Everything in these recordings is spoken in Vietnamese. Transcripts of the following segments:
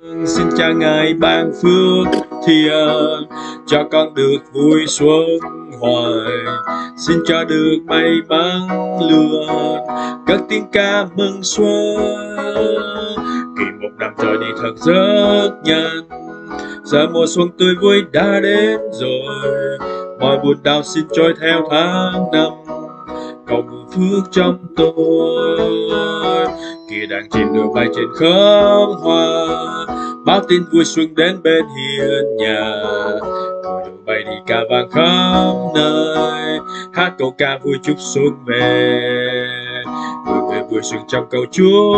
Xin cha ngài ban phước thiện cho con được vui xuân hoài, xin cho được may mắn luôn cất tiếng ca mừng xuân. Kỳ một năm trôi đi thật rất nhanh, giờ mùa xuân tươi vui đã đến rồi, mọi buồn đau xin trôi theo tháng năm, cầu mừng phước trong tôi. Kỳ đàn chim đưa bay trên khóm hoa, báo tin vui xuân đến bên hiên nhà, cười đùa bay đi ca vang khắp nơi, hát câu ca vui chúc xuân về. Người người vui xuân trong câu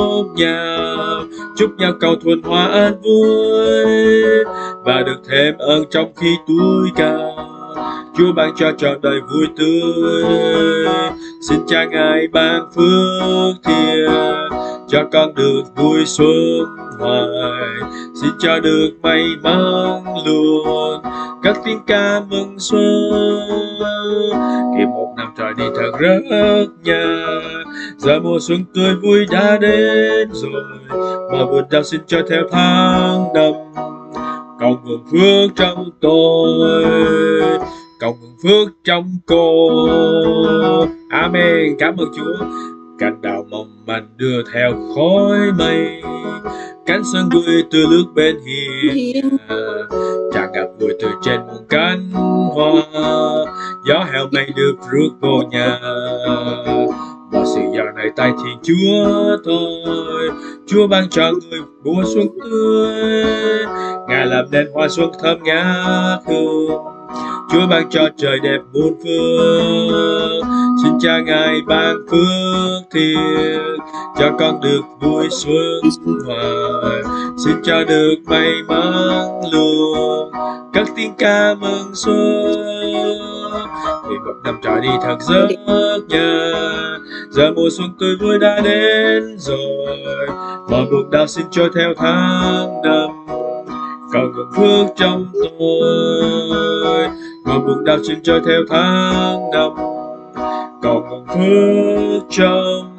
chúc nhau cầu thuần hoa an vui, và được thêm ơn trong khi tuổi cao. Chúa ban cho trọn đời vui tươi, xin cha ngài ban phước thiện cho con được vui xuân hoài, xin cho được may mắn luôn các tiếng ca mừng xuân. Kỳ một năm trôi đi thật rất nhanh, giờ mùa xuân tươi vui đã đến rồi, mọi buồn đau xin cho theo tháng năm, cầu mừng phước trong tôi, cầu mừng phước trong cô. Amen. Cảm ơn Chúa. Cành đào mong manh đưa theo khói mây, cánh sân vui từ lướt bên hiên nhà, tràn ngập vui từ trên muôn cánh hoa, gió heo mây được rước vô nhà. Mọi sự giờ này tay thiên Chúa thôi, Chúa ban cho người mùa xuân tươi, ngài làm nên hoa xuân thơm ngát hương, Chúa ban cho trời đẹp muôn phương. Xin cha ngài ban phước thiện cho con được vui xuân hoài, xin cho được may mắn luôn các tiếng ca mừng xuân. Vì một năm trôi đi thật rất nhanh, giờ mùa xuân tươi vui đã đến rồi, mọi buồn đau xin trôi theo tháng năm, cầu mừng phước trong tôi, mọi buồn đau xin trôi theo tháng năm, cầu mừng phước trong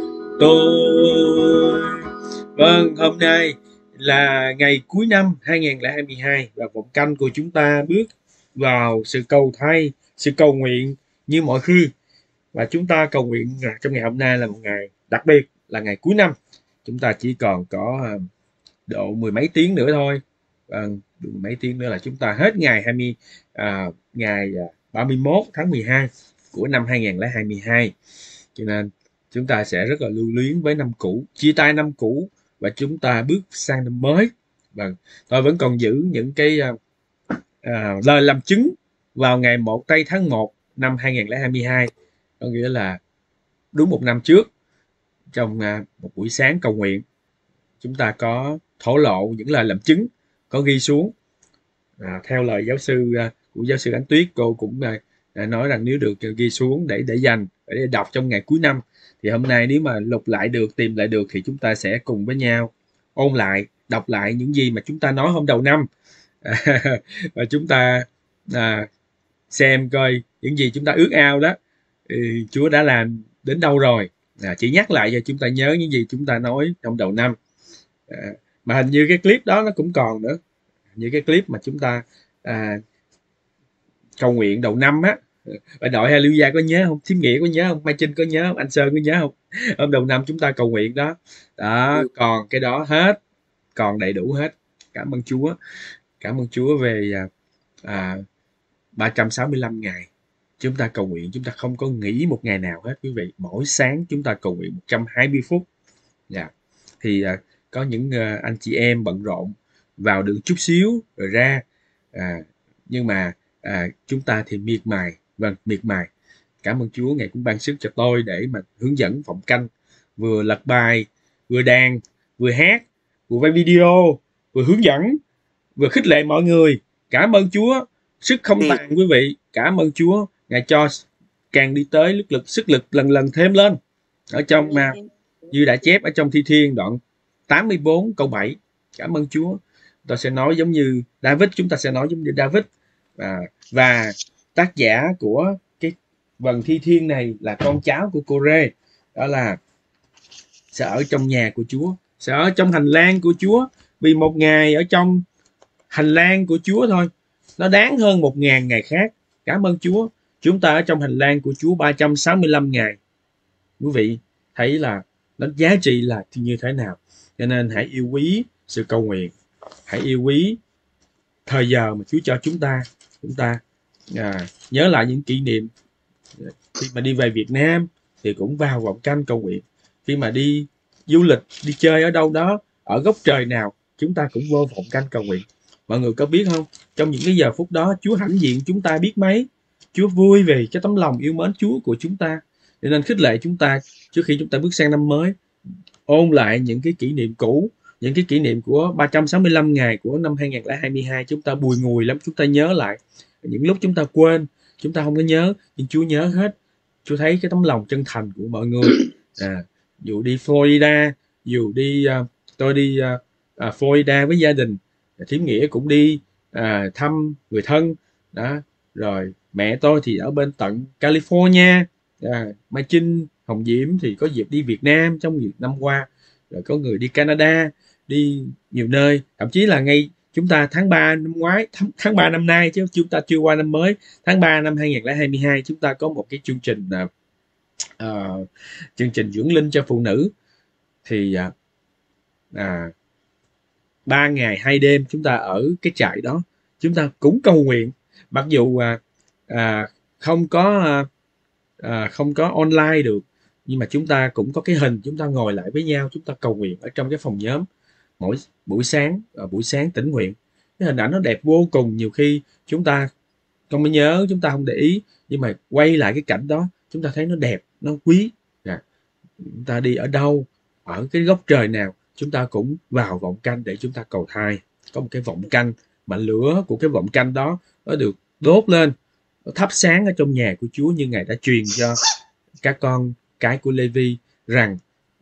tôi. Vâng, hôm nay là ngày cuối năm 2022 và vọng canh của chúng ta bước vào sự cầu thay, sự cầu nguyện như mọi khi. Và chúng ta cầu nguyện trong ngày hôm nay là một ngày đặc biệt, là ngày cuối năm. Chúng ta chỉ còn có độ mười mấy tiếng nữa thôi. Mười mấy tiếng nữa là chúng ta hết ngày 31 tháng 12 của năm 2022. Cho nên chúng ta sẽ rất là lưu luyến với năm cũ, chia tay năm cũ và chúng ta bước sang năm mới. Và tôi vẫn còn giữ những cái lời làm chứng vào ngày 1 tây tháng 1 năm 2022, có nghĩa là đúng một năm trước, trong một buổi sáng cầu nguyện, chúng ta có thổ lộ những lời làm chứng, có ghi xuống. Theo lời của giáo sư Ánh Tuyết, cô cũng nói rằng nếu được ghi xuống để dành, để đọc trong ngày cuối năm, thì hôm nay nếu mà lục lại được, tìm lại được, thì chúng ta sẽ cùng với nhau ôn lại, đọc lại những gì mà chúng ta nói hôm đầu năm và chúng ta xem coi những gì chúng ta ước ao đó, Chúa đã làm đến đâu rồi. Chỉ nhắc lại cho chúng ta nhớ những gì chúng ta nói trong đầu năm. Mà hình như cái clip đó nó cũng còn nữa, như cái clip mà chúng ta cầu nguyện đầu năm á. Và đội Hallelujah có nhớ không? Thím Nghĩa có nhớ không? Mai Trinh có nhớ không? Anh Sơn có nhớ không? Hôm đầu năm chúng ta cầu nguyện đó. Còn cái đó hết, còn đầy đủ hết. Cảm ơn Chúa. Cảm ơn Chúa về 365 ngày chúng ta cầu nguyện, chúng ta không có nghỉ một ngày nào hết quý vị. Mỗi sáng chúng ta cầu nguyện 120 phút. Thì có những anh chị em bận rộn vào được chút xíu rồi ra, nhưng mà chúng ta thì miệt mài. Vâng, miệt mài. Cảm ơn Chúa, Ngài cũng ban sức cho tôi để mà hướng dẫn vọng canh, vừa lật bài, vừa đàn, vừa hát, vừa quay video, vừa hướng dẫn, vừa khích lệ mọi người. Cảm ơn Chúa, sức không tàn quý vị. Cảm ơn Chúa, Ngài cho càng đi tới sức lực lần thêm lên. Ở trong như đã chép ở trong Thi Thiên đoạn 84 câu 7. Cảm ơn Chúa. Tôi sẽ nói giống như David, chúng ta sẽ nói giống như David. Và tác giả của cái vần Thi Thiên này là con cháu của Cô-rê. Đó là sẽ ở trong nhà của Chúa, sẽ ở trong hành lang của Chúa, vì một ngày ở trong hành lang của Chúa thôi, nó đáng hơn 1.000 ngày khác. Cảm ơn Chúa. Chúng ta ở trong hành lang của Chúa 365 ngày. Quý vị thấy là nó giá trị là như thế nào. Cho nên hãy yêu quý sự cầu nguyện, hãy yêu quý thời giờ mà Chúa cho chúng ta nhớ lại những kỷ niệm. Khi mà đi về Việt Nam thì cũng vào vòng canh cầu nguyện. Khi mà đi du lịch, đi chơi ở đâu đó, ở góc trời nào, chúng ta cũng vô vòng canh cầu nguyện. Mọi người có biết không, trong những cái giờ phút đó Chúa hãnh diện chúng ta biết mấy. Chúa vui vì cái tấm lòng yêu mến Chúa của chúng ta. Cho nên khích lệ chúng ta trước khi chúng ta bước sang năm mới, ôn lại những cái kỷ niệm cũ, những cái kỷ niệm của 365 ngày của năm 2022. Chúng ta bùi ngùi lắm, chúng ta nhớ lại. Những lúc chúng ta quên, chúng ta không có nhớ, nhưng Chúa nhớ hết. Chúa thấy cái tấm lòng chân thành của mọi người. Dù đi Florida, dù đi tôi đi Florida với gia đình, Thím Nghĩa cũng đi thăm người thân đó. Rồi mẹ tôi thì ở bên tận California, Mai Trinh, Hồng Diễm thì có dịp đi Việt Nam trong nhiều năm qua, rồi có người đi Canada, đi nhiều nơi. Thậm chí là ngay chúng ta tháng 3 năm ngoái, tháng 3 năm nay, chứ chúng ta chưa qua năm mới, tháng 3 năm 2022 chúng ta có một cái chương trình dưỡng linh cho phụ nữ. Thì 3 ngày 2 đêm chúng ta ở cái trại đó, chúng ta cũng cầu nguyện. Mặc dù không có online được, nhưng mà chúng ta cũng có cái hình, chúng ta ngồi lại với nhau, chúng ta cầu nguyện ở trong cái phòng nhóm mỗi buổi sáng tĩnh nguyện. Cái hình ảnh nó đẹp vô cùng. Nhiều khi chúng ta không nhớ, chúng ta không để ý, nhưng mà quay lại cái cảnh đó chúng ta thấy nó đẹp, nó quý. Chúng ta đi ở đâu, ở cái góc trời nào, chúng ta cũng vào vọng canh để chúng ta cầu thai. Có một cái vọng canh mà lửa của cái vọng canh đó nó được đốt lên, nó thắp sáng ở trong nhà của Chúa, như Ngài đã truyền cho các con cái của Lê-vi rằng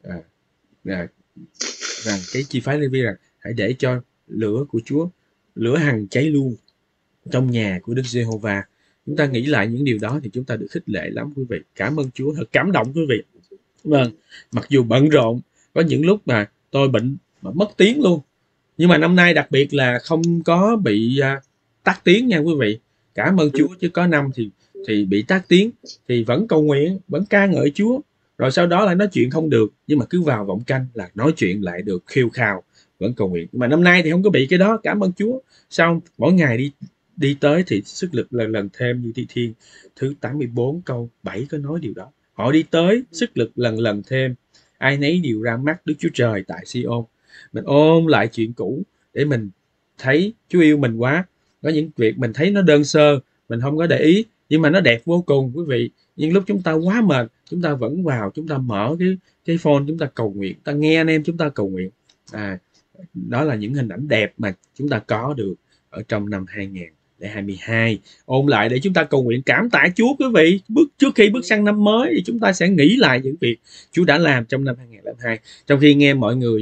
cái chi phái Lê-vi rằng hãy để cho lửa của Chúa, lửa hằng cháy luôn trong nhà của Đức Giê-hô-va. Chúng ta nghĩ lại những điều đó thì chúng ta được khích lệ lắm quý vị. Cảm ơn Chúa, thật cảm động quý vị. Vâng, mặc dù bận rộn, có những lúc mà tôi bệnh mà mất tiếng luôn, nhưng mà năm nay đặc biệt là không có bị tắt tiếng nha quý vị. Cảm ơn Chúa. Chứ có năm thì bị tắt tiếng thì vẫn cầu nguyện, vẫn ca ngợi Chúa, rồi sau đó lại nói chuyện không được, nhưng mà cứ vào vọng canh là nói chuyện lại được khêu khào, vẫn cầu nguyện. Nhưng mà năm nay thì không có bị cái đó, cảm ơn Chúa. Sau mỗi ngày đi tới thì sức lực lần lần thêm, như Thi Thiên thứ 84 câu 7 có nói điều đó. Họ đi tới, sức lực lần lần thêm, ai nấy đều ra mắt Đức Chúa Trời tại Sion. Mình ôn lại chuyện cũ để mình thấy Chúa yêu mình quá. Có những việc mình thấy nó đơn sơ, mình không có để ý, nhưng mà nó đẹp vô cùng quý vị. Nhưng lúc chúng ta quá mệt, chúng ta vẫn vào, chúng ta mở cái phone, chúng ta cầu nguyện, ta nghe anh em chúng ta cầu nguyện. Đó là những hình ảnh đẹp mà chúng ta có được ở trong năm 2022. Ôn lại để chúng ta cầu nguyện cảm tạ Chúa quý vị. Trước khi bước sang năm mới thì chúng ta sẽ nghĩ lại những việc Chúa đã làm trong năm 2022. Trong khi nghe mọi người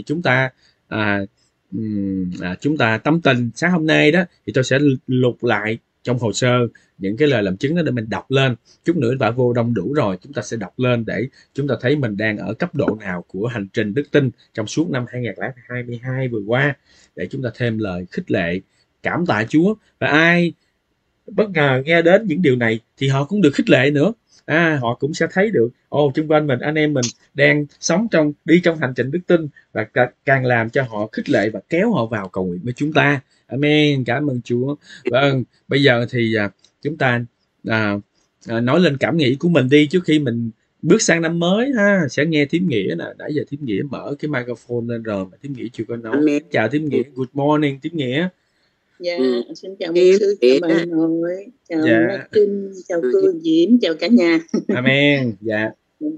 chúng ta tâm tình sáng hôm nay đó, thì tôi sẽ lục lại trong hồ sơ những cái lời làm chứng đó để mình đọc lên. Chút nữa đã vô đông đủ rồi, chúng ta sẽ đọc lên để chúng ta thấy mình đang ở cấp độ nào của hành trình đức tin trong suốt năm 2022 vừa qua, để chúng ta thêm lời khích lệ cảm tạ Chúa. Và ai bất ngờ nghe đến những điều này thì họ cũng được khích lệ nữa. Họ cũng sẽ thấy được xung quanh mình, anh em mình đang sống đi trong hành trình đức tin, và càng làm cho họ khích lệ và kéo họ vào cầu nguyện với chúng ta. Amen. Cảm ơn Chúa. Vâng, bây giờ thì chúng ta nói lên cảm nghĩ của mình đi trước khi mình bước sang năm mới ha. Sẽ nghe Thím Nghĩa nè. Nãy giờ Thím Nghĩa mở cái microphone lên rồi mà Thím Nghĩa chưa có nói. Amen. Chào Thím Nghĩa. Good morning Thím Nghĩa. Dạ, xin chào mục sư, chào bà nội, chào Mai Trinh, chào cô Diễm, chào cả nhà. Amen. Dạ.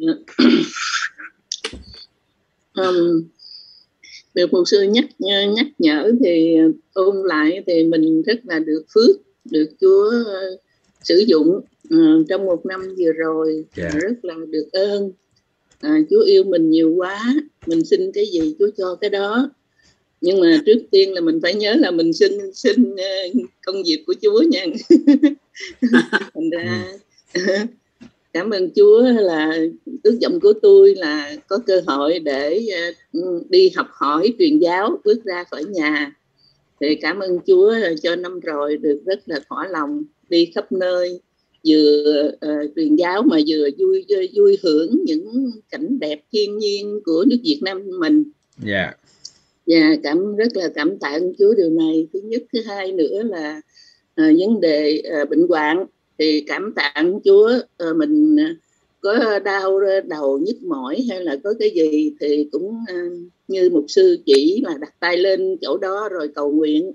Được mục sư nhắc nhở thì ôn lại thì mình rất là được phước, được Chúa sử dụng trong một năm vừa rồi. Rất là được ơn. Chúa yêu mình nhiều quá, mình xin cái gì Chúa cho cái đó. Nhưng mà trước tiên là mình phải nhớ là mình xin công việc của Chúa nha. Thành ra Cảm ơn Chúa là ước vọng của tôi là có cơ hội để đi học hỏi truyền giáo, bước ra khỏi nhà. Thì cảm ơn Chúa cho năm rồi được rất là thỏa lòng đi khắp nơi, vừa truyền giáo mà vừa vui hưởng những cảnh đẹp thiên nhiên của nước Việt Nam mình. Dạ. Và rất là cảm tạ Chúa điều này. Thứ nhất, thứ hai nữa là vấn đề bệnh hoạn thì cảm tạ Chúa. Mình có đau đầu, nhức mỏi hay là có cái gì thì cũng như mục sư chỉ là đặt tay lên chỗ đó rồi cầu nguyện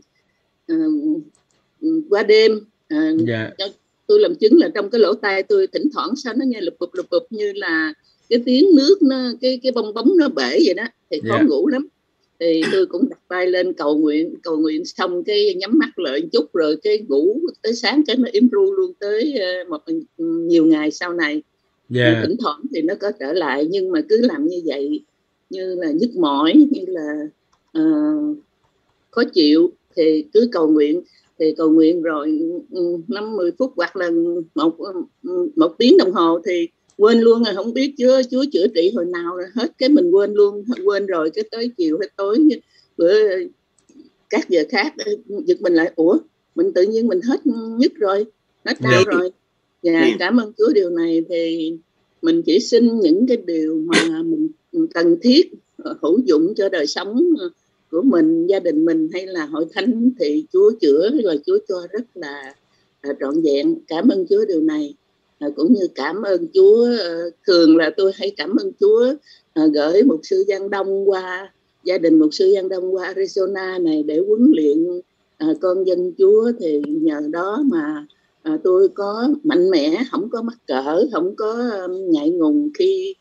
qua đêm. Tôi làm chứng là trong cái lỗ tai tôi thỉnh thoảng sao nó nghe lụp bụp như là cái tiếng nước nó cái bong bóng nó bể vậy đó, thì khó ngủ lắm. Thì tôi cũng đặt tay lên cầu nguyện xong cái nhắm mắt lại một chút rồi cái ngủ tới sáng cái nó improve luôn tới nhiều ngày sau này. Thỉnh thoảng thì nó có trở lại, nhưng mà cứ làm như vậy, như là nhức mỏi, như là khó chịu thì cứ cầu nguyện. Thì cầu nguyện rồi 5-10 phút hoặc là một tiếng đồng hồ thì quên luôn rồi, không biết Chúa chữa trị hồi nào rồi hết, cái mình quên rồi cái tới chiều hay tối bữa các giờ khác giật mình lại, mình tự nhiên mình hết nhức rồi, hết đau rồi. Và cảm ơn Chúa điều này. Thì mình chỉ xin những cái điều mà mình cần thiết hữu dụng cho đời sống của mình, gia đình mình hay là hội thánh thì Chúa chữa và Chúa cho rất là trọn vẹn. Cảm ơn Chúa điều này. Cũng như cảm ơn Chúa, thường là tôi hay cảm ơn Chúa gửi mục sư Giang Đông qua, gia đình mục sư Giang Đông qua Arizona này để huấn luyện con dân Chúa. Thì nhờ đó mà tôi có mạnh mẽ, không có mắc cỡ, không có ngại ngùng khi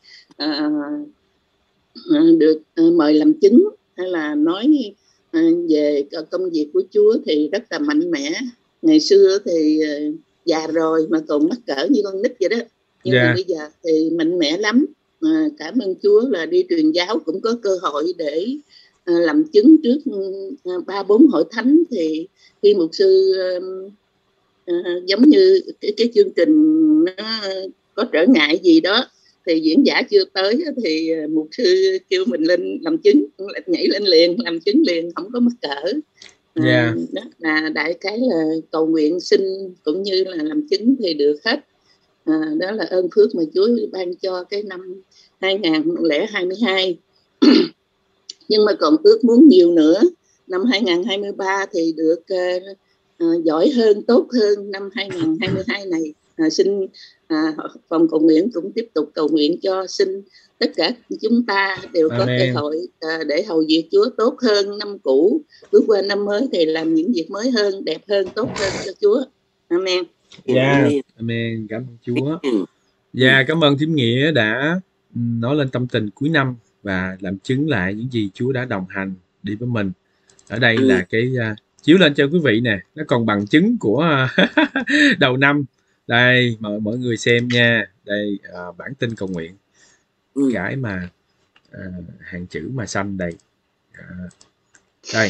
được mời làm chứng hay là nói về công việc của Chúa thì rất là mạnh mẽ. Ngày xưa thì già rồi mà còn mắc cỡ như con nít vậy đó, nhưng mà bây giờ thì mạnh mẽ lắm. Cảm ơn Chúa là đi truyền giáo cũng có cơ hội để làm chứng trước 3-4 hội thánh. Thì khi mục sư giống như cái chương trình nó có trở ngại gì đó thì diễn giả chưa tới thì mục sư kêu mình lên làm chứng, nhảy lên liền làm chứng liền, không có mắc cỡ. Đó là đại cái là cầu nguyện xin cũng như là làm chứng thì được hết. Đó là ơn phước mà Chúa ban cho cái năm 2022. Nhưng mà còn ước muốn nhiều nữa. Năm 2023 thì được giỏi hơn, tốt hơn năm 2022 này. Xin phòng cầu nguyện cũng tiếp tục cầu nguyện cho xin tất cả chúng ta đều có cơ hội để hầu việc Chúa tốt hơn năm cũ, bước qua năm mới thì làm những việc mới hơn, đẹp hơn, tốt hơn cho Chúa. Amen. Amen. Cảm ơn Chúa. Cảm ơn Thím Nghĩa đã nói lên tâm tình cuối năm và làm chứng lại những gì Chúa đã đồng hành đi với mình. Ở đây là cái chiếu lên cho quý vị nè, nó còn bằng chứng của đầu năm. Đây, mời mọi người xem nha. Đây, bản tin cầu nguyện. Cái mà hàng chữ mà xanh đây. Đây.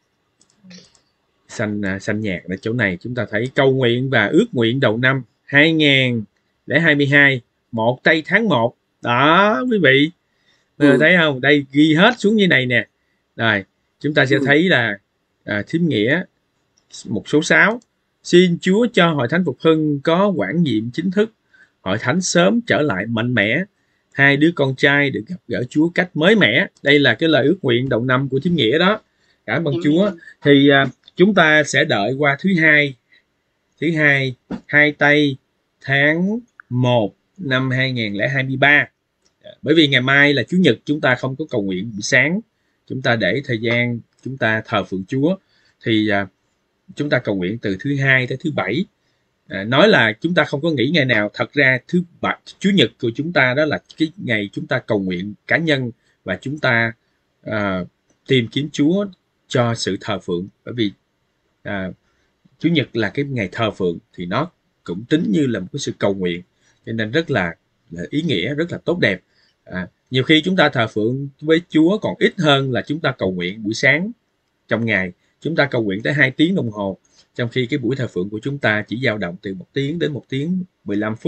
Xanh nhạt ở chỗ này chúng ta thấy cầu nguyện và ước nguyện đầu năm 2022, 1 tây tháng 1. Đó, quý vị. Thấy không? Đây ghi hết xuống như này nè. Rồi, chúng ta sẽ thấy là Thím Nghĩa một số 6. Xin Chúa cho Hội Thánh Phục Hưng có quản nhiệm chính thức, Hội Thánh sớm trở lại mạnh mẽ, 2 đứa con trai được gặp gỡ Chúa cách mới mẻ. Đây là cái lời ước nguyện đầu năm của Thím Nghĩa đó. Cảm ơn Chúa. Thì chúng ta sẽ đợi qua thứ hai 2 tây tháng 1 năm 2023. Bởi vì ngày mai là Chủ nhật, chúng ta không có cầu nguyện buổi sáng. Chúng ta để thời gian chúng ta thờ phượng Chúa. Thì chúng ta cầu nguyện từ thứ 2 tới thứ 7. Nói là chúng ta không có nghỉ ngày nào. Thật ra Chủ nhật của chúng ta đó là cái ngày chúng ta cầu nguyện cá nhân và chúng ta tìm kiếm Chúa cho sự thờ phượng. Bởi vì Chủ nhật là cái ngày thờ phượng thì nó cũng tính như là một cái sự cầu nguyện, cho nên rất là ý nghĩa, rất là tốt đẹp. Nhiều khi chúng ta thờ phượng với Chúa còn ít hơn là chúng ta cầu nguyện buổi sáng trong ngày. Chúng ta cầu nguyện tới 2 tiếng đồng hồ, trong khi cái buổi thờ phượng của chúng ta chỉ dao động từ 1 tiếng đến 1 tiếng 15 phút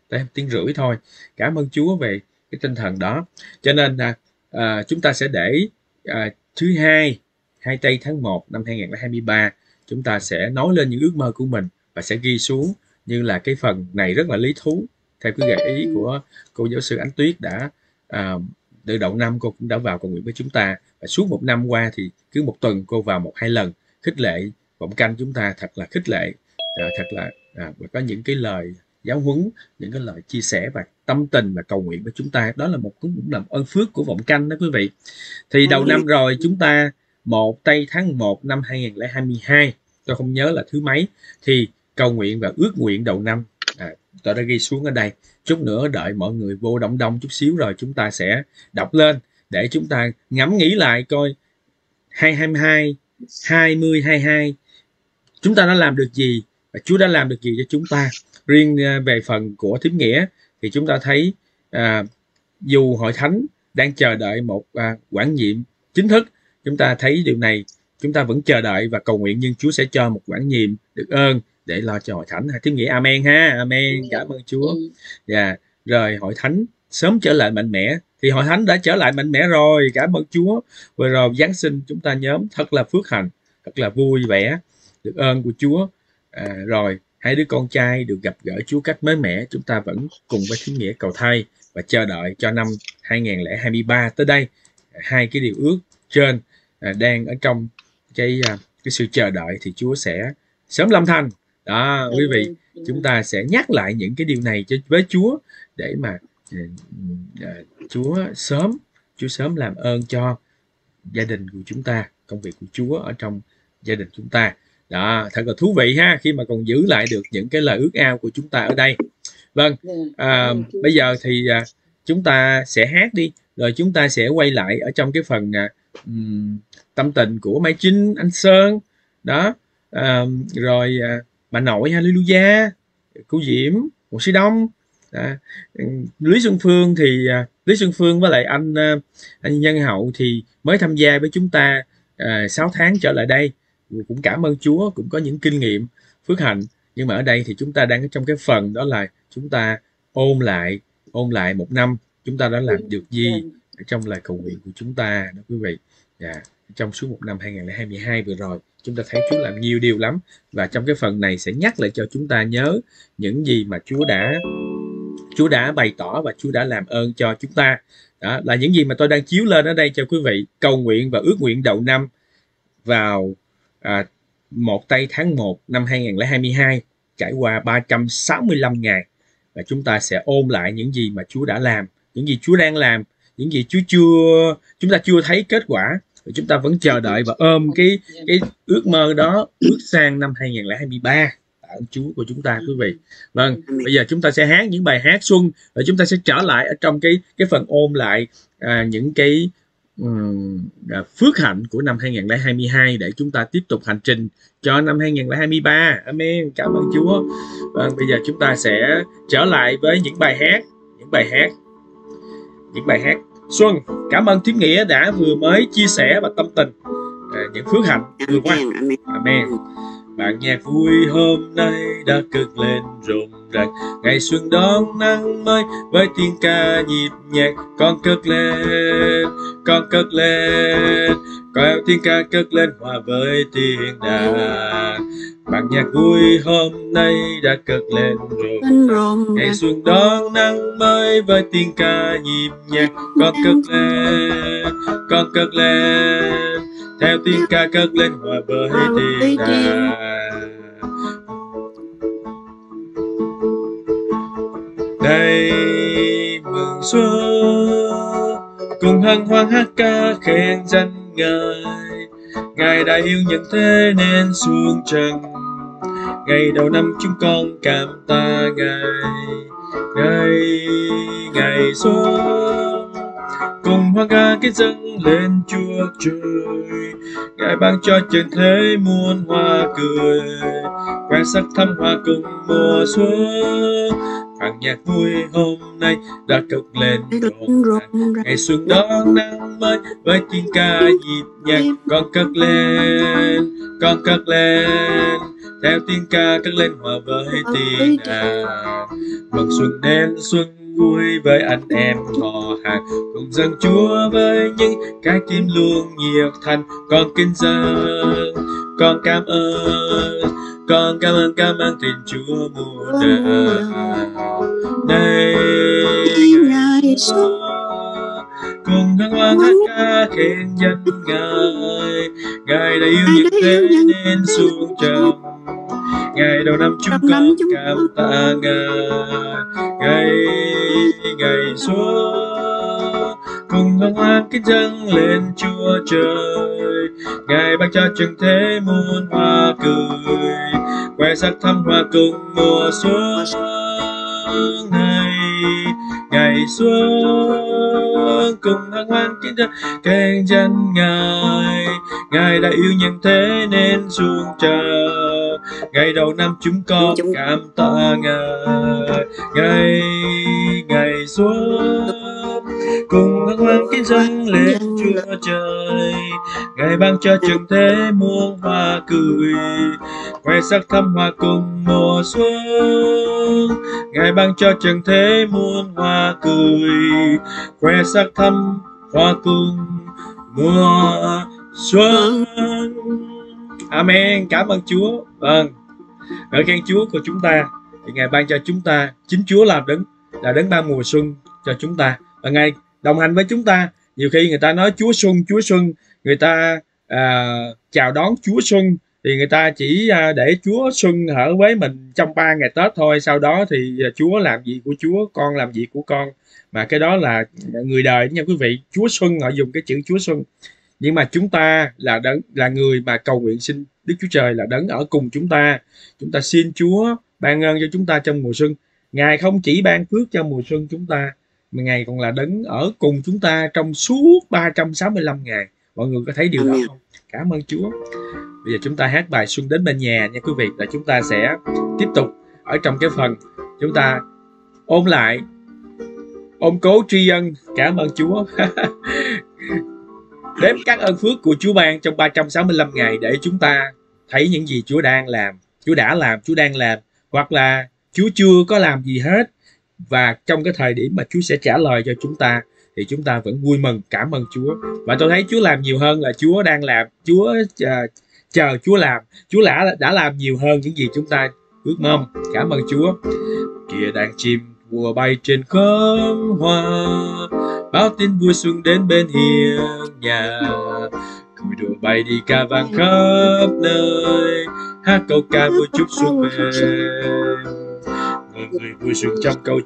tới 1,5 tiếng thôi. Cảm ơn Chúa về cái tinh thần đó. Cho nên chúng ta sẽ để thứ hai tây tháng 1 năm 2023, chúng ta sẽ nói lên những ước mơ của mình và sẽ ghi xuống, như là cái phần này rất là lý thú theo cái gợi ý của cô giáo sư Ánh Tuyết. Đã từ đầu năm cô cũng đã vào cầu nguyện với chúng ta, và suốt một năm qua thì cứ một tuần cô vào 1-2 lần khích lệ vọng canh chúng ta, thật là khích lệ, thật là có những cái lời giáo huấn, những cái lời chia sẻ và tâm tình và cầu nguyện với chúng ta. Đó là cũng là ơn phước của vọng canh đó quý vị. Thì đầu năm rồi, chúng ta 1 tây tháng 1 năm 2022, tôi không nhớ là thứ mấy, thì cầu nguyện và ước nguyện đầu năm tôi đã ghi xuống ở đây. Chút nữa đợi mọi người vô đông chút xíu rồi chúng ta sẽ đọc lên để chúng ta ngẫm nghĩ lại coi 2022, 2022 chúng ta đã làm được gì và Chúa đã làm được gì cho chúng ta. Riêng về phần của Thím Nghĩa thì chúng ta thấy dù hội thánh đang chờ đợi một quản nhiệm chính thức, chúng ta thấy điều này, chúng ta vẫn chờ đợi và cầu nguyện, nhưng Chúa sẽ cho một quản nhiệm được ơn để lo cho hội thánh. Thím Nghĩa amen ha, amen, cảm ơn Chúa. Rồi hội thánh sớm trở lại mạnh mẽ, thì hội thánh đã trở lại mạnh mẽ rồi, cảm ơn Chúa. Vừa rồi Giáng sinh chúng ta nhóm thật là phước hạnh, thật là vui vẻ, được ơn của Chúa. Rồi 2 đứa con trai được gặp gỡ Chúa cách mới mẻ. Chúng ta vẫn cùng với Thím Nghĩa cầu thay và chờ đợi cho năm 2023 tới đây. 2 cái điều ước trên đang ở trong cái sự chờ đợi thì Chúa sẽ sớm lâm thành. Đó quý vị, chúng ta sẽ nhắc lại những cái điều này với Chúa để mà Chúa sớm làm ơn cho gia đình của chúng ta, công việc của Chúa ở trong gia đình chúng ta. Đó, thật là thú vị ha, khi mà còn giữ lại được những cái lời ước ao của chúng ta ở đây. Vâng, bây giờ thì chúng ta sẽ hát đi, rồi chúng ta sẽ quay lại ở trong cái phần tâm tình của Mai Trinh, anh Sơn đó, rồi bà nội Hallelujah, cô Diễm, một Sĩ Đông, Lý Xuân Phương thì Lý Xuân Phương với lại anh Nhân Hậu thì mới tham gia với chúng ta 6 tháng trở lại đây, cũng cảm ơn Chúa, cũng có những kinh nghiệm phước hạnh. Nhưng mà ở đây thì chúng ta đang trong cái phần đó là chúng ta ôn lại một năm chúng ta đã làm được gì trong lời cầu nguyện của chúng ta đó quý vị. Trong suốt một năm 2022 vừa rồi, chúng ta thấy Chúa làm nhiều điều lắm, và trong cái phần này sẽ nhắc lại cho chúng ta nhớ những gì mà Chúa đã bày tỏ và Chúa đã làm ơn cho chúng ta. Đó là những gì mà tôi đang chiếu lên ở đây cho quý vị. Cầu nguyện và ước nguyện đầu năm vào 1 tây tháng 1 năm 2022, trải qua 365 ngày, và chúng ta sẽ ôn lại những gì mà Chúa đã làm, những gì Chúa đang làm, những gì chúng ta chưa thấy kết quả, và chúng ta vẫn chờ đợi và ôm cái ước mơ đó bước sang năm 2023. Tạ ơn Chúa của chúng ta quý vị. Vâng, bây giờ chúng ta sẽ hát những bài hát xuân, rồi chúng ta sẽ trở lại ở trong cái phần ôn lại những cái phước hạnh của năm 2022 để chúng ta tiếp tục hành trình cho năm 2023. Amen, cảm ơn Chúa. Vâng, bây giờ chúng ta sẽ trở lại với những bài hát xuân. Cảm ơn Thím Nghĩa đã vừa mới chia sẻ và tâm tình những phước hạnh vừa qua. Amen. Bản nhạc vui hôm nay đã cất lên rộn ràng, ngày xuân đón nắng mới với tiếng ca nhịp nhàng. Con cất lên, có tiếng ca cất lên hòa với tiếng đàn. Bản nhạc vui hôm nay đã cất lên rộn, ngày xuân đón nắng mới với tiếng ca nhịp nhàng. Con cất lên, theo tiếng ca cất lên hòa với tiếng đàn. Đây mừng xuân, cùng hân hoan hát ca khen danh Ngài đã yêu nhân thế nên xuống trần. Ngày đầu năm chúng con cảm tạ Ngài xuân, cùng hoa ca kết dâng lên Chúa Trời. Ngài ban cho trần thế muôn hoa cười, khoe sắc thắm hoa cùng mùa xuân. Bản nhạc vui hôm nay đã cất lên rộn ràng, ngày xuân đón nắng mới với tiếng ca nhịp nhàng. Con cất lên, theo tiếng ca cất lên hòa với tiếng đàn. mừng xuân đến xuân vui với anh em họ hàng, cùng dâng Chúa với những trái tim luôn nhiệt thành. Con kính dâng, con cảm ơn, con cảm ơn Thiên Chúa muôn đời. Đây ngày xuân cùng hân hoan hát ca khen danh Ngài, Ngài đã yêu những thế nên xuống trần. Ngày đầu năm chúng con cảm tạ Ngài, ngày xuân cùng hân hoan kính dâng lên Chúa trời. Ngài ban cho trần thế muôn hoa cười, khoe sắc thắm hoa cùng mùa xuân. Ngày xuân cùng hân hoan kính dâng khen danh Ngài, Ngài đã yêu nhân thế nên xuống trời. Ngày đầu năm chúng con cảm tạ Ngài, ngày xuân cùng hân hoan kính dâng lên Chúa trời. Ngài ban cho trần thế muôn hoa cười, khoe sắc thắm hoa cùng mùa xuân. Ngài ban cho trần thế muôn hoa cười, khoe sắc thắm hoa cùng mùa xuân. Amen. Cảm ơn Chúa. Vâng, ngợi khen Chúa của chúng ta, thì Ngài ban cho chúng ta, chính Chúa là đấng ban mùa xuân cho chúng ta, và Ngài đồng hành với chúng ta. Nhiều khi người ta nói Chúa Xuân, người ta chào đón Chúa Xuân thì người ta chỉ để Chúa Xuân ở với mình trong 3 ngày Tết thôi. Sau đó thì Chúa làm gì của Chúa, con làm gì của con. Mà cái đó là người đời nha quý vị. Chúa Xuân, họ dùng cái chữ Chúa Xuân. Nhưng mà chúng ta là người mà cầu nguyện xin Đức Chúa Trời là đấng ở cùng chúng ta. Chúng ta xin Chúa ban ơn cho chúng ta trong mùa xuân. Ngài không chỉ ban phước cho mùa xuân chúng ta, mà Ngài còn là đấng ở cùng chúng ta trong suốt 365 ngày. Mọi người có thấy điều đó không? Cảm ơn Chúa. Bây giờ chúng ta hát bài Xuân Đến Bên Nhà nha quý vị. Là chúng ta sẽ tiếp tục ở trong cái phần chúng ta ôn lại, ôm cố tri ân, cảm ơn Chúa. Đếm các ơn phước của Chúa ban trong 365 ngày để chúng ta thấy những gì Chúa đang làm, Chúa đã làm, Chúa đang làm, hoặc là Chúa chưa có làm gì hết. Và trong cái thời điểm mà Chúa sẽ trả lời cho chúng ta thì chúng ta vẫn vui mừng, cảm ơn Chúa. Và tôi thấy Chúa làm nhiều hơn là Chúa đang làm. Chúa chờ Chúa làm. Chúa đã làm nhiều hơn những gì chúng ta ước mong. Cảm ơn Chúa. Kìa đàn chim mùa bay trên khóm hoa, báo tin vui xuân đến bên hiên nhà. Cười đùa bay đi ca vang khắp nơi, hát câu ca vui chúc xuân về. Mọi người vui xuân trong câu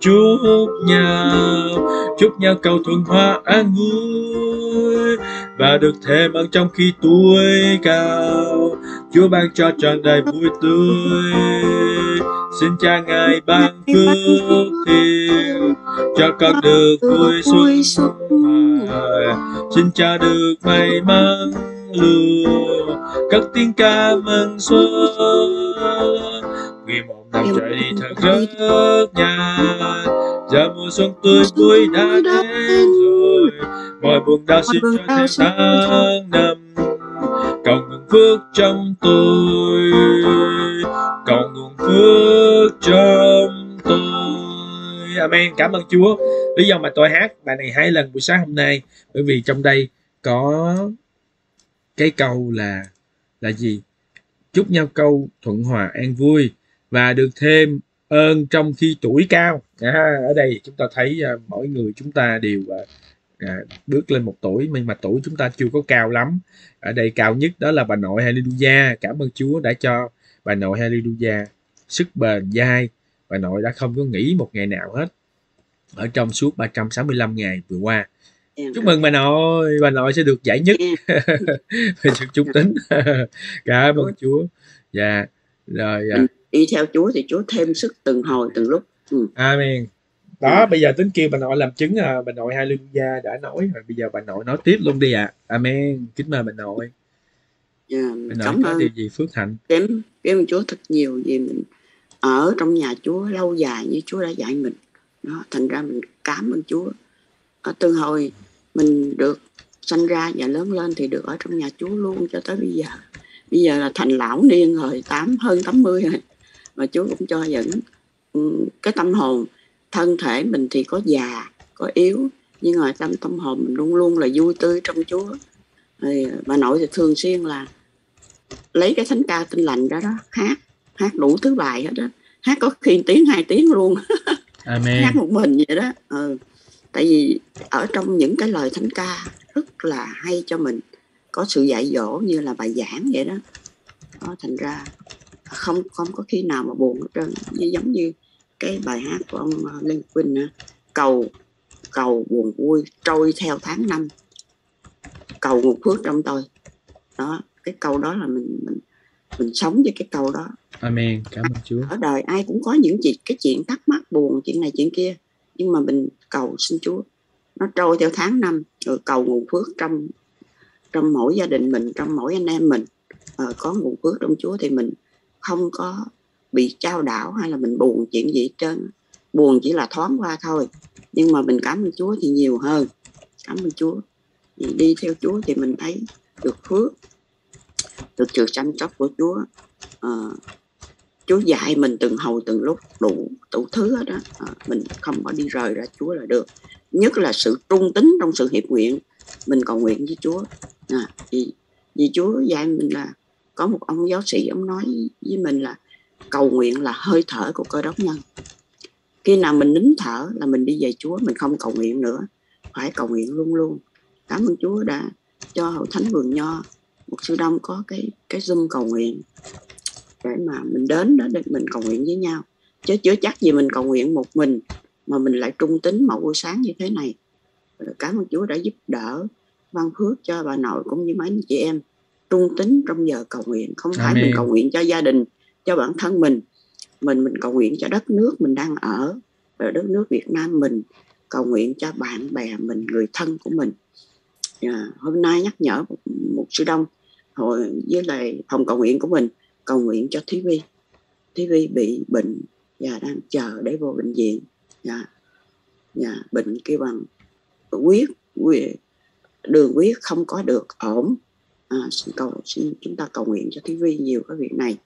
chúc nhau câu thuận hoa an vui, và được thêm ơn trong khi tuổi cao. Chúa ban cho trọn đời vui tươi, xin Cha Ngài ban phước thiêu cho con được vui xuân. Xin Cha được may mắn luôn cất tiếng ca mừng xuân. Vì một năm trời đi thật rất nhanh, giờ mùa xuân tươi vui đã đến rồi. Mọi buồn đau xin cho thêm tháng năm, cầu nguồn phước trong tôi, cầu nguồn phước trong tôi. Amen. Cảm ơn Chúa. Lý do mà tôi hát bài này 2 lần buổi sáng hôm nay, bởi vì trong đây có cái câu là gì? Chúc nhau câu thuận hòa an vui và được thêm ơn trong khi tuổi cao. Ở đây chúng ta thấy mỗi người chúng ta đều bước lên một tuổi, nhưng mà tuổi chúng ta chưa có cao lắm. Ở đây cao nhất đó là bà nội Hallelujah. Cảm ơn Chúa đã cho bà nội Hallelujah sức bền dai. Bà nội đã không có nghỉ một ngày nào hết ở trong suốt 365 ngày vừa qua. Chúc mừng bà nội sẽ được giải nhất về sự trung tín. Cảm ơn Chúa. Dạ. Rồi đi theo Chúa thì Chúa thêm sức từng hồi từng lúc. Amen. Đó, bây giờ tính kêu bà nội làm chứng bà nội Hallelujah đã nói rồi, bây giờ bà nội nói tiếp luôn đi ạ. Amen. Kính mời bà nội. Bà nội có điều gì phước hạnh? Cảm ơn Chúa thật nhiều vì mình ở trong nhà Chúa lâu dài như Chúa đã dạy mình. Đó, thành ra mình cảm ơn Chúa. Từ hồi mình được sanh ra và lớn lên thì được ở trong nhà Chúa luôn cho tới bây giờ. Bây giờ là thành lão niên rồi, hơn 80 rồi. Mà Chúa cũng cho dẫn cái tâm hồn thân thể mình thì có già, có yếu, nhưng mà tâm hồn mình luôn luôn là vui tươi trong Chúa. Thì bà nội thì thường xuyên là lấy cái thánh ca Tin Lành đó hát đủ thứ bài hết đó, hát có khi 1 tiếng 2 tiếng luôn. Amen. Hát một mình vậy đó. Tại vì ở trong những cái lời thánh ca rất là hay cho mình có sự dạy dỗ như là bài giảng vậy đó. Thành ra không có khi nào mà buồn hết trơn. Giống như cái bài hát của ông Lê Quỳnh, cầu buồn vui trôi theo tháng năm, cầu nguồn phước trong tôi. Đó, cái câu đó là mình sống với cái câu đó. Amen. Cảm ơn Chúa. Ở đời ai cũng có những cái chuyện thắc mắc buồn, chuyện này chuyện kia, nhưng mà mình cầu xin Chúa nó trôi theo tháng năm, rồi cầu nguồn phước trong mỗi gia đình mình, trong mỗi anh em mình. Có nguồn phước trong Chúa thì mình không có bị chao đảo hay là mình buồn chuyện gì hết trơn. Buồn chỉ là thoáng qua thôi, nhưng mà mình cảm ơn Chúa thì nhiều hơn. Cảm ơn Chúa. Vì đi theo Chúa thì mình thấy được phước, được sự chăm sóc của Chúa. Chúa dạy mình từng hầu từng lúc đủ thứ hết đó. Mình không có đi rời ra Chúa là được. Nhất là sự trung tín trong sự hiệp nguyện. Mình cầu nguyện với Chúa. Vì Chúa dạy mình là, có một ông giáo sĩ ông nói với mình là cầu nguyện là hơi thở của Cơ Đốc nhân. Khi nào mình nín thở là mình đi về Chúa, mình không cầu nguyện nữa, phải cầu nguyện luôn luôn. Cảm ơn Chúa đã cho Hội Thánh Vườn Nho Mục Sư Đông có cái Zoom cầu nguyện để mà mình đến đó để mình cầu nguyện với nhau. Chứ chưa chắc gì mình cầu nguyện một mình mà mình lại trung tín mỗi buổi sáng như thế này. Cảm ơn Chúa đã giúp đỡ ban phước cho bà nội cũng như mấy anh chị em trung tín trong giờ cầu nguyện. Không phải mình cầu nguyện cho gia đình, cho bản thân mình cầu nguyện cho đất nước mình đang ở đất nước Việt Nam mình, cầu nguyện cho bạn bè mình, người thân của mình. Hôm nay nhắc nhở một sư đông với lại phòng cầu nguyện của mình cầu nguyện cho Thúy Vi bị bệnh và đang chờ để vô bệnh viện. Bệnh kêu bằng đường huyết không có được ổn. Xin chúng ta cầu nguyện cho Thúy Vi nhiều cái việc này.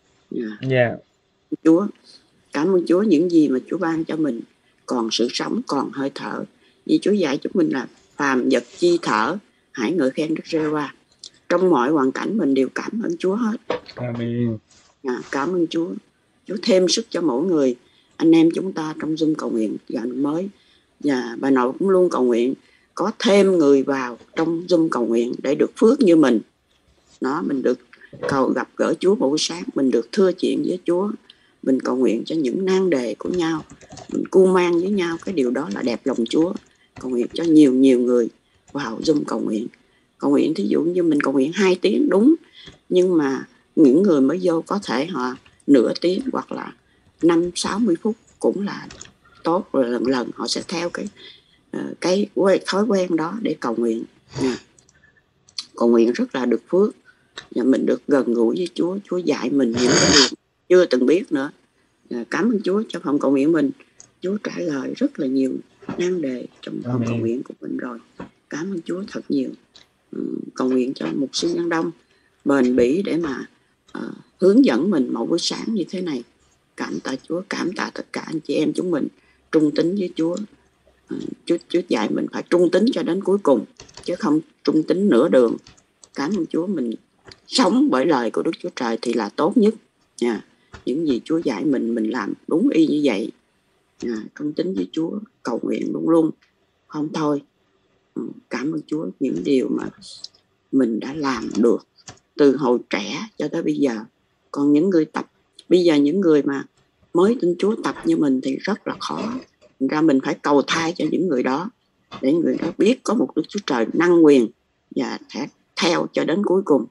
Chúa, cảm ơn Chúa những gì mà Chúa ban cho mình còn sự sống, còn hơi thở. Vì Chúa dạy chúng mình là phàm vật chi thở, hãy ngợi khen Đức Giê-hô-va. Trong mọi hoàn cảnh mình đều cảm ơn Chúa hết. Amen. Cảm ơn Chúa. Chúa thêm sức cho mỗi người anh em chúng ta trong Zoom cầu nguyện gần mới. Và bà nội cũng luôn cầu nguyện có thêm người vào trong Zoom cầu nguyện để được phước như mình. Mình được gặp gỡ Chúa buổi sáng, mình được thưa chuyện với Chúa, mình cầu nguyện cho những nan đề của nhau, mình cu mang với nhau, cái điều đó là đẹp lòng Chúa. Cầu nguyện cho nhiều người vào Zoom cầu nguyện. Cầu nguyện thí dụ như mình cầu nguyện 2 tiếng đúng, nhưng mà những người mới vô có thể họ nửa tiếng hoặc là 50-60 phút cũng là tốt. Rồi lần họ sẽ theo cái thói quen đó để cầu nguyện. Cầu nguyện rất là được phước, và mình được gần gũi với Chúa. Chúa dạy mình những cái điều chưa từng biết nữa. Cảm ơn Chúa cho phòng cầu nguyện mình. Chúa trả lời rất là nhiều nan đề trong phòng cầu nguyện của mình rồi. Cảm ơn Chúa thật nhiều. Cầu nguyện cho mục sư Nhân Đông bền bỉ để mà hướng dẫn mình mỗi buổi sáng như thế này. Cảm tạ Chúa, cảm tạ tất cả anh chị em chúng mình trung tín với Chúa. Chúa dạy mình phải trung tín cho đến cuối cùng, chứ không trung tín nửa đường. Cảm ơn Chúa, mình sống bởi lời của Đức Chúa Trời thì là tốt nhất. Những gì Chúa dạy mình làm đúng y như vậy. Trung tín với Chúa, cầu nguyện luôn luôn, không thôi. Cảm ơn Chúa những điều mà mình đã làm được từ hồi trẻ cho tới bây giờ. Còn những người tập, bây giờ những người mà mới tin Chúa tập như mình thì rất là khó. Thành ra mình phải cầu thay cho những người đó, để người đó biết có một Đức Chúa Trời năng quyền và theo cho đến cuối cùng.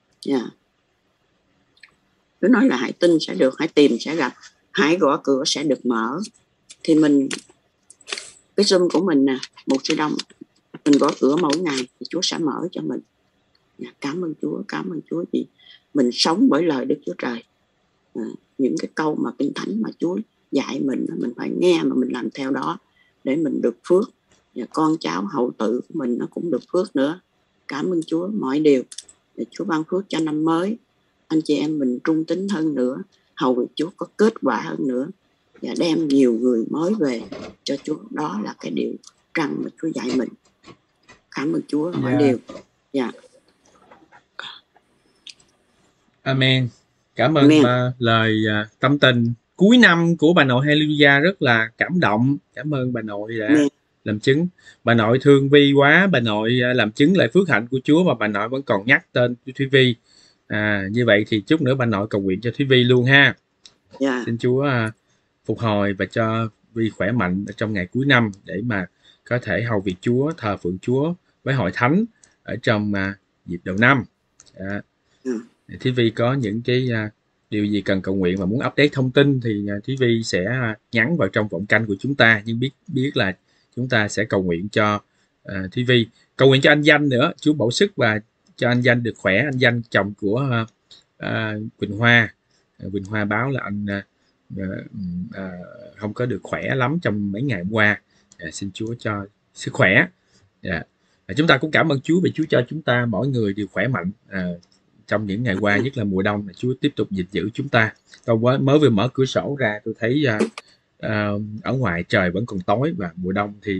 Cứ nói là hãy tin sẽ được, hãy tìm sẽ gặp, hãy gõ cửa sẽ được mở. Thì mình, cái Zoom của mình nè, một sư đông, mình gõ cửa mỗi ngày thì Chúa sẽ mở cho mình. Cảm ơn Chúa vì mình sống bởi lời Đức Chúa Trời. Những cái câu mà Kinh Thánh mà Chúa dạy mình phải nghe mà mình làm theo đó để mình được phước. Và con cháu hậu tự của mình nó cũng được phước nữa. Cảm ơn Chúa mọi điều. Để Chúa ban phước cho năm mới. Anh chị em mình trung tín hơn nữa, hầu việc Chúa có kết quả hơn nữa. và đem nhiều người mới về cho Chúa. Đó là cái điều răn mà Chúa dạy mình. Cảm ơn Chúa mọi điều. Dạ. Amen. Cảm ơn lời tâm tình cuối năm của bà nội Hallelujah, rất là cảm động. Cảm ơn bà nội đã làm chứng. Bà nội thương Vi quá, bà nội làm chứng lại phước hạnh của Chúa và bà nội vẫn còn nhắc tên Thúy Vi. Như vậy thì chút nữa bà nội cầu nguyện cho Thúy Vi luôn ha. Xin Chúa phục hồi và cho Vi khỏe mạnh ở trong ngày cuối năm để mà có thể hầu việc Chúa, thờ phượng Chúa với hội thánh ở trong dịp đầu năm. Thúy Vi có những cái điều gì cần cầu nguyện và muốn update thông tin thì Thúy Vi sẽ nhắn vào trong vọng canh của chúng ta, nhưng biết là chúng ta sẽ cầu nguyện cho Thúy Vi, cầu nguyện cho anh Danh nữa, Chúa bổ sức và cho anh Danh được khỏe. Anh Danh chồng của Quỳnh Hoa. Quỳnh Hoa báo là anh không có được khỏe lắm trong mấy ngày qua. Xin Chúa cho sức khỏe. Chúng ta cũng cảm ơn Chúa vì Chúa cho chúng ta mỗi người đều khỏe mạnh trong những ngày qua, nhất là mùa đông. Chúa tiếp tục dịch giữ chúng ta. Tôi mới vừa mở cửa sổ ra, tôi thấy ở ngoài trời vẫn còn tối, và mùa đông thì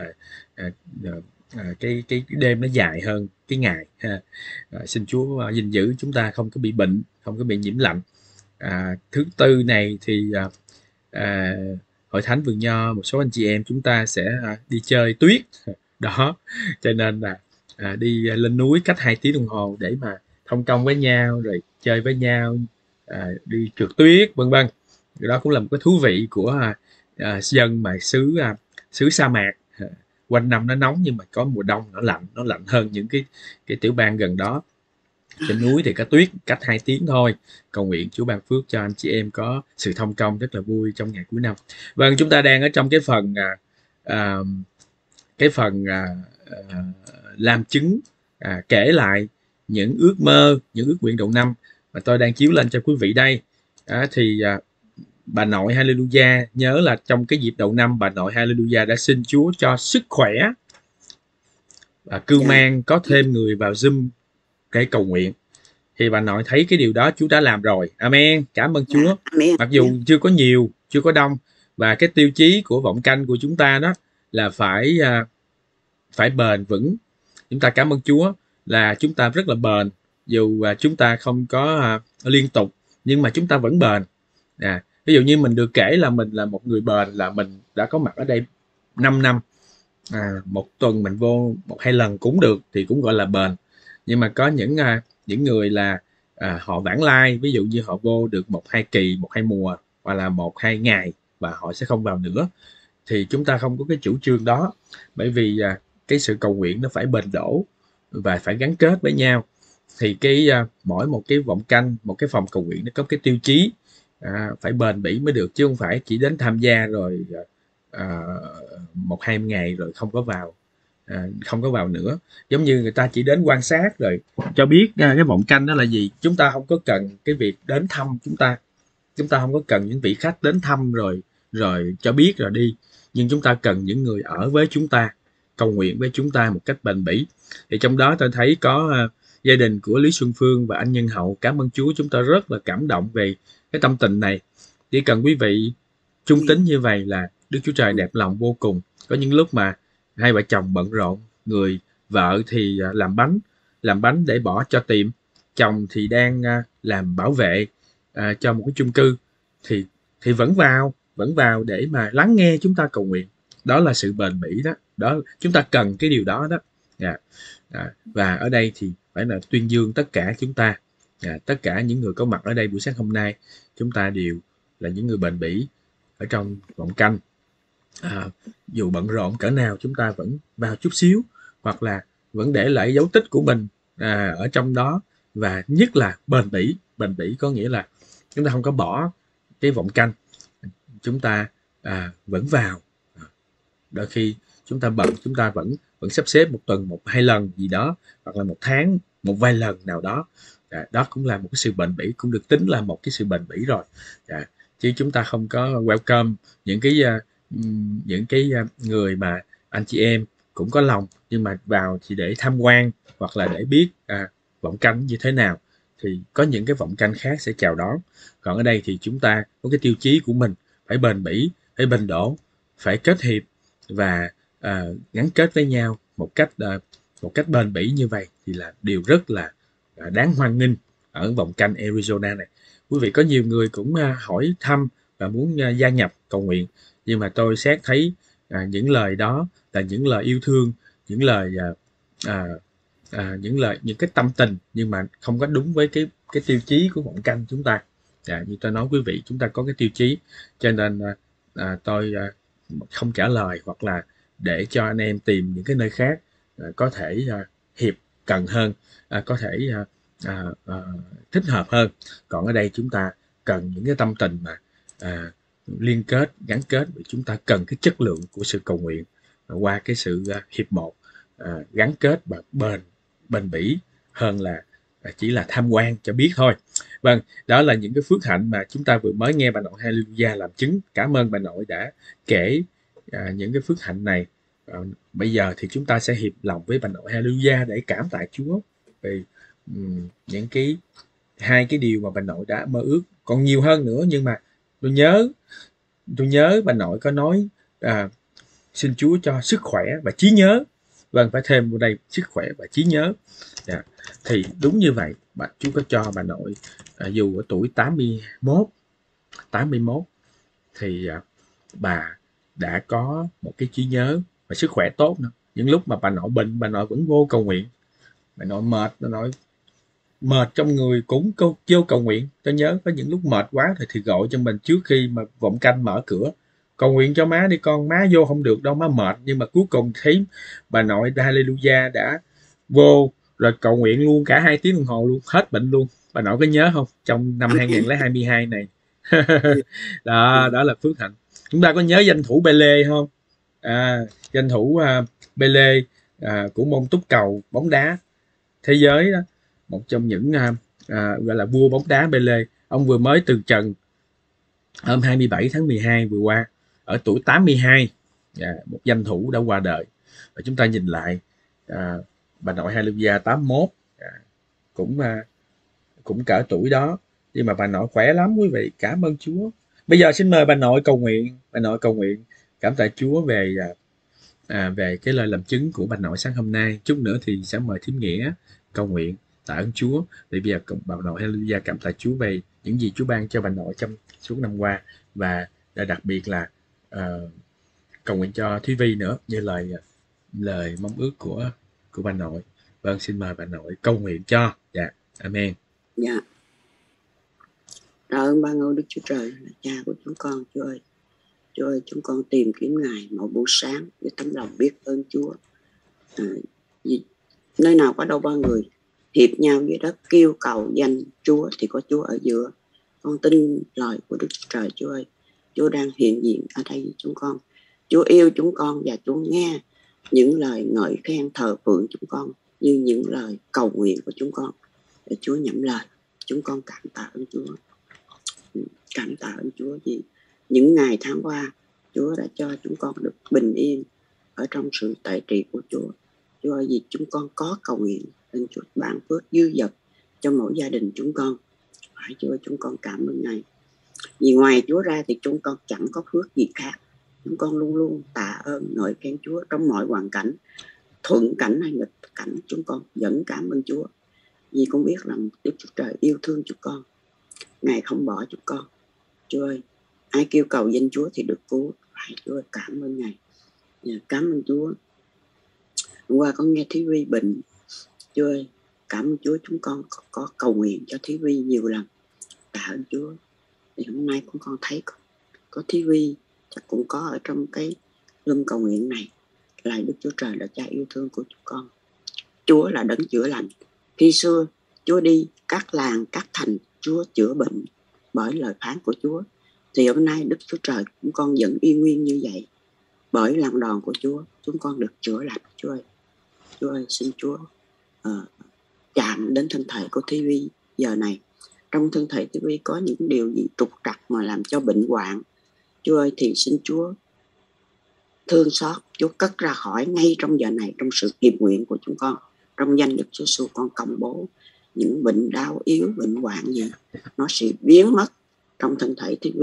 cái đêm nó dài hơn cái ngày. Xin Chúa gìn giữ chúng ta không có bị bệnh, không có bị nhiễm lạnh. Thứ tư này thì Hội Thánh Vườn Nho, một số anh chị em chúng ta sẽ đi chơi tuyết đó, cho nên là đi lên núi cách 2 tiếng đồng hồ để mà thông công với nhau, rồi chơi với nhau, đi trượt tuyết vân vân. Đó cũng là một cái thú vị của dân mà xứ sa mạc. Quanh năm nó nóng nhưng mà có mùa đông nó lạnh hơn những cái tiểu bang gần đó. Trên núi thì có tuyết cách 2 tiếng thôi. Cầu nguyện Chúa ban phước cho anh chị em có sự thông công rất là vui trong ngày cuối năm. Vâng, chúng ta đang ở trong cái phần làm chứng, kể lại những ước mơ, những ước nguyện đầu năm mà tôi đang chiếu lên cho quý vị đây. Bà nội Hallelujah nhớ là trong cái dịp đầu năm, bà nội Hallelujah đã xin Chúa cho sức khỏe và cưu mang có thêm người vào Zoom cái cầu nguyện. Thì bà nội thấy cái điều đó Chúa đã làm rồi. Amen. Cảm ơn Chúa. Mặc dù chưa có nhiều, chưa có đông, và cái tiêu chí của vọng canh của chúng ta đó là phải bền vững. Chúng ta cảm ơn Chúa là chúng ta rất là bền, dù chúng ta không có liên tục nhưng mà chúng ta vẫn bền. Ví dụ như mình được kể là mình là một người bền, là mình đã có mặt ở đây 5 năm. Một tuần mình vô 1-2 lần cũng được thì cũng gọi là bền. Nhưng mà có những người là họ vãng lai, ví dụ như họ vô được 1-2 kỳ, 1-2 mùa, hoặc là 1-2 ngày và họ sẽ không vào nữa. Thì chúng ta không có cái chủ trương đó, bởi vì cái sự cầu nguyện nó phải bền đổ và phải gắn kết với nhau. Thì mỗi một cái vọng canh, một cái phòng cầu nguyện nó có cái tiêu chí phải bền bỉ mới được, chứ không phải chỉ đến tham gia rồi 1-2 ngày rồi không có vào nữa. Giống như người ta chỉ đến quan sát rồi cho biết cái vọng canh đó là gì. Chúng ta không có cần cái việc đến thăm, chúng ta không có cần những vị khách đến thăm rồi cho biết rồi đi, nhưng chúng ta cần những người ở với chúng ta, cầu nguyện với chúng ta một cách bền bỉ. Thì trong đó tôi thấy có gia đình của Lý Xuân Phương và anh Nhân Hậu. Cảm ơn Chúa, chúng ta rất là cảm động về cái tâm tình này. Chỉ cần quý vị trung tín như vậy là Đức Chúa Trời đẹp lòng vô cùng. Có những lúc mà hai vợ chồng bận rộn, người vợ thì làm bánh để bỏ cho tiệm, chồng thì đang làm bảo vệ cho một cái chung cư, thì vẫn vào để mà lắng nghe chúng ta cầu nguyện. Đó là sự bền bỉ đó chúng ta cần cái điều đó. Và ở đây thì phải là tuyên dương tất cả chúng ta, tất cả những người có mặt ở đây buổi sáng hôm nay, chúng ta đều là những người bền bỉ ở trong vọng canh. Dù bận rộn cỡ nào chúng ta vẫn vào chút xíu, hoặc là vẫn để lại dấu tích của mình ở trong đó. Và nhất là bền bỉ có nghĩa là chúng ta không có bỏ cái vọng canh, chúng ta vẫn vào. Đôi khi chúng ta bận, chúng ta vẫn sắp xếp một tuần 1-2 lần gì đó, hoặc là một tháng một vài lần nào đó. Đó cũng là một cái sự bền bỉ, cũng được tính là một cái sự bền bỉ rồi. Chứ chúng ta không có welcome những cái người mà anh chị em cũng có lòng nhưng mà vào chỉ để tham quan, hoặc là để biết vọng canh như thế nào, thì có những cái vọng canh khác sẽ chào đón. Còn ở đây thì chúng ta có cái tiêu chí của mình, phải bền bỉ, phải bình đỗ, phải kết hiệp và gắn kết với nhau một cách bền bỉ như vậy thì là điều rất là đáng hoan nghênh ở vòng canh Arizona này. Quý vị có nhiều người cũng hỏi thăm và muốn gia nhập cầu nguyện, nhưng mà tôi xét thấy những lời đó là những lời yêu thương, những lời những cái tâm tình, nhưng mà không có đúng với cái tiêu chí của vòng canh chúng ta. Như tôi nói quý vị, chúng ta có cái tiêu chí, cho nên tôi không trả lời, hoặc là để cho anh em tìm những cái nơi khác có thể hiệp cần hơn, có thể thích hợp hơn. Còn ở đây chúng ta cần những cái tâm tình mà liên kết, gắn kết, vì chúng ta cần cái chất lượng của sự cầu nguyện qua cái sự hiệp một, gắn kết và bền bỉ hơn là chỉ là tham quan cho biết thôi. Vâng, đó là những cái phước hạnh mà chúng ta vừa mới nghe bà nội Hallelujah làm chứng. Cảm ơn bà nội đã kể những cái phước hạnh này. Bây giờ thì chúng ta sẽ hiệp lòng với bà nội Hallelujah để cảm tạ Chúa vì những hai cái điều mà bà nội đã mơ ước, còn nhiều hơn nữa. Nhưng mà tôi nhớ bà nội có nói xin Chúa cho sức khỏe và trí nhớ. Vâng, phải thêm vào đây sức khỏe và trí nhớ. Thì đúng như vậy, Chúa có cho bà nội dù ở tuổi 81 thì bà đã có một cái trí nhớ và sức khỏe tốt nữa. Những lúc mà bà nội bệnh, bà nội vẫn vô cầu nguyện. Bà nội mệt trong người cũng vô cầu nguyện. Tôi nhớ có những lúc mệt quá thì gọi cho mình trước khi mà vọng canh mở cửa: cầu nguyện cho má đi con, má vô không được đâu, má mệt. Nhưng mà cuối cùng thấy bà nội Hallelujah đã vô rồi cầu nguyện luôn cả 2 tiếng đồng hồ luôn, hết bệnh luôn. Bà nội có nhớ không, trong năm 2022 này? Đó là phước hạnh. Chúng ta có nhớ danh thủ Pele không? Danh thủ Pele của môn túc cầu bóng đá thế giới đó, một trong những gọi là vua bóng đá Pele. Ông vừa mới từ trần hôm 27 tháng 12 vừa qua ở tuổi 82. Một danh thủ đã qua đời. Và chúng ta nhìn lại bà nội Hallelujah 81 cũng cỡ tuổi đó, nhưng mà bà nội khỏe lắm quý vị. Cảm ơn Chúa. Bây giờ xin mời bà nội cầu nguyện. Bà nội cầu nguyện cảm tạ Chúa về cái lời làm chứng của bà nội sáng hôm nay. Chút nữa thì sẽ mời thím Nghĩa cầu nguyện tạ ơn Chúa. Thì bây giờ bà nội Hallelujah cảm tạ Chúa về những gì Chúa ban cho bà nội trong suốt năm qua, và đặc biệt là cầu nguyện cho Thúy Vi nữa, như lời mong ước của bà nội. Vâng, xin mời bà nội cầu nguyện cho. Dạ, amen. Dạ. Tạ ơn ban ơn Đức Chúa Trời là Cha của chúng con. Chúa ơi, chúng con tìm kiếm Ngài mỗi buổi sáng với tấm lòng biết ơn Chúa. Nơi nào có đâu ba người hiệp nhau dưới đất kêu cầu danh Chúa thì có Chúa ở giữa. Con tin lời của Đức Chúa Trời. Chúa ơi, Chúa đang hiện diện ở đây với chúng con. Chúa yêu chúng con và Chúa nghe những lời ngợi khen thờ phượng chúng con như những lời cầu nguyện của chúng con. Để Chúa nhậm lời. Chúng con cảm tạ ơn Chúa. Cảm tạ ơn Chúa vì những ngày tháng qua Chúa đã cho chúng con được bình yên ở trong sự tẩy trị của Chúa. Chúa ơi, vì chúng con có cầu nguyện nên Chúa ban phước dư dật cho mỗi gia đình chúng con. Phải Chúa, chúng con cảm ơn Ngài. Vì ngoài Chúa ra thì chúng con chẳng có phước gì khác. Chúng con luôn luôn tạ ơn ngợi khen Chúa trong mọi hoàn cảnh, thuận cảnh hay nghịch cảnh. Chúng con vẫn cảm ơn Chúa vì con biết rằng Đức Chúa Trời yêu thương chúng con. Ngài không bỏ chúng con. Chúa ơi, ai kêu cầu danh Chúa thì được cứu. Phải Chúa ơi, cảm ơn Ngài. Cảm ơn Chúa. Hôm qua con nghe Thúy Vi bệnh. Chúa ơi, cảm ơn Chúa, chúng con có cầu nguyện cho Thúy Vi nhiều lần. Tạ ơn Chúa. Thì hôm nay con thấy có Thúy Vi chắc cũng có ở trong cái room cầu nguyện này. Lại Đức Chúa Trời là Cha yêu thương của chúng con. Chúa là đấng chữa lành. Khi xưa Chúa đi các làng các thành, Chúa chữa bệnh bởi lời phán của Chúa. Thì hôm nay Đức Chúa Trời chúng con vẫn y nguyên như vậy. Bởi lần đòn của Chúa chúng con được chữa lành. Chúa ơi, xin Chúa chạm đến thân thể của Thúy Vi giờ này. Trong thân thể Thúy Vi có những điều gì trục trặc mà làm cho bệnh hoạn, Chúa ơi, thì xin Chúa thương xót, Chúa cất ra khỏi ngay trong giờ này, trong sự hiệp nguyện của chúng con. Trong danh Đức Chúa Giêsu con công bố những bệnh đau yếu, bệnh hoạn gì nó sẽ biến mất trong thân thể Thúy Vi.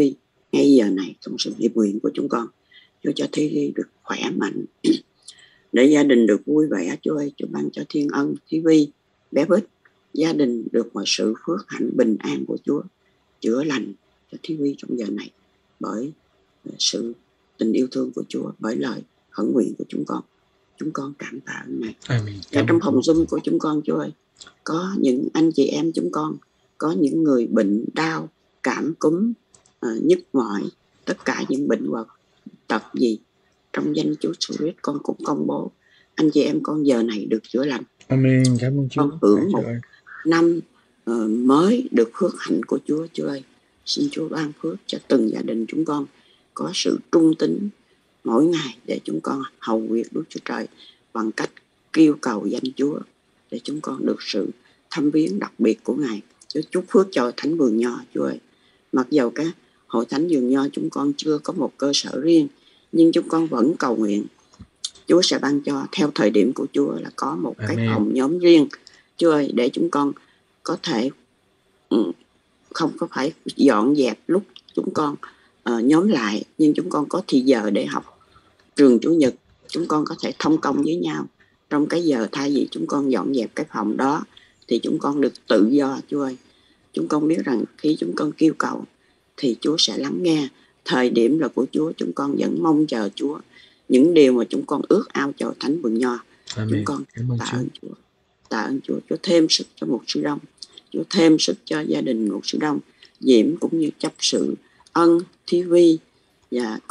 ngay giờ này trong sự hiệp nguyện của chúng con. Chúa cho Thi Vi được khỏe mạnh, để gia đình được vui vẻ. Chúa ơi, Chúa ban cho Thiên Ân, Thi Vi, bé Bích, gia đình được mọi sự phước hạnh bình an của Chúa chữa lành cho Thi Vi trong giờ này, bởi sự tình yêu thương của Chúa, bởi lời khẩn nguyện của chúng con cảm tạ ơn Ngài. Và trong phòng Zoom của chúng con, Chúa ơi, có những anh chị em chúng con, có những người bệnh đau, cảm cúm, nhức mỏi, tất cả những bệnh hoặc tật gì, trong danh Chúa Jesus con cũng công bố anh chị em con giờ này được chữa lành. Amen. Cảm ơn Chúa. Con hưởng một năm mới được phước hạnh của Chúa. Chúa ơi, xin Chúa ban phước cho từng gia đình chúng con có sự trung tín mỗi ngày, để chúng con hầu việc Đức Chúa Trời bằng cách kêu cầu danh Chúa, để chúng con được sự thăm viếng đặc biệt của Ngài. Chúa chúc phước cho Thánh Vườn Nho. Chúa ơi, mặc dầu cái hội Thánh Vườn Nho chúng con chưa có một cơ sở riêng, nhưng chúng con vẫn cầu nguyện Chúa sẽ ban cho theo thời điểm của Chúa là có một cái phòng nhóm riêng. Chúa ơi, để chúng con có thể không có phải dọn dẹp lúc chúng con nhóm lại, nhưng chúng con có thì giờ để học trường Chủ nhật, chúng con có thể thông công với nhau trong cái giờ, thay vì chúng con dọn dẹp cái phòng đó thì chúng con được tự do. Chúa ơi, chúng con biết rằng khi chúng con kêu cầu thì Chúa sẽ lắng nghe. Thời điểm là của Chúa, chúng con vẫn mong chờ Chúa những điều mà chúng con ước ao cho Thánh Vườn Nho. Chúng con tạ ơn Chúa, tạ ơn Chúa. Chúa thêm sức cho Mục Sư Đông, Chúa thêm sức cho gia đình Mục Sư Đông, Diễm cũng như chấp sự Ân, Thi Vi và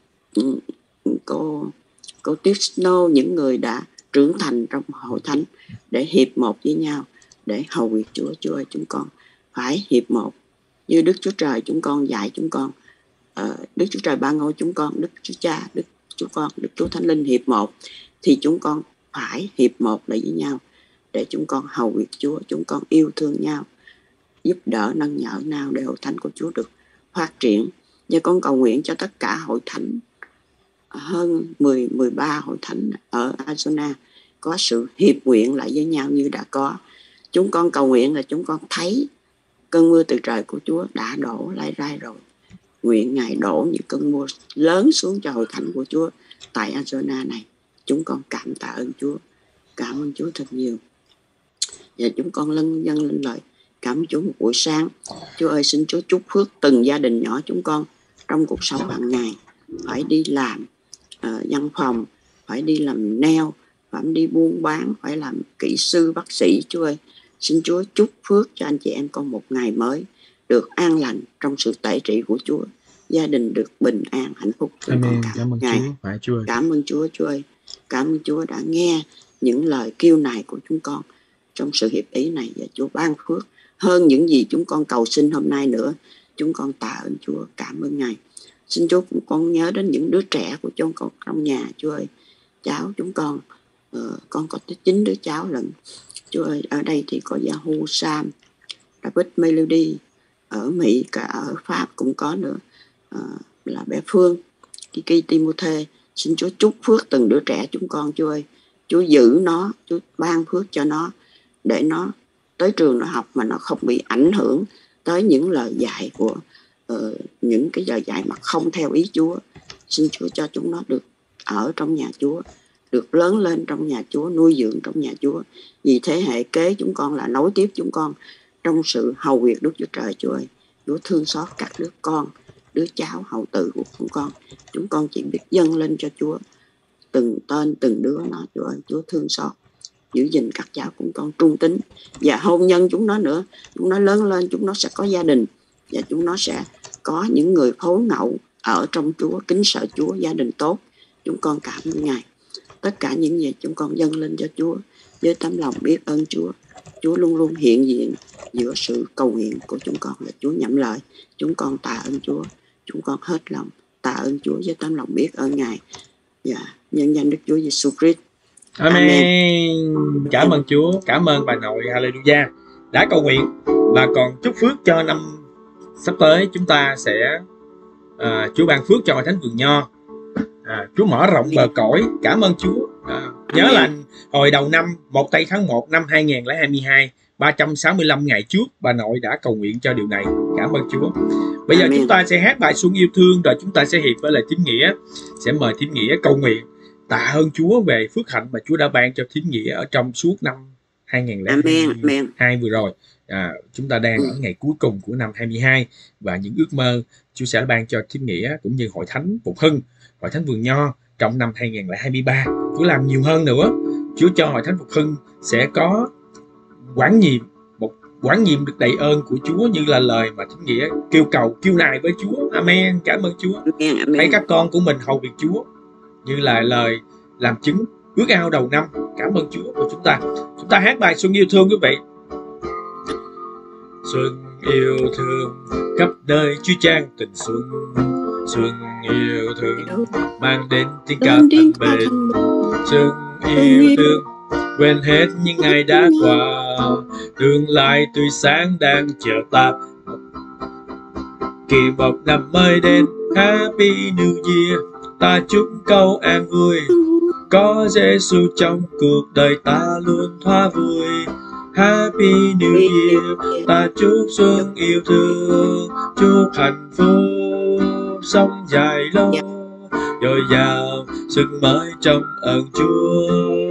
cô Tuyết Snow, những người đã trưởng thành trong hội thánh, để hiệp một với nhau để hầu việc Chúa. Chúa ơi, chúng con phải hiệp một như Đức Chúa Trời chúng con dạy chúng con. Đức Chúa Trời Ba Ngôi chúng con, Đức Chúa Cha, Đức Chúa Con, Đức Chúa Thánh Linh hiệp một, thì chúng con phải hiệp một lại với nhau để chúng con hầu việc Chúa. Chúng con yêu thương nhau, giúp đỡ nâng nhở nhau để hội thánh của Chúa được phát triển. Và con cầu nguyện cho tất cả hội thánh, hơn 13 hội thánh ở Arizona có sự hiệp nguyện lại với nhau như đã có. Chúng con cầu nguyện là chúng con thấy cơn mưa từ trời của Chúa đã đổ lai rai rồi. Nguyện Ngài đổ những cơn mưa lớn xuống cho hội thánh của Chúa tại Arizona này. Chúng con cảm tạ ơn Chúa, cảm ơn Chúa thật nhiều. Và chúng con dâng lên lời cảm ơn Chúa một buổi sáng. Chúa ơi, xin Chúa chúc phước từng gia đình nhỏ chúng con trong cuộc sống hàng ngày, phải đi làm văn phòng, phải đi làm nail, phải đi buôn bán, phải làm kỹ sư, bác sĩ. Chúa ơi, xin Chúa chúc phước cho anh chị em con một ngày mới được an lành trong sự tẩy trị của Chúa, gia đình được bình an, hạnh phúc. Amen. Cảm ơn Chúa. Cảm ơn Chúa. Chúa ơi, cảm ơn Chúa đã nghe những lời kêu nài của chúng con trong sự hiệp ý này, và Chúa ban phước hơn những gì chúng con cầu xin hôm nay nữa. Chúng con tạ ơn Chúa, cảm ơn Ngài. Xin Chúa cũng con nhớ đến những đứa trẻ của chúng con trong nhà. Chúa ơi, cháu chúng con có tới 9 đứa cháu lận. Chúa ơi, ở đây thì có Yahoo, Sam, David, Melody, ở Mỹ, cả ở Pháp cũng có nữa, là bé Phương, Kiki, Timothy. Xin Chúa chúc phước từng đứa trẻ chúng con. Chúa ơi, Chúa giữ nó, Chúa ban phước cho nó, để nó tới trường nó học mà nó không bị ảnh hưởng tới những lời dạy của những cái lời dạy mà không theo ý Chúa. Xin Chúa cho chúng nó được ở trong nhà Chúa, được lớn lên trong nhà Chúa, nuôi dưỡng trong nhà Chúa. Vì thế hệ kế chúng con là nối tiếp chúng con trong sự hầu việc Đức Chúa Trời. Chúa ơi, Chúa thương xót các đứa con, đứa cháu hậu tử của chúng con. Chúng con chỉ biết dâng lên cho Chúa từng tên, từng đứa nó. Chúa ơi, Chúa thương xót, giữ gìn các cháu của con trung tín, và hôn nhân chúng nó nữa. Chúng nó lớn lên, chúng nó sẽ có gia đình, và chúng nó sẽ có những người phối ngẫu ở trong Chúa, kính sợ Chúa, gia đình tốt. Chúng con cảm ơn Ngài. Tất cả những gì chúng con dâng lên cho Chúa với tấm lòng biết ơn Chúa. Chúa luôn luôn hiện diện giữa sự cầu nguyện của chúng con, là Chúa nhậm lời. Chúng con tạ ơn Chúa, chúng con hết lòng tạ ơn Chúa với tấm lòng biết ơn Ngài. Và nhân danh Đức Chúa Giêsu Christ. Amen. Cảm ơn Chúa, cảm ơn bà nội Hallelujah đã cầu nguyện và còn chúc phước cho năm sắp tới. Chúng ta sẽ Chúa ban phước cho hội thánh Vườn Nho, Chúa mở rộng bờ cõi. Cảm ơn Chúa. Nhớ là hồi đầu năm 1 tháng 1 năm 2022, 365 ngày trước bà nội đã cầu nguyện cho điều này. Cảm ơn Chúa. Bây giờ chúng ta sẽ hát bài Xuân Yêu Thương, rồi chúng ta sẽ hiệp với lại Thím Nghĩa. Sẽ mời Thím Nghĩa cầu nguyện tạ ơn Chúa về phước hạnh mà Chúa đã ban cho Thím Nghĩa ở trong suốt năm 2022 vừa rồi. Chúng ta đang ở ngày cuối cùng của năm 22 và những ước mơ Chúa sẽ ban cho Thím Nghĩa cũng như Hội Thánh Phục Hưng, Hội Thánh Vườn Nho trong năm 2023. Chúa làm nhiều hơn nữa. Chúa cho Hội Thánh Phục Hưng sẽ có một quán nhiệm được đầy ơn của Chúa, như là lời mà Thím Nghĩa kêu cầu, kêu nài với Chúa. Amen. Cảm ơn Chúa. Thấy các con của mình hầu việc Chúa như là lời làm chứng ước ao đầu năm. Cảm ơn Chúa của chúng ta. Chúng ta hát bài Xuân Yêu Thương quý vị. Xuân yêu thương khắp đời Chúa trang tình xuân, xuân yêu thương mang đến tiếng ca thanh bền. Xuân yêu thương quên hết những ngày đã qua, tương lai tươi sáng đang chờ ta. Kỳ một năm mới đến, Happy New Year, ta chúc câu an vui, có Giêsu trong cuộc đời ta luôn thỏa vui. Happy New Year, ta chúc xuân yêu thương, chúc hạnh phúc sống dài lâu, dồi dào sức mới trong ơn Chúa.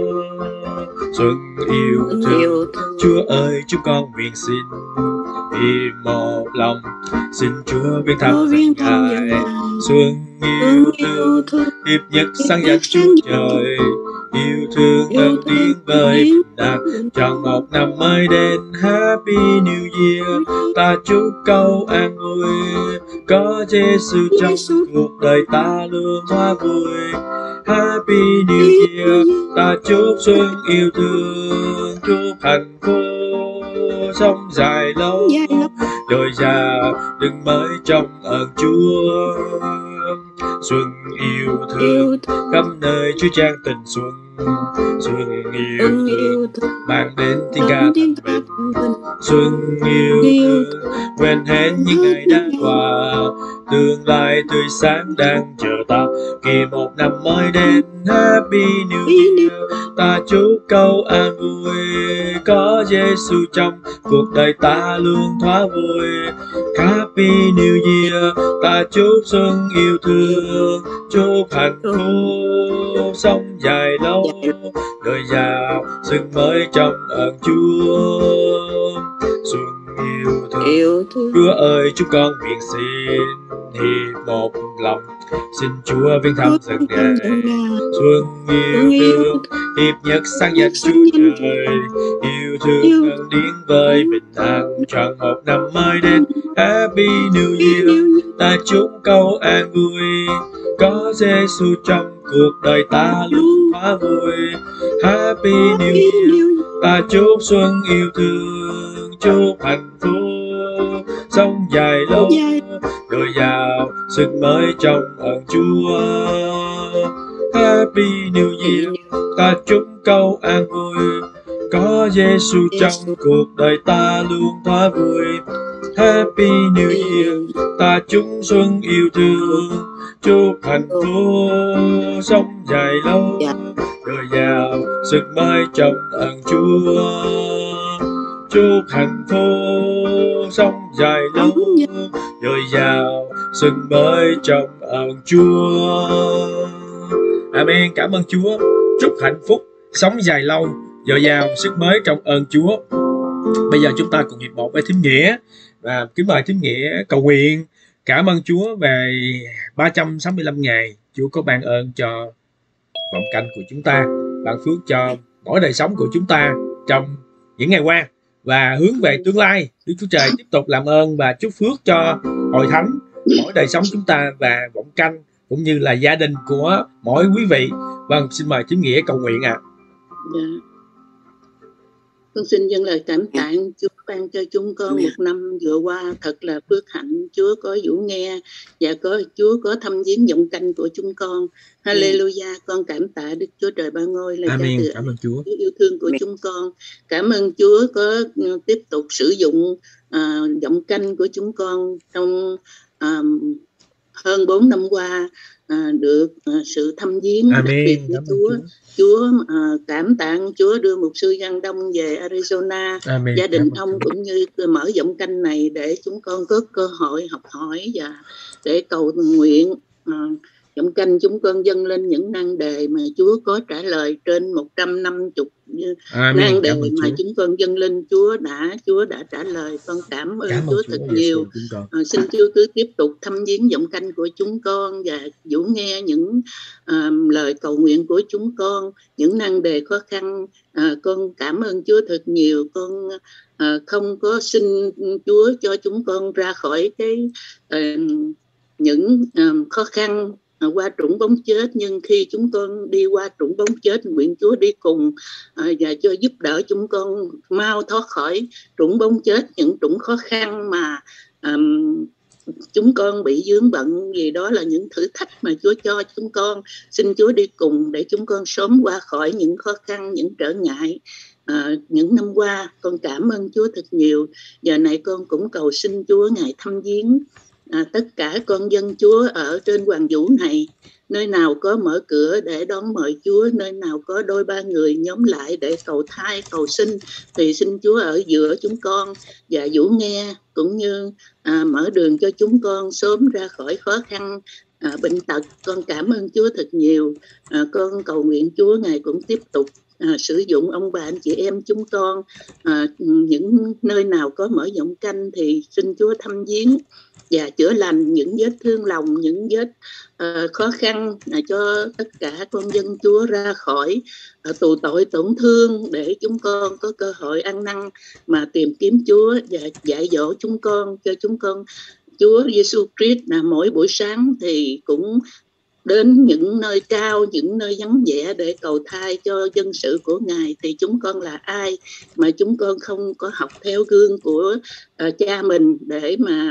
Xuân yêu thương, Chúa ơi chúng con nguyện xin vì một lòng, xin Chúa viếng thăm dân Ngài. Xuân yêu thương, hiệp nhất sáng danh Chúa Trời, yêu thương ơn tiếng với bình an, chọn một năm mới đến. Happy New Year, ta chúc câu an vui, có Giêsu trong cuộc đời ta luôn thỏa vui. Happy New Year, ta chúc xuân yêu thương, chúc hạnh phúc sống dài lâu, dồi dào đừng mới trong ơn Chúa. Xuân yêu thương khắp nơi Chúa trang tình xuân, xuân yêu thương mang đến tiếng ca thanh bình. Xuân yêu thương quên hết những ngày đã qua, tương lai tươi sáng đang chờ ta. Kỳ một năm mới đến, Happy New Year, ta chúc câu an vui, có Giêsu trong cuộc đời ta luôn thỏa vui. Happy New Year, ta chúc xuân yêu thương, chúc hạnh phúc sống dài lâu, đời giàu sức mới trong ơn Chúa. Xuân yêu thương, Chúa ơi chúng con nguyện xin hiệp một lòng, xin Chúa viếng thăm dân Ngài. Xuân yêu thương, hiệp nhất sáng danh Chúa Trời, yêu thương ơn điển với bình an, chọn một năm mới đến. Happy New Year, ta chúc câu an vui, có Giêsu trong cuộc đời ta luôn thỏa vui. Happy New Year, ta chúc xuân yêu thương, chúc hạnh phúc sống dài lâu, dồi dào sức mới trong ơn Chúa. Happy New Year, ta chúc câu an vui, có Giêsu trong cuộc đời ta luôn thỏa vui. Happy New Year, ta chúc xuân yêu thương, chúc hạnh phúc sống dài lâu, dồi dào sức mới trong ơn Chúa. Chúc hạnh phúc sống dài lâu, dồi dào sức mới trong ơn Chúa. Amen. Cảm ơn Chúa. Chúc hạnh phúc sống dài lâu, dồi dào sức mới trong ơn Chúa. Bây giờ chúng ta cùng hiệp một với Thím Nghĩa, và kính mời Thím Nghĩa cầu nguyện cảm ơn Chúa về 365 ngày Chúa có ban ơn cho vọng canh của chúng ta, ban phước cho mỗi đời sống của chúng ta trong những ngày qua, và hướng về tương lai. Đức Chúa Trời tiếp tục làm ơn và chúc phước cho hội thánh, mỗi đời sống chúng ta và vọng canh cũng như là gia đình của mỗi quý vị. Vâng, xin mời Thím Nghĩa cầu nguyện ạ. Con xin dâng lời cảm tạ Chúa ban cho chúng con một năm vừa qua thật là phước hạnh. Chúa có dỗ nghe và Chúa có thăm viếng vọng canh của chúng con. Hallelujah. Con cảm tạ Đức Chúa Trời Ba Ngôi là Cha Từ Cảm ơn Chúa yêu thương của chúng con. Cảm ơn Chúa có tiếp tục sử dụng vọng canh của chúng con trong hơn 4 năm qua được sự thăm viếng đặc biệt của Chúa. Chúa cảm tạ Chúa đưa mục sư Giang Đông về Arizona. Amen. Gia đình ông cũng như mở giọng canh này để chúng con có cơ hội học hỏi và để cầu nguyện. Giọng canh chúng con dâng lên những nan đề mà Chúa có trả lời trên 150 nan đề mà chúng con dâng lên Chúa đã trả lời. Con cảm ơn Chúa thật nhiều. Xin Chúa cứ tiếp tục thăm viếng giọng canh của chúng con và dỗ nghe những lời cầu nguyện của chúng con, những nan đề khó khăn. Con cảm ơn Chúa thật nhiều. Con không có xin Chúa cho chúng con ra khỏi những khó khăn qua trũng bóng chết, nhưng khi chúng con đi qua trũng bóng chết, nguyện Chúa đi cùng và cho giúp đỡ chúng con mau thoát khỏi trũng bóng chết, những trũng khó khăn mà chúng con bị vướng bận, vì đó là những thử thách mà Chúa cho chúng con. Xin Chúa đi cùng để chúng con sớm qua khỏi những khó khăn, những trở ngại những năm qua. Con cảm ơn Chúa thật nhiều. Giờ này con cũng cầu xin Chúa Ngài thăm viếng tất cả con dân Chúa ở trên Hoàng Vũ này. Nơi nào có mở cửa để đón mời Chúa, nơi nào có đôi ba người nhóm lại để cầu thai, cầu sinh, thì xin Chúa ở giữa chúng con và dỗ nghe, cũng như mở đường cho chúng con sớm ra khỏi khó khăn, bệnh tật. Con cảm ơn Chúa thật nhiều. Con cầu nguyện Chúa Ngài cũng tiếp tục sử dụng ông bà anh chị em chúng con. Những nơi nào có mở giọng canh thì xin Chúa thăm viếng và chữa lành những vết thương lòng, những vết khó khăn, cho tất cả con dân Chúa ra khỏi tù tội tổn thương, để chúng con có cơ hội ăn năn mà tìm kiếm Chúa và dạy dỗ chúng con, cho chúng con Chúa Giêsu Christ là mỗi buổi sáng thì cũng đến những nơi cao, những nơi vắng vẻ để cầu thai cho dân sự của Ngài. Thì chúng con là ai mà chúng con không có học theo gương của cha mình để mà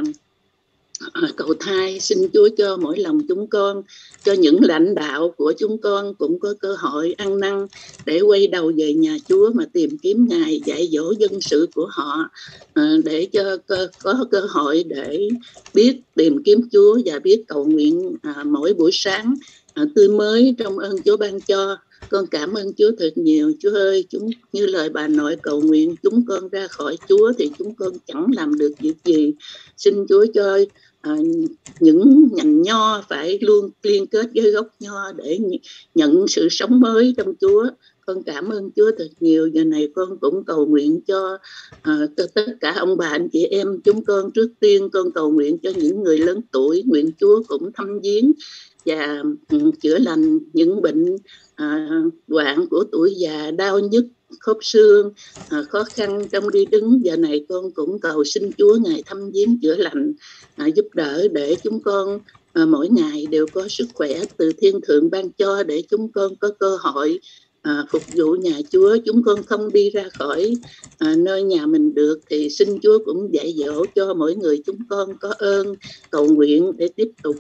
cầu thai? Xin Chúa cho mỗi lòng chúng con, cho những lãnh đạo của chúng con cũng có cơ hội ăn năn để quay đầu về nhà Chúa mà tìm kiếm Ngài, dạy dỗ dân sự của họ, để cho có cơ hội để biết tìm kiếm Chúa và biết cầu nguyện mỗi buổi sáng tươi mới trong ơn Chúa ban cho. Con cảm ơn Chúa thật nhiều. Chúa ơi, chúng như lời bà nội cầu nguyện, chúng con ra khỏi Chúa thì chúng con chẳng làm được việc gì. Xin Chúa cho những nhành nho phải luôn liên kết với gốc nho để nhận sự sống mới trong Chúa. Con cảm ơn Chúa thật nhiều. Giờ này con cũng cầu nguyện cho tất cả ông bà anh chị em chúng con. Trước tiên con cầu nguyện cho những người lớn tuổi, nguyện Chúa cũng thăm viếng và chữa lành những bệnh hoạn của tuổi già, đau nhức khớp xương, khó khăn trong đi đứng. Giờ này con cũng cầu xin Chúa Ngài thăm viếng chữa lành, giúp đỡ để chúng con mỗi ngày đều có sức khỏe từ thiên thượng ban cho, để chúng con có cơ hội phục vụ nhà Chúa. Chúng con không đi ra khỏi nơi nhà mình được thì xin Chúa cũng dạy dỗ cho mỗi người chúng con có ơn cầu nguyện để tiếp tục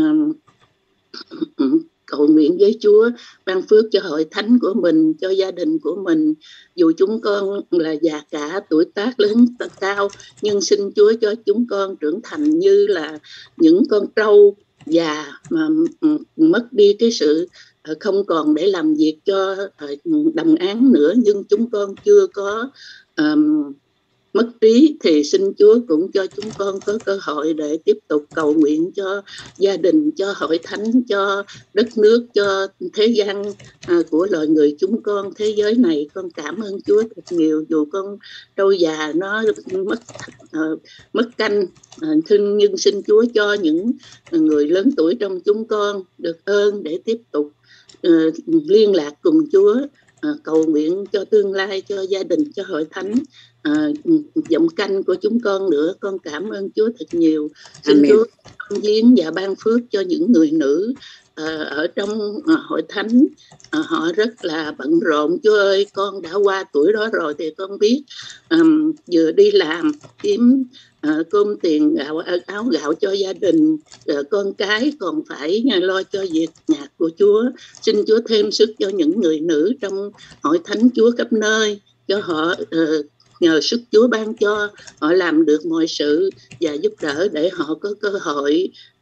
cầu nguyện với Chúa ban phước cho hội thánh của mình, cho gia đình của mình. Dù chúng con là già cả, tuổi tác lớn cao, nhưng xin Chúa cho chúng con trưởng thành như là những con trâu già mà mất đi cái sự không còn để làm việc cho đồng áng nữa, nhưng chúng con chưa có mất trí, thì xin Chúa cũng cho chúng con có cơ hội để tiếp tục cầu nguyện cho gia đình, cho hội thánh, cho đất nước, cho thế gian của loài người chúng con, thế giới này. Con cảm ơn Chúa thật nhiều. Dù con trâu già nó mất canh, nhưng xin Chúa cho những người lớn tuổi trong chúng con được ơn để tiếp tục liên lạc cùng Chúa, cầu nguyện cho tương lai, cho gia đình, cho hội thánh, giọng canh của chúng con nữa. Con cảm ơn Chúa thật nhiều. Xin Amen. Chúa viếng và ban phước cho những người nữ ở trong hội thánh. Họ rất là bận rộn. Chúa ơi, con đã qua tuổi đó rồi thì con biết vừa đi làm kiếm cơm tiền áo gạo cho gia đình, con cái còn phải lo cho việc nhà của Chúa. Xin Chúa thêm sức cho những người nữ trong hội thánh Chúa khắp nơi, cho họ nhờ sức Chúa ban cho họ làm được mọi sự và giúp đỡ để họ có cơ hội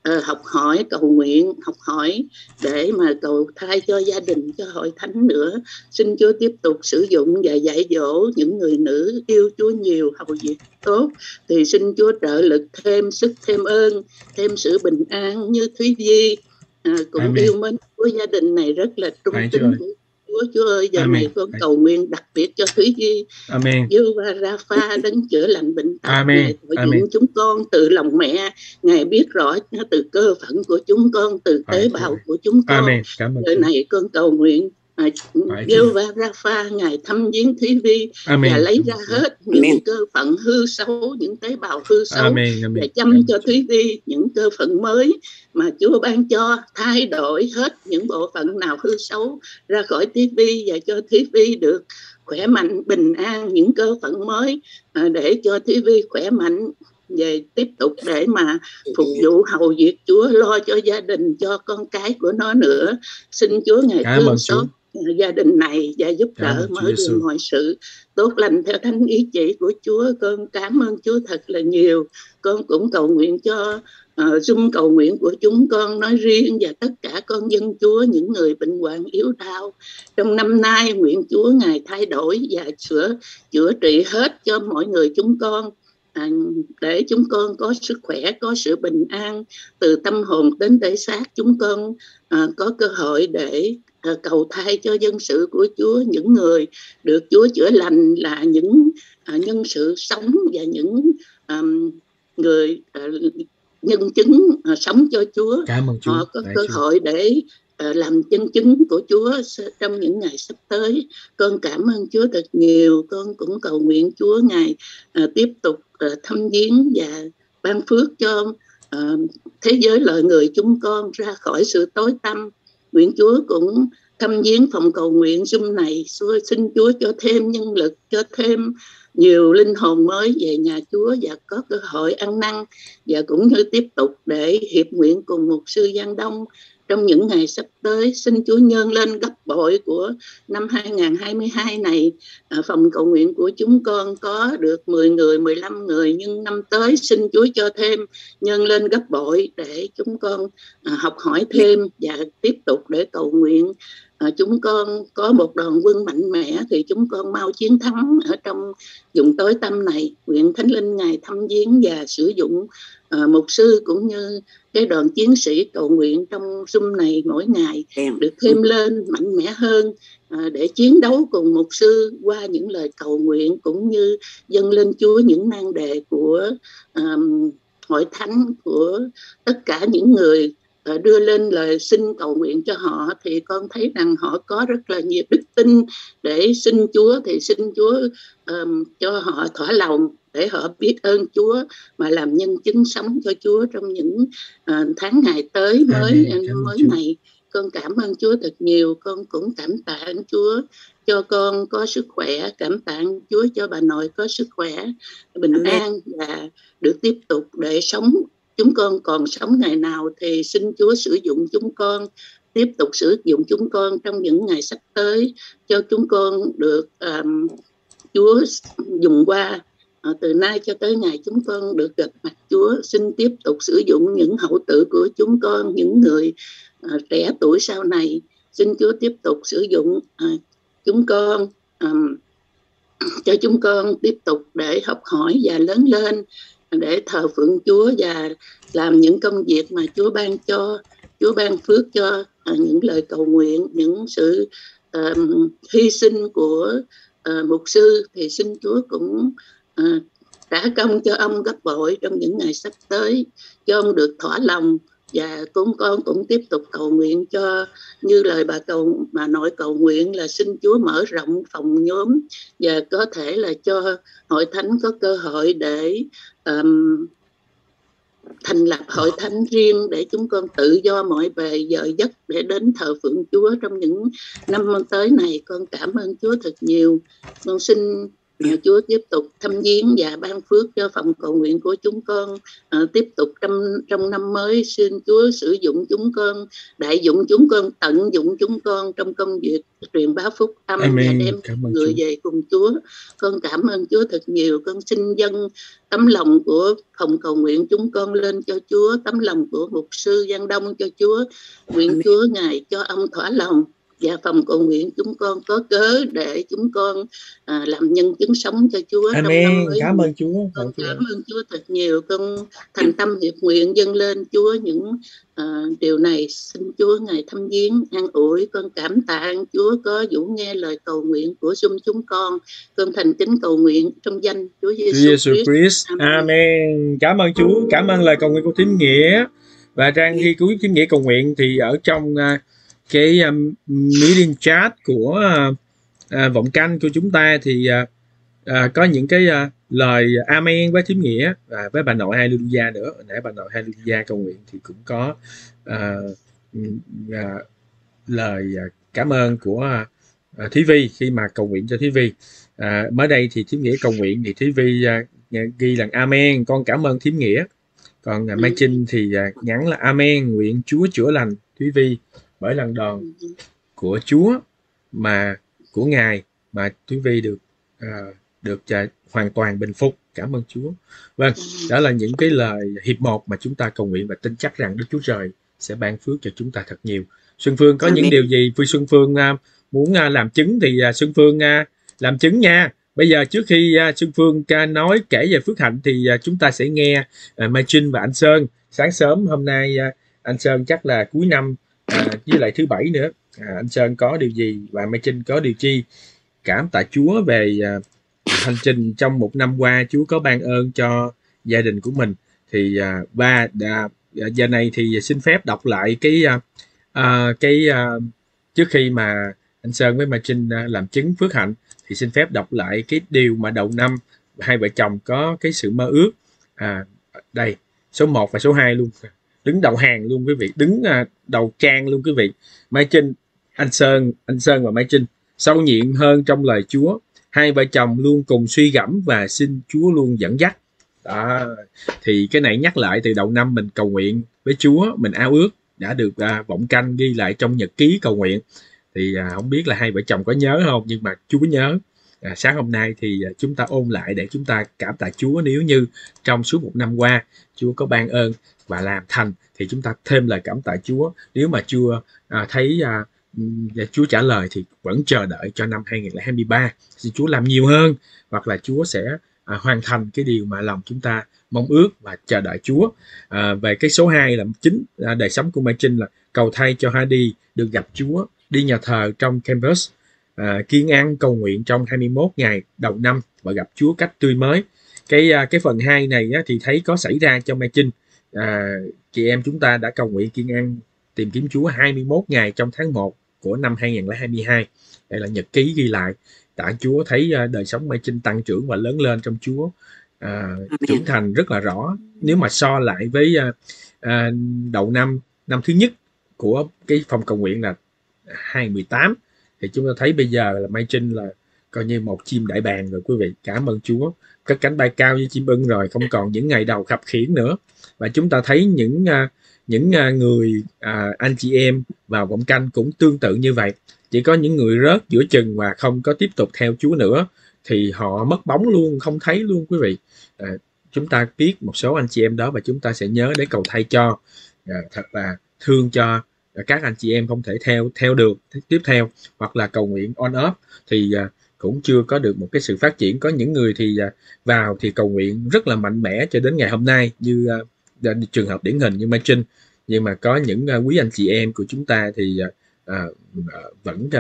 học hỏi cầu nguyện, học hỏi để mà cầu thai cho gia đình, cho hội thánh nữa. Xin Chúa tiếp tục sử dụng và dạy dỗ những người nữ yêu Chúa nhiều, hầu việc tốt. Thì xin Chúa trợ lực thêm sức, thêm ơn, thêm sự bình an như Thúy Vi cũng Amen. yêu mến của gia đình này, rất là trung tín của Chúa ơi. Giờ này con cầu nguyện đặc biệt cho Thúy Vi. Amen. Rafa đấng chữa lành bệnh tật. Amen. Ngài thọ dụng chúng con từ lòng mẹ. Ngài biết rõ từ cơ phận của chúng con, từ tế bào của chúng con. Amen. Giờ này con cầu nguyện Rafa Ngài thăm viếng Thúy Vi và lấy ra hết những cơ phận hư xấu, những tế bào hư xấu, và chăm cho Thúy Vi những cơ phận mới mà Chúa ban cho, thay đổi hết những bộ phận nào hư xấu ra khỏi Thúy Vi và cho Thúy Vi được khỏe mạnh, bình an, những cơ phận mới để cho Thúy Vi khỏe mạnh về tiếp tục để mà phục vụ hầu việc Chúa, lo cho gia đình, cho con cái của nó nữa. Xin Chúa Ngài thương xót gia đình này và giúp đỡ mở đường mọi sự tốt lành theo thánh ý chỉ của Chúa. Con cảm ơn Chúa thật là nhiều. Con cũng cầu nguyện cho Zoom cầu nguyện của chúng con nói riêng và tất cả con dân Chúa, những người bệnh hoạn yếu đau. Trong năm nay nguyện Chúa Ngài thay đổi và chữa trị hết cho mọi người chúng con, để chúng con có sức khỏe, có sự bình an từ tâm hồn đến thể xác. Chúng con có cơ hội để cầu thay cho dân sự của Chúa, những người được Chúa chữa lành là những nhân sự sống và những người nhân chứng sống cho Chúa. Họ có cơ hội để làm chân chứng của Chúa trong những ngày sắp tới. Con cảm ơn Chúa thật nhiều. Con cũng cầu nguyện Chúa Ngài tiếp tục thăm viếng và ban phước cho thế giới loài người chúng con ra khỏi sự tối tăm. Nguyện Chúa cũng thăm viếng phòng cầu nguyện Zoom này. Xin Chúa cho thêm nhân lực, cho thêm nhiều linh hồn mới về nhà Chúa và có cơ hội ăn năn, và cũng như tiếp tục để hiệp nguyện cùng mục sư Giang Đông trong những ngày sắp tới. Xin Chúa nhân lên gấp bội của năm 2022 này. Phòng cầu nguyện của chúng con có được 10 người, 15 người, nhưng năm tới xin Chúa cho thêm nhân lên gấp bội để chúng con học hỏi thêm và tiếp tục để cầu nguyện. Chúng con có một đoàn quân mạnh mẽ thì chúng con mau chiến thắng ở trong vùng tối tăm này. Nguyện Thánh Linh Ngài thăm viếng và sử dụng mục sư cũng như cái đoàn chiến sĩ cầu nguyện trong Zoom này mỗi ngày được thêm lên mạnh mẽ hơn để chiến đấu cùng mục sư qua những lời cầu nguyện, cũng như dâng lên Chúa những nan đề của hội thánh, của tất cả những người đưa lên lời xin cầu nguyện cho họ. Thì con thấy rằng họ có rất là nhiều đức tin để xin Chúa, thì xin Chúa cho họ thỏa lòng để họ biết ơn Chúa mà làm nhân chứng sống cho Chúa trong những tháng ngày tới mới này. Con cảm ơn Chúa thật nhiều. Con cũng cảm tạ Chúa cho con có sức khỏe, cảm tạ Chúa cho bà nội có sức khỏe, bình an và được tiếp tục để sống. Chúng con còn sống ngày nào thì xin Chúa sử dụng chúng con, tiếp tục sử dụng chúng con trong những ngày sắp tới, cho chúng con được Chúa dùng qua từ nay cho tới ngày chúng con được gặp mặt Chúa. Xin tiếp tục sử dụng những hậu tử của chúng con, những người trẻ tuổi sau này. Xin Chúa tiếp tục sử dụng chúng con, cho chúng con tiếp tục để học hỏi và lớn lên, để thờ phượng Chúa và làm những công việc mà Chúa ban cho. Chúa ban phước cho những lời cầu nguyện, những sự hy sinh của mục sư, thì xin Chúa cũng trả công cho ông gấp bội trong những ngày sắp tới, cho ông được thỏa lòng. Và con cũng tiếp tục cầu nguyện cho, như lời bà nội cầu nguyện là xin Chúa mở rộng phòng nhóm và có thể là cho hội thánh có cơ hội để thành lập hội thánh riêng để chúng con tự do mọi về giờ giấc để đến thờ phượng Chúa trong những năm tới này. Con cảm ơn Chúa thật nhiều. Con xin Nhờ Chúa tiếp tục thăm viếng và ban phước cho phòng cầu nguyện của chúng con. Tiếp tục trong năm mới, xin Chúa sử dụng chúng con, đại dụng chúng con, tận dụng chúng con trong công việc truyền bá phúc âm. Amen. Và đem người về cùng Chúa. Con cảm ơn Chúa thật nhiều. Con xin dâng tấm lòng của phòng cầu nguyện chúng con lên cho Chúa, tấm lòng của mục sư Giang Đông cho Chúa. Nguyện Chúa Ngài cho ông thỏa lòng, và phòng cầu nguyện chúng con có cớ để chúng con làm nhân chứng sống cho Chúa. Amen. Trong năm mới. Cảm ơn Chúa. Con cảm ơn Chúa thật nhiều. Con thành tâm hiệp nguyện dâng lên Chúa những điều này. Xin Chúa Ngài thăm viếng an ủi. Con cảm tạ Chúa có dũng nghe lời cầu nguyện của chúng con. Con thành kính cầu nguyện trong danh Chúa Giêsu Christ. Amen. Cảm ơn Chúa. Cảm ơn lời cầu nguyện của Thím Nghĩa. Và Trang khi cuối Thím Nghĩa cầu nguyện thì ở trong cái meeting chat của vọng canh của chúng ta thì có những cái lời amen với Thím Nghĩa và với bà nội Hallelujah nữa. Nãy bà nội Hallelujah cầu nguyện thì cũng có lời cảm ơn của Thí Vi khi mà cầu nguyện cho Thí Vi. Mới đây thì Thím Nghĩa cầu nguyện thì Thí Vi ghi là amen, con cảm ơn Thím Nghĩa. Còn Mai Trinh thì nhắn là amen, nguyện Chúa chữa lành Thí Vi bởi lần đòn của Chúa mà của Ngài mà Thí Vi được hoàn toàn bình phục. Cảm ơn Chúa. Vâng, đó là những cái lời hiệp một mà chúng ta cầu nguyện và tin chắc rằng Đức Chúa Trời sẽ ban phước cho chúng ta thật nhiều. Xuân Phương có những điều gì Xuân Phương muốn làm chứng thì Xuân Phương làm chứng nha. Bây giờ trước khi Xuân Phương nói kể về phước hạnh thì chúng ta sẽ nghe Mai Trinh và anh Sơn. Sáng sớm hôm nay anh Sơn chắc là cuối năm với lại thứ bảy nữa. Anh Sơn có điều gì và Mai Trinh có điều chi cảm tạ Chúa về hành trình trong một năm qua Chúa có ban ơn cho gia đình của mình. Thì giờ này thì xin phép đọc lại trước khi mà anh Sơn với Mai Trinh làm chứng phước hạnh thì xin phép đọc lại cái điều mà đầu năm hai vợ chồng có cái sự mơ ước. Đây số 1 và số 2 luôn, đứng đầu hàng luôn quý vị, đứng đầu trang luôn quý vị. Mai Trinh, anh Sơn và Mai Trinh sâu nhiệm hơn trong lời Chúa, hai vợ chồng luôn cùng suy gẫm và xin Chúa luôn dẫn dắt. Đó, thì cái này nhắc lại từ đầu năm mình cầu nguyện với Chúa, mình ao ước đã được vọng canh ghi lại trong nhật ký cầu nguyện. Thì không biết là hai vợ chồng có nhớ không, nhưng mà Chúa nhớ. Sáng hôm nay thì chúng ta ôn lại để chúng ta cảm tạ Chúa. Nếu như trong suốt một năm qua Chúa có ban ơn và làm thành thì chúng ta thêm lời cảm tạ Chúa. Nếu mà chưa thấy Chúa trả lời thì vẫn chờ đợi cho năm 2023 thì Chúa làm nhiều hơn, hoặc là Chúa sẽ hoàn thành cái điều mà lòng chúng ta mong ước và chờ đợi Chúa. Về cái số 2 là chính đời sống của Mai Trinh là cầu thay cho Hadi được gặp Chúa, đi nhà thờ trong campus, kiêng ăn cầu nguyện trong 21 ngày đầu năm và gặp Chúa cách tươi mới. Cái phần 2 này thì thấy có xảy ra cho Mai Trinh. Chị em chúng ta đã cầu nguyện kiêng ăn tìm kiếm Chúa 21 ngày trong tháng 1 của năm 2022. Đây là nhật ký ghi lại. Tạ Chúa thấy đời sống Mai Trinh tăng trưởng và lớn lên trong Chúa, trưởng thành rất là rõ. Nếu mà so lại với đầu năm thứ nhất của cái phòng cầu nguyện là 2018 thì chúng ta thấy bây giờ là Mai Trinh là coi như một chim đại bàng rồi quý vị. Cảm ơn Chúa, cất cánh bay cao với chim ưng rồi, không còn những ngày đầu khập khiễng nữa. Và chúng ta thấy những người anh chị em vào vọng canh cũng tương tự như vậy. Chỉ có những người rớt giữa chừng và không có tiếp tục theo Chúa nữa thì họ mất bóng luôn, không thấy luôn quý vị. Chúng ta biết một số anh chị em đó và chúng ta sẽ nhớ để cầu thay cho, thật là thương cho các anh chị em không thể theo được tiếp theo, hoặc là cầu nguyện on off thì cũng chưa có được một cái sự phát triển. Có những người thì vào thì cầu nguyện rất là mạnh mẽ cho đến ngày hôm nay như trường hợp điển hình như Mai Trinh, nhưng mà có những quý anh chị em của chúng ta thì vẫn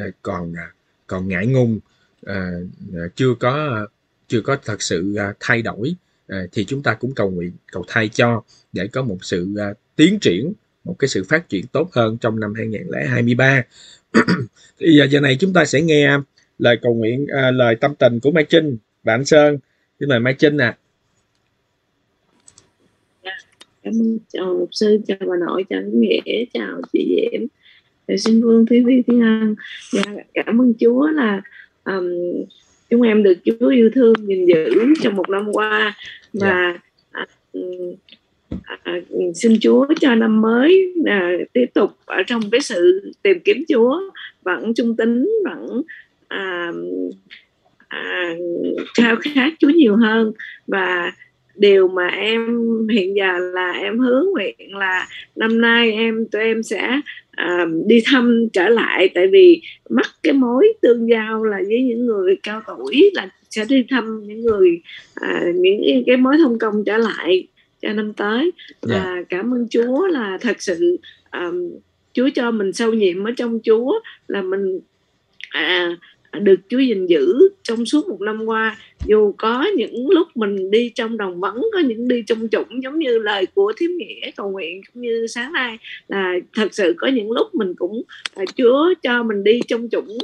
còn ngại ngùng, chưa có thật sự thay đổi. Thì chúng ta cũng cầu nguyện cầu thay cho để có một sự tiến triển, một cái sự phát triển tốt hơn trong năm 2023. Thì giờ này chúng ta sẽ nghe lời cầu nguyện, lời tâm tình của Mai Trinh và anh Sơn. Xin mời Mai Trinh nè. Chào mục sư, chào bà nội, chào Nghĩa, chào chị Diễm, xin Vương, Thúy Vi, Thiên Ân. Cảm ơn Chúa là chúng em được Chúa yêu thương gìn giữ trong một năm qua, và xin Chúa cho năm mới tiếp tục ở trong cái sự tìm kiếm Chúa, vẫn trung tín, vẫn khao khát Chúa nhiều hơn. Và điều mà em hiện giờ là em hứa nguyện là năm nay tụi em sẽ đi thăm trở lại, tại vì mắc cái mối tương giao là với những người cao tuổi, là sẽ đi thăm những người những cái mối thông công trở lại cho năm tới. Và cảm ơn Chúa là thật sự Chúa cho mình sâu nhiệm ở trong Chúa, là mình được Chúa gìn giữ trong suốt một năm qua. Dù có những lúc mình đi trong đồng vắng, có những đi trong trũng, giống như lời của Thiếm Nghĩa cầu nguyện cũng như sáng nay, là thật sự có những lúc mình cũng Chúa cho mình đi trong trũng,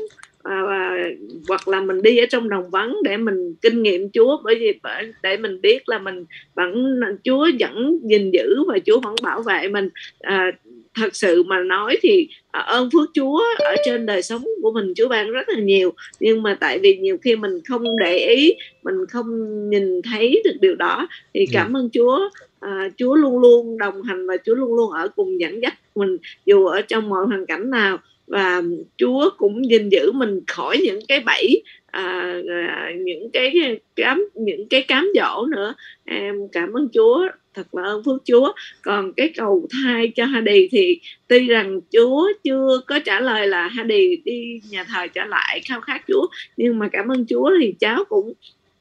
hoặc là mình đi ở trong đồng vắng để mình kinh nghiệm Chúa, để mình biết là mình vẫn Chúa vẫn gìn giữ và Chúa vẫn bảo vệ mình. Thật sự mà nói thì ơn phước Chúa ở trên đời sống của mình Chúa ban rất là nhiều, nhưng mà tại vì nhiều khi mình không để ý, mình không nhìn thấy được điều đó, thì cảm ơn Chúa. Chúa luôn luôn đồng hành và Chúa luôn luôn ở cùng dẫn dắt mình dù ở trong mọi hoàn cảnh nào, và Chúa cũng gìn giữ mình khỏi những cái bẫy, những cái cám dỗ nữa. Em cảm ơn Chúa, thật là ơn phước Chúa. Còn cái cầu thai cho Hadi thì tuy rằng Chúa chưa có trả lời là Hadi đi nhà thờ trở lại khao khát Chúa, nhưng mà cảm ơn Chúa thì cháu cũng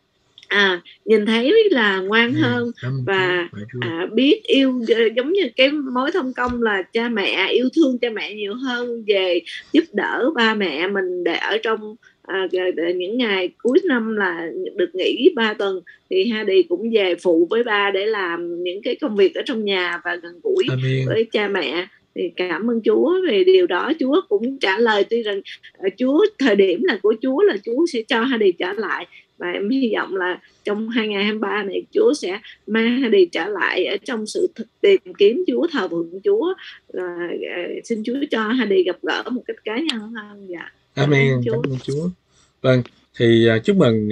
nhìn thấy là ngoan hơn và biết yêu, giống như cái mối thông công là cha mẹ, yêu thương cha mẹ nhiều hơn, về giúp đỡ ba mẹ mình để ở trong những ngày cuối năm là được nghỉ 3 tuần thì Hadi cũng về phụ với ba để làm những cái công việc ở trong nhà và gần gũi với cha mẹ. Thì cảm ơn Chúa về điều đó. Chúa cũng trả lời, tuy rằng Chúa thời điểm là của Chúa là Chúa sẽ cho Hadi trở lại, và em hy vọng là trong 2023 này Chúa sẽ mang Hadi trở lại ở trong sự tìm kiếm Chúa, thờ phượng Chúa. Xin Chúa cho Hadi gặp gỡ một cách cá nhân hơn. Amen. Cảm ơn Chúa. Vâng, thì chúc mừng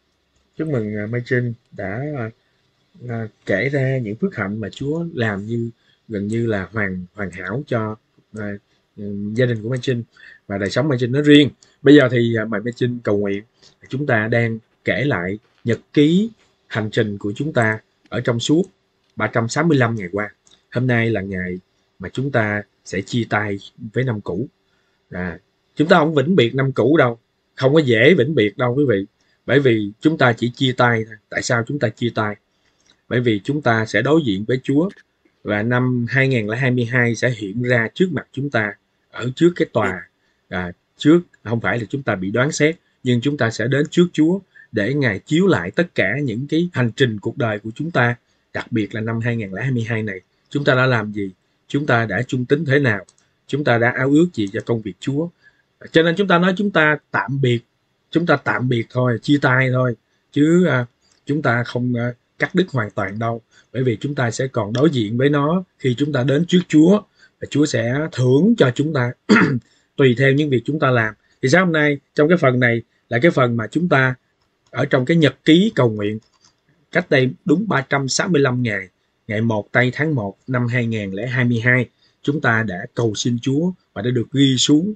Mai Trinh đã kể ra những phước hạnh mà Chúa làm gần như là hoàn hảo cho gia đình của Mai Trinh và đời sống Mai Trinh nói riêng. Bây giờ thì Mai Trinh cầu nguyện, chúng ta đang kể lại nhật ký hành trình của chúng ta ở trong suốt 365 ngày qua. Hôm nay là ngày mà chúng ta sẽ chia tay với năm cũ. Chúng ta không vĩnh biệt năm cũ đâu, không có dễ vĩnh biệt đâu quý vị, bởi vì chúng ta chỉ chia tay thôi. Tại sao chúng ta chia tay? Bởi vì chúng ta sẽ đối diện với Chúa, và năm 2022 sẽ hiện ra trước mặt chúng ta ở trước cái tòa, trước không phải là chúng ta bị đoán xét, nhưng chúng ta sẽ đến trước Chúa để Ngài chiếu lại tất cả những cái hành trình cuộc đời của chúng ta, đặc biệt là năm 2022 này. Chúng ta đã làm gì? Chúng ta đã trung tín thế nào? Chúng ta đã ao ước gì cho công việc Chúa? Cho nên chúng ta nói chúng ta tạm biệt thôi, chia tay thôi, chứ chúng ta không cắt đứt hoàn toàn đâu, bởi vì chúng ta sẽ còn đối diện với nó khi chúng ta đến trước Chúa, và Chúa sẽ thưởng cho chúng ta tùy theo những việc chúng ta làm. Thì sáng hôm nay trong cái phần này là cái phần mà chúng ta ở trong cái nhật ký cầu nguyện cách đây đúng 365 ngày, ngày 1 tây tháng 1 năm 2022, chúng ta đã cầu xin Chúa và đã được ghi xuống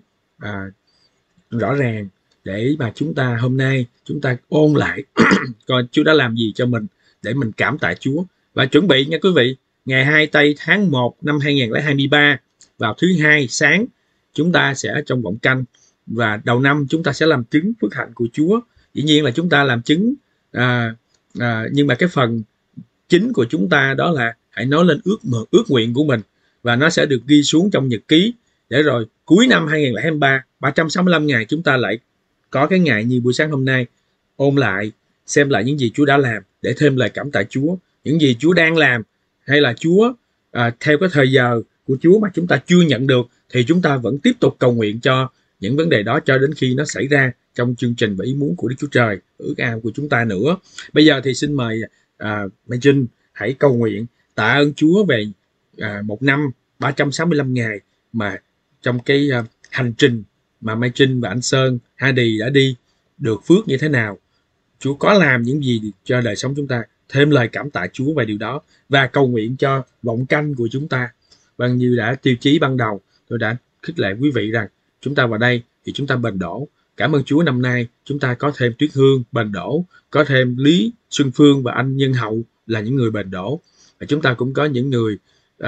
rõ ràng, để mà chúng ta hôm nay chúng ta ôn lại coi Chúa đã làm gì cho mình, để mình cảm tạ Chúa. Và chuẩn bị nha quý vị, ngày 2 tây tháng 1 năm 2023 vào thứ Hai sáng, chúng ta sẽ trong vọng canh, và đầu năm chúng ta sẽ làm chứng phước hạnh của Chúa. Dĩ nhiên là chúng ta làm chứng, nhưng mà cái phần chính của chúng ta đó là hãy nói lên ước nguyện của mình, và nó sẽ được ghi xuống trong nhật ký, để rồi cuối năm 2023, 365 ngày chúng ta lại có cái ngày như buổi sáng hôm nay, ôn lại, xem lại những gì Chúa đã làm, để thêm lời cảm tạ Chúa, những gì Chúa đang làm, hay là Chúa theo cái thời giờ của Chúa mà chúng ta chưa nhận được, thì chúng ta vẫn tiếp tục cầu nguyện cho những vấn đề đó cho đến khi nó xảy ra trong chương trình và ý muốn của Đức Chúa Trời, ước ao của chúng ta nữa. Bây giờ thì xin mời Mai Trinh hãy cầu nguyện tạ ơn Chúa về một năm 365 ngày mà trong cái hành trình mà Mai Trinh và anh Sơn, Hadi đã đi được phước như thế nào, Chúa có làm những gì cho đời sống chúng ta, thêm lời cảm tạ Chúa về điều đó và cầu nguyện cho vọng canh của chúng ta. Bằng như đã tiêu chí ban đầu, tôi đã khích lệ quý vị rằng chúng ta vào đây thì chúng ta bền đổ. Cảm ơn Chúa năm nay chúng ta có thêm Tuyết Hương bền đổ, có thêm Lý Xuân Phương và anh Nhân Hậu là những người bền đổ. Và chúng ta cũng có những người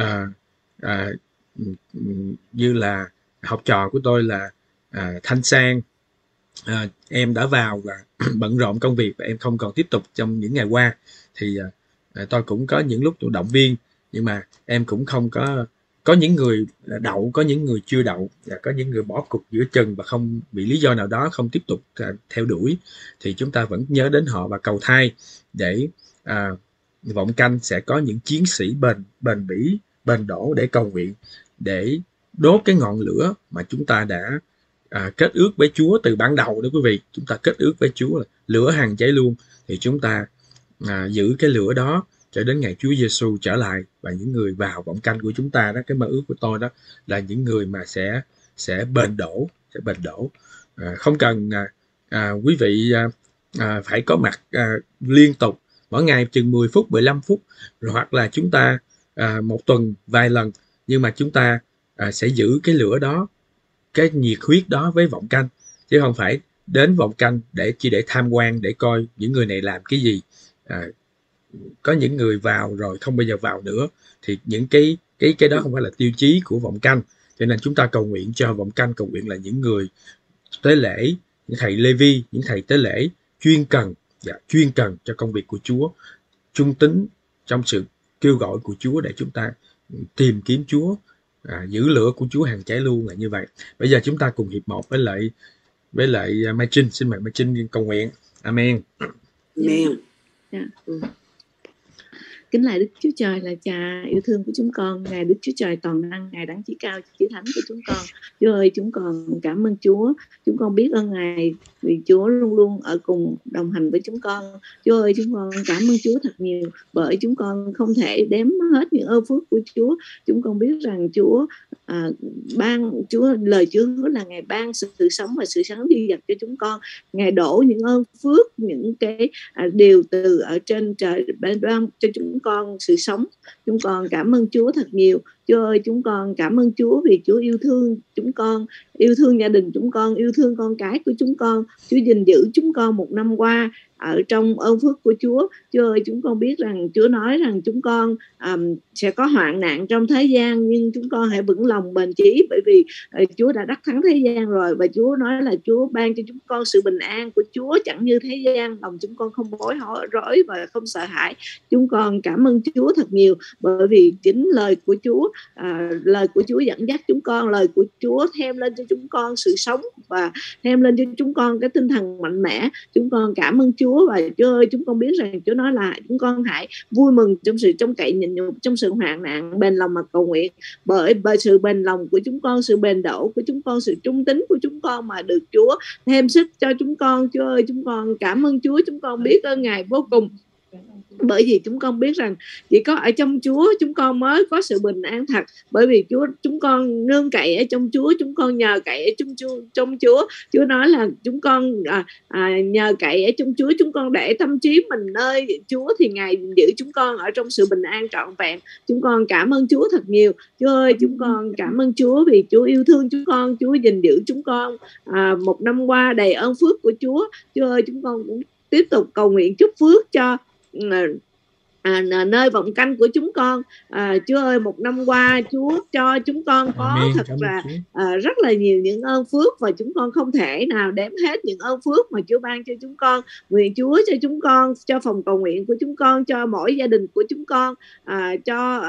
như là học trò của tôi là Thanh Sang. Em đã vào và bận rộn công việc và em không còn tiếp tục trong những ngày qua, thì tôi cũng có những lúc tôi động viên, nhưng mà em cũng không có những người đậu, có những người chưa đậu, và có những người bỏ cuộc giữa chừng và không vì lý do nào đó không tiếp tục theo đuổi, thì chúng ta vẫn nhớ đến họ và cầu thay để vọng canh sẽ có những chiến sĩ bền bỉ, bền đổ để cầu nguyện, để đốt cái ngọn lửa mà chúng ta đã kết ước với Chúa từ ban đầu đó quý vị. Chúng ta kết ước với Chúa là lửa hằng cháy luôn, thì chúng ta giữ cái lửa đó cho đến ngày Chúa Giêsu trở lại. Và những người vào vọng canh của chúng ta đó, cái mơ ước của tôi đó là những người mà sẽ bền đổ, không cần quý vị phải có mặt liên tục mỗi ngày chừng 10 phút 15 phút, rồi hoặc là chúng ta một tuần vài lần, nhưng mà chúng ta sẽ giữ cái lửa đó, cái nhiệt huyết đó với vọng canh, chứ không phải đến vọng canh chỉ để tham quan, để coi những người này làm cái gì. Có những người vào rồi không bao giờ vào nữa, thì những cái đó không phải là tiêu chí của vọng canh. Cho nên chúng ta cầu nguyện cho vọng canh, cầu nguyện là những người tế lễ, những thầy Lê-vi, những thầy tế lễ chuyên cần cho công việc của Chúa, trung tín trong sự kêu gọi của Chúa để chúng ta tìm kiếm Chúa, giữ lửa của Chúa hàng cháy luôn, là như vậy. Bây giờ chúng ta cùng hiệp một với lại Mai Trinh. Xin mời Mai Trinh cầu nguyện. Amen. Amen. Kính lạy Đức Chúa Trời là Cha yêu thương của chúng con, Ngài Đức Chúa Trời toàn năng, Ngài đấng chí cao chí thánh của chúng con. Chúa ơi, chúng con cảm ơn Chúa. Chúng con biết ơn Ngài vì Chúa luôn luôn ở cùng đồng hành với chúng con. Chúa ơi, chúng con cảm ơn Chúa thật nhiều, bởi chúng con không thể đếm hết những ơn phước của Chúa. Chúng con biết rằng Chúa lời Chúa hứa là Ngài ban sự sống và sự sống dư dật cho chúng con. Ngài đổ những ơn phước, những cái điều từ ở trên trời ban cho chúng con sự sống. Chúng con cảm ơn Chúa thật nhiều. Chúa ơi, chúng con cảm ơn Chúa vì Chúa yêu thương chúng con, yêu thương gia đình chúng con, yêu thương con cái của chúng con. Chúa gìn giữ chúng con một năm qua ở trong ơn phước của Chúa. Chúa ơi, chúng con biết rằng Chúa nói rằng chúng con sẽ có hoạn nạn trong thế gian, nhưng chúng con hãy vững lòng bền chí, bởi vì Chúa đã đắc thắng thế gian rồi. Và Chúa nói là Chúa ban cho chúng con sự bình an của Chúa chẳng như thế gian, lòng chúng con không bối rối và không sợ hãi. Chúng con cảm ơn Chúa thật nhiều, bởi vì chính lời của Chúa, lời của Chúa dẫn dắt chúng con, lời của Chúa thêm lên cho chúng con sự sống và thêm lên cho chúng con cái tinh thần mạnh mẽ. Chúng con cảm ơn Chúa. Và Chúa ơi, chúng con biết rằng Chúa nói là chúng con hãy vui mừng trong sự trông cậy nhịn nhục, trong sự hoạn nạn, bền lòng mà cầu nguyện. Bởi sự bền lòng của chúng con, sự bền đổ của chúng con, sự trung tín của chúng con mà được Chúa thêm sức cho chúng con. Chúa ơi, chúng con cảm ơn Chúa. Chúng con biết ơn Ngài vô cùng, bởi vì chúng con biết rằng chỉ có ở trong Chúa chúng con mới có sự bình an thật. Bởi vì chúng con nương cậy ở trong Chúa, chúng con nhờ cậy ở trong Chúa. Chúa nói là chúng con nhờ cậy ở trong Chúa, chúng con để tâm trí mình nơi Chúa thì Ngài giữ chúng con ở trong sự bình an trọn vẹn. Chúng con cảm ơn Chúa thật nhiều. Chúa ơi, chúng con cảm ơn Chúa vì Chúa yêu thương chúng con, Chúa gìn giữ chúng con một năm qua đầy ơn phước của Chúa. Chúa ơi, chúng con cũng tiếp tục cầu nguyện chúc phước cho nơi vọng canh của chúng con. Chúa ơi, một năm qua Chúa cho chúng con có Amen. thật là rất là nhiều những ơn phước, và chúng con không thể nào đếm hết những ơn phước mà Chúa ban cho chúng con. Nguyện Chúa cho chúng con, cho phòng cầu nguyện của chúng con, cho mỗi gia đình của chúng con, cho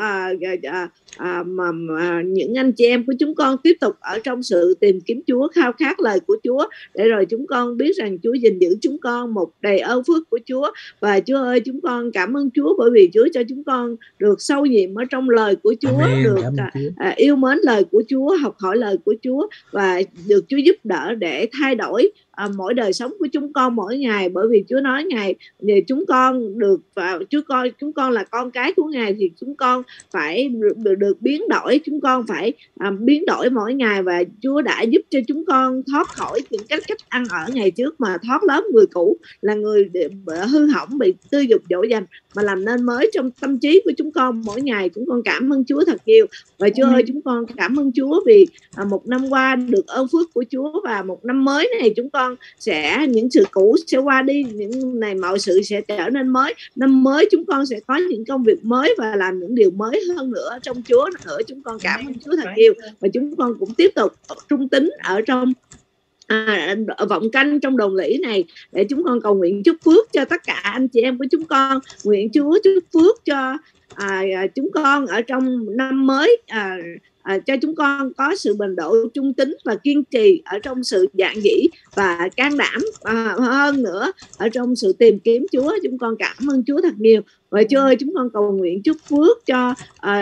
những anh chị em của chúng con tiếp tục ở trong sự tìm kiếm Chúa, khao khát lời của Chúa, để rồi chúng con biết rằng Chúa gìn giữ chúng con một đầy ơn phước của Chúa. Và Chúa ơi, chúng con cảm ơn Chúa, bởi vì Chúa cho chúng con được sâu nhiệm ở trong lời của Chúa. Amen. Được yêu mến lời của Chúa, học hỏi lời của Chúa, và được Chúa giúp đỡ để thay đổi mỗi đời sống của chúng con mỗi ngày, bởi vì Chúa nói Ngài về chúng con được và chúng con là con cái của Ngài thì chúng con phải được biến đổi, chúng con phải biến đổi mỗi ngày, và Chúa đã giúp cho chúng con thoát khỏi những cách ăn ở ngày trước, mà thoát lớp người cũ là người hư hỏng, bị tư dục dỗ dành, mà làm nên mới trong tâm trí của chúng con mỗi ngày. Chúng con cảm ơn Chúa thật nhiều. Và Chúa ơi, chúng con cảm ơn Chúa vì một năm qua được ơn phước của Chúa, và một năm mới này chúng con sẽ, những sự cũ sẽ qua đi, những này mọi sự sẽ trở nên mới. Năm mới chúng con sẽ có những công việc mới và làm những điều mới hơn nữa trong Chúa nữa. Chúng con cảm ơn Chúa thật nhiều, và chúng con cũng tiếp tục trung tín ở trong vọng canh trong đồn lũy này, để chúng con cầu nguyện chúc phước cho tất cả anh chị em của chúng con. Nguyện Chúa chúc phước cho chúng con ở trong năm mới, cho chúng con có sự bền độ, trung tín và kiên trì ở trong sự dạn dĩ và can đảm hơn nữa ở trong sự tìm kiếm Chúa. Chúng con cảm ơn Chúa thật nhiều. Và Chúa ơi, chúng con cầu nguyện chúc phước cho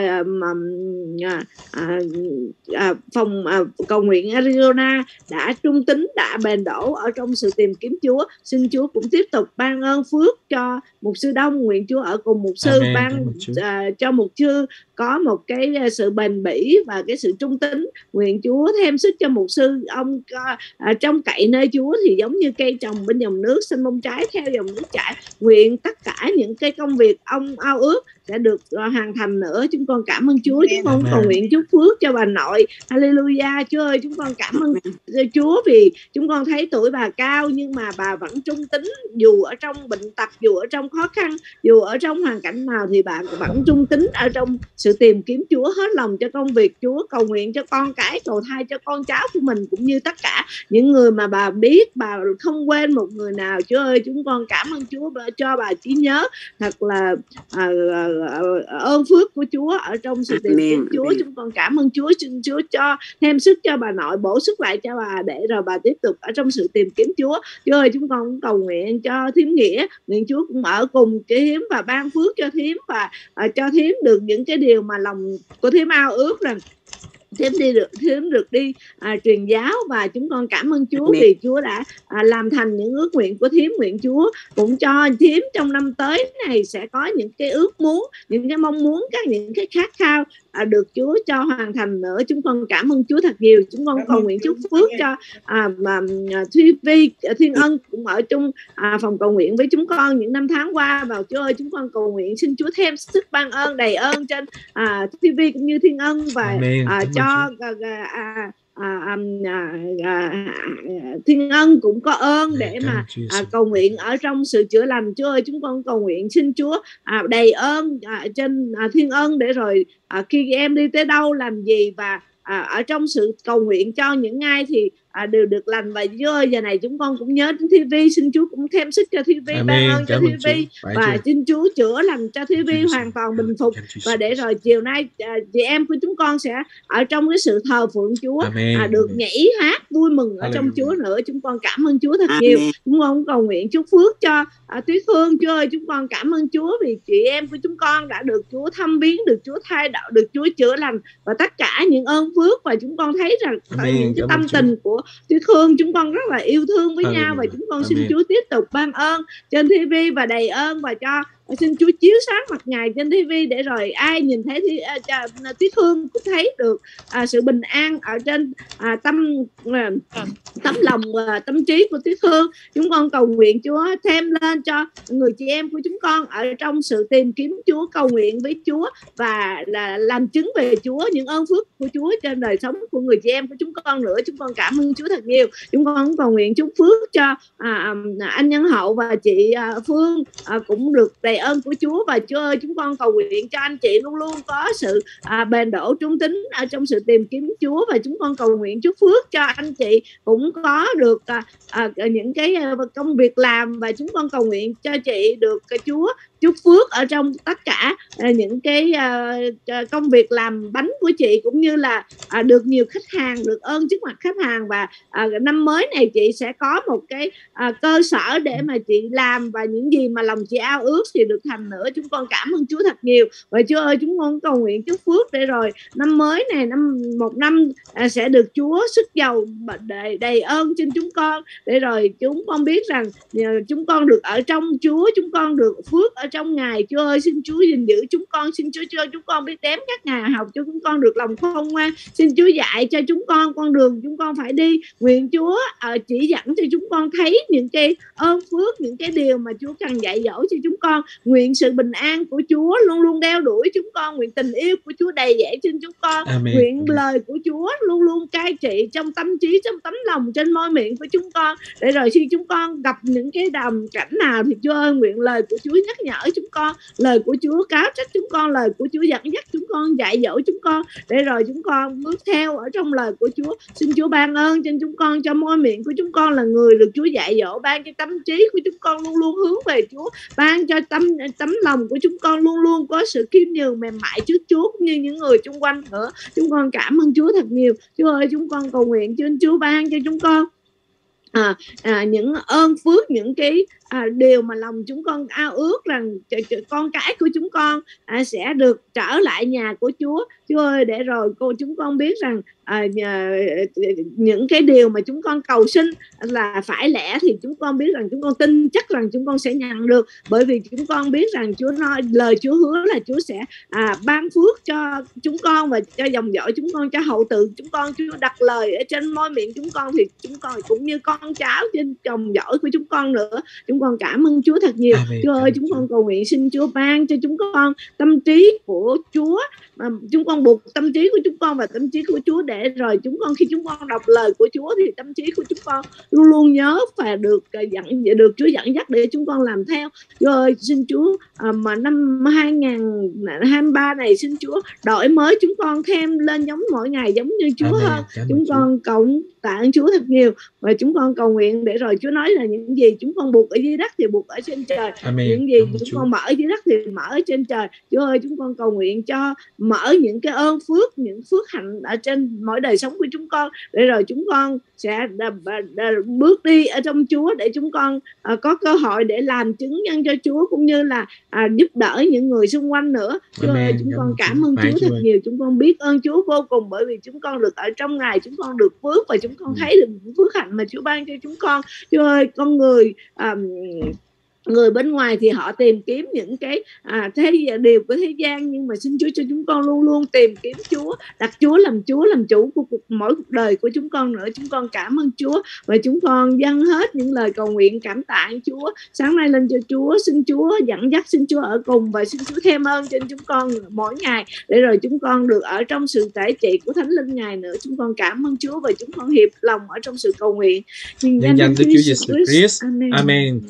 phòng cầu nguyện Arizona đã trung tín, đã bền đổ ở trong sự tìm kiếm Chúa. Xin Chúa cũng tiếp tục ban ơn phước cho mục sư Đông. Nguyện Chúa ở cùng mục sư, ban cho mục sư có một cái sự bền bỉ và cái sự trung tín. Nguyện Chúa thêm sức cho mục sư, ông trong cậy nơi Chúa thì giống như cây trồng bên dòng nước, sinh bông trái theo dòng nước chảy. Nguyện tất cả những cái công việc ông ao ước sẽ được hoàn thành nữa. Chúng con cảm ơn Chúa. Chúng con cầu nguyện chúc phước cho bà nội. Hallelujah. Chúa ơi, chúng con cảm ơn Chúa vì chúng con thấy tuổi bà cao nhưng mà bà vẫn trung tín, dù ở trong bệnh tật, dù ở trong khó khăn, dù ở trong hoàn cảnh nào thì bà vẫn trung tín ở trong sự tìm kiếm Chúa, hết lòng cho công việc Chúa. Cầu nguyện cho con cái, cầu thai cho con cháu của mình, cũng như tất cả những người mà bà biết, bà không quên một người nào. Chúa ơi, chúng con cảm ơn Chúa cho bà trí nhớ thật là ơn phước của Chúa ở trong sự tìm kiếm Chúa. Chúng con cảm ơn Chúa. Xin Chúa cho thêm sức cho bà nội, bổ sức lại cho bà để rồi bà tiếp tục ở trong sự tìm kiếm Chúa. Chúa ơi, chúng con cũng cầu nguyện cho Thím Nghĩa. Nguyện Chúa cũng ở cùng cái Thím và ban phước cho Thím, và cho Thím được những cái điều mà lòng của Thím ao ước rằng Thím được đi truyền giáo. Và chúng con cảm ơn Chúa vì Chúa đã làm thành những ước nguyện của Thím. Nguyện Chúa cũng cho Thím trong năm tới này sẽ có những cái ước muốn, những cái mong muốn, những cái khát khao được Chúa cho hoàn thành nữa. Chúng con cảm ơn Chúa thật nhiều. Chúng con cầu nguyện chúc phước cho Thúy Vi, Thiên Ân cũng ở trong phòng cầu nguyện với chúng con những năm tháng qua. Và Chúa ơi, chúng con cầu nguyện xin Chúa thêm sức ban ơn đầy ơn trên Thúy Vi cũng như Thiên Ân, và cho Thiên Ân cũng có ơn để mà cầu nguyện ở trong sự chữa lành. Chúa ơi, chúng con cầu nguyện xin Chúa đầy ơn trên Thiên Ân, để rồi khi em đi tới đâu làm gì và ở trong sự cầu nguyện cho những ai thì đều được lành. Và Chúa ơi, giờ này chúng con cũng nhớ đến Thi Vi, xin Chúa cũng thêm sức cho Thi Vi, ban ơn cho Thi Vi, và xin Chúa chữa lành cho Thi Vi hoàn toàn bình phục. Và để rồi chiều nay chị em của chúng con sẽ ở trong cái sự thờ phượng Chúa, được nhảy hát vui mừng ở trong Chúa nữa. Chúng con cảm ơn Chúa thật nhiều. Chúng con cầu nguyện chúc phước cho Tuyết Phương. Chúa ơi, chúng con cảm ơn Chúa vì chị em của chúng con đã được Chúa thăm viếng, được Chúa thay đổi, được Chúa chữa lành và tất cả những ơn phước. Và chúng con thấy rằng những cái tâm tình của Tuyết Hương chúng con rất là yêu thương với nhau, và chúng con xin Chúa tiếp tục ban ơn trên TV và đầy ơn, và cho xin Chúa chiếu sáng mặt Ngài trên TV, để rồi ai nhìn thấy Tuyết Hương cũng thấy được sự bình an ở trên tấm lòng và tâm trí của Tuyết Hương. Chúng con cầu nguyện Chúa thêm lên cho người chị em của chúng con ở trong sự tìm kiếm Chúa, cầu nguyện với Chúa và là làm chứng về Chúa, những ơn phước của Chúa trên đời sống của người chị em của chúng con nữa. Chúng con cảm ơn Chúa thật nhiều. Chúng con cầu nguyện chúc phước cho anh Nhân Hậu và chị Phương cũng được đầy ơn của Chúa. Và Chúa ơi, chúng con cầu nguyện cho anh chị luôn luôn có sự bền đổ trung tín ở trong sự tìm kiếm Chúa. Và chúng con cầu nguyện chúc phước cho anh chị cũng có được những cái công việc làm, và chúng con cầu nguyện cho chị được Chúa chúc phước ở trong tất cả những cái công việc làm bánh của chị, cũng như là được nhiều khách hàng, được ơn trước mặt khách hàng. Và năm mới này chị sẽ có một cái cơ sở để mà chị làm, và những gì mà lòng chị ao ước thì được thành nữa. Chúng con cảm ơn Chúa thật nhiều. Và Chúa ơi, chúng con cầu nguyện chúc phước để rồi năm mới này, một năm sẽ được Chúa sức giàu đầy ơn trên chúng con, để rồi chúng con biết rằng chúng con được ở trong Chúa, chúng con được phước ở trong Ngài. Chúa ơi, xin Chúa gìn giữ chúng con, xin Chúa cho chúng con biết đếm các ngày học, cho chúng con được lòng khôn ngoan. Xin Chúa dạy cho chúng con đường chúng con phải đi. Nguyện Chúa chỉ dẫn cho chúng con thấy những cái ơn phước, những cái điều mà Chúa cần dạy dỗ cho chúng con. Nguyện sự bình an của Chúa luôn luôn đeo đuổi chúng con. Nguyện tình yêu của Chúa đầy dẫy trên chúng con. Amen. Nguyện lời của Chúa luôn luôn cai trị trong tâm trí, trong tấm lòng, trên môi miệng của chúng con. Để rồi khi chúng con gặp những cái đàm cảnh nào thì Chúa ơi, nguyện lời của Chúa nhắc nhở chúng con, lời của Chúa cáo trách chúng con, lời của Chúa dẫn dắt chúng con, dạy dỗ chúng con, để rồi chúng con bước theo ở trong lời của Chúa. Xin Chúa ban ơn trên chúng con, cho môi miệng của chúng con là người được Chúa dạy dỗ, ban cho tâm trí của chúng con luôn luôn hướng về Chúa, ban cho tấm lòng của chúng con luôn luôn có sự khiêm nhường mềm mại trước Chúa, cũng như những người xung quanh nữa. Chúng con cảm ơn Chúa thật nhiều. Chúa ơi, chúng con cầu nguyện trên Chúa ban cho chúng con những ơn phước, những cái điều mà lòng chúng con ao ước rằng con cái của chúng con sẽ được trở lại nhà của Chúa. Chúa ơi, để rồi chúng con biết rằng những cái điều mà chúng con cầu xin là phải lẽ, thì chúng con biết rằng chúng con tin chắc rằng chúng con sẽ nhận được, bởi vì chúng con biết rằng Chúa nói, lời Chúa hứa là Chúa sẽ ban phước cho chúng con và cho dòng dõi chúng con, cho hậu tự chúng con. Chúa đặt lời ở trên môi miệng chúng con, thì chúng con cũng như con cháu trên dòng dõi của chúng con nữa. Chúng con cảm ơn Chúa thật nhiều. Amen. Chúa ơi, chúng con cầu nguyện xin Chúa ban cho chúng con tâm trí của Chúa, mà chúng con buộc tâm trí của chúng con và tâm trí của Chúa, để rồi chúng con khi chúng con đọc lời của Chúa thì tâm trí của chúng con luôn luôn nhớ và được Chúa dẫn dắt để chúng con làm theo. Chúa ơi, xin Chúa mà năm 2023 này, xin Chúa đổi mới chúng con thêm lên giống mỗi ngày giống như Chúa Amen. hơn. Chúng con cầu tạ ơn Chúa thật nhiều, và chúng con cầu nguyện để rồi Chúa nói là những gì chúng con buộc ở dưới đất thì buộc ở trên trời. Amen. Những gì chúng con mở dưới đất thì mở ở trên trời. Chúa ơi, chúng con cầu nguyện cho mở những cái ơn phước, những phước hạnh ở trên mỗi đời sống của chúng con, để rồi chúng con sẽ bước đi ở trong Chúa, để chúng con có cơ hội để làm chứng nhân cho Chúa, cũng như là giúp đỡ những người xung quanh nữa. Chúa ơi, chúng con cảm ơn Chúa thật nhiều. Chúng con biết ơn Chúa vô cùng, bởi vì chúng con được ở trong Ngài, chúng con được phước, và chúng con thấy được những phước hạnh mà Chúa ban cho chúng con. Chúa ơi, con người bên ngoài thì họ tìm kiếm những cái điều của thế gian, nhưng mà xin Chúa cho chúng con luôn luôn tìm kiếm Chúa, đặt Chúa làm chủ của mỗi cuộc đời của chúng con nữa. Chúng con cảm ơn Chúa, và chúng con dâng hết những lời cầu nguyện cảm tạ Chúa sáng nay lên cho Chúa. Xin Chúa dẫn dắt, xin Chúa ở cùng, và xin Chúa thêm ơn trên chúng con mỗi ngày, để rồi chúng con được ở trong sự tể trị của Thánh Linh Ngài nữa. Chúng con cảm ơn Chúa, và chúng con hiệp lòng ở trong sự cầu nguyện nhân danh Đức Chúa Giêsu Christ. Amen. Amen.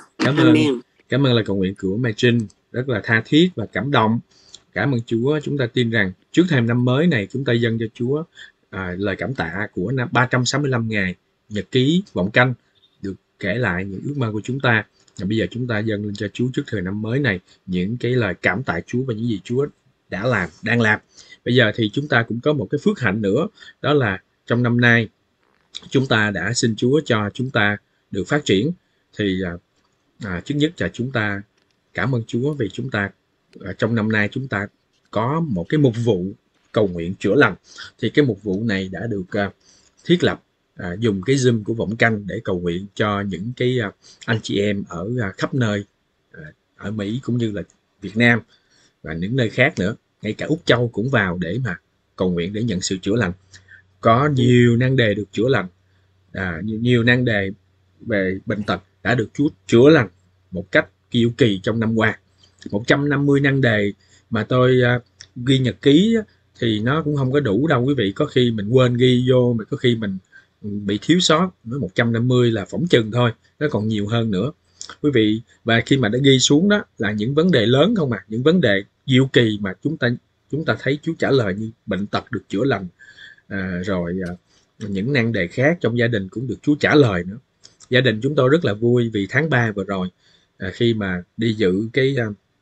Cảm ơn lời cầu nguyện của Mai Trinh, rất là tha thiết và cảm động. Cảm ơn Chúa. Chúng ta tin rằng trước thềm năm mới này, chúng ta dâng cho Chúa lời cảm tạ của 365 ngày nhật ký vọng canh, được kể lại những ước mơ của chúng ta. Và bây giờ chúng ta dâng lên cho Chúa trước thời năm mới này những cái lời cảm tạ Chúa và những gì Chúa đã làm, đang làm. Bây giờ thì chúng ta cũng có một cái phước hạnh nữa, đó là trong năm nay chúng ta đã xin Chúa cho chúng ta được phát triển. Thì trước nhất là chúng ta cảm ơn Chúa vì chúng ta trong năm nay chúng ta có một cái mục vụ cầu nguyện chữa lành. Thì cái mục vụ này đã được thiết lập dùng cái Zoom của Vọng Canh để cầu nguyện cho những cái anh chị em ở khắp nơi, ở Mỹ cũng như là Việt Nam và những nơi khác nữa, ngay cả Úc Châu cũng vào để mà cầu nguyện để nhận sự chữa lành. Có nhiều nan đề được chữa lành, nhiều nan đề về bệnh tật đã được Chúa chữa lành một cách kiêu kỳ trong năm qua. 150 nan đề mà tôi ghi nhật ký thì nó cũng không có đủ đâu quý vị. Có khi mình quên ghi vô, mà có khi mình bị thiếu sót. Nói 150 là phỏng chừng thôi, nó còn nhiều hơn nữa quý vị. Và khi mà đã ghi xuống đó là những vấn đề lớn không à, những vấn đề diệu kỳ mà chúng ta thấy Chúa trả lời, như bệnh tật được chữa lành, rồi những nan đề khác trong gia đình cũng được Chúa trả lời nữa. Gia đình chúng tôi rất là vui vì tháng 3 vừa rồi, khi mà đi dự cái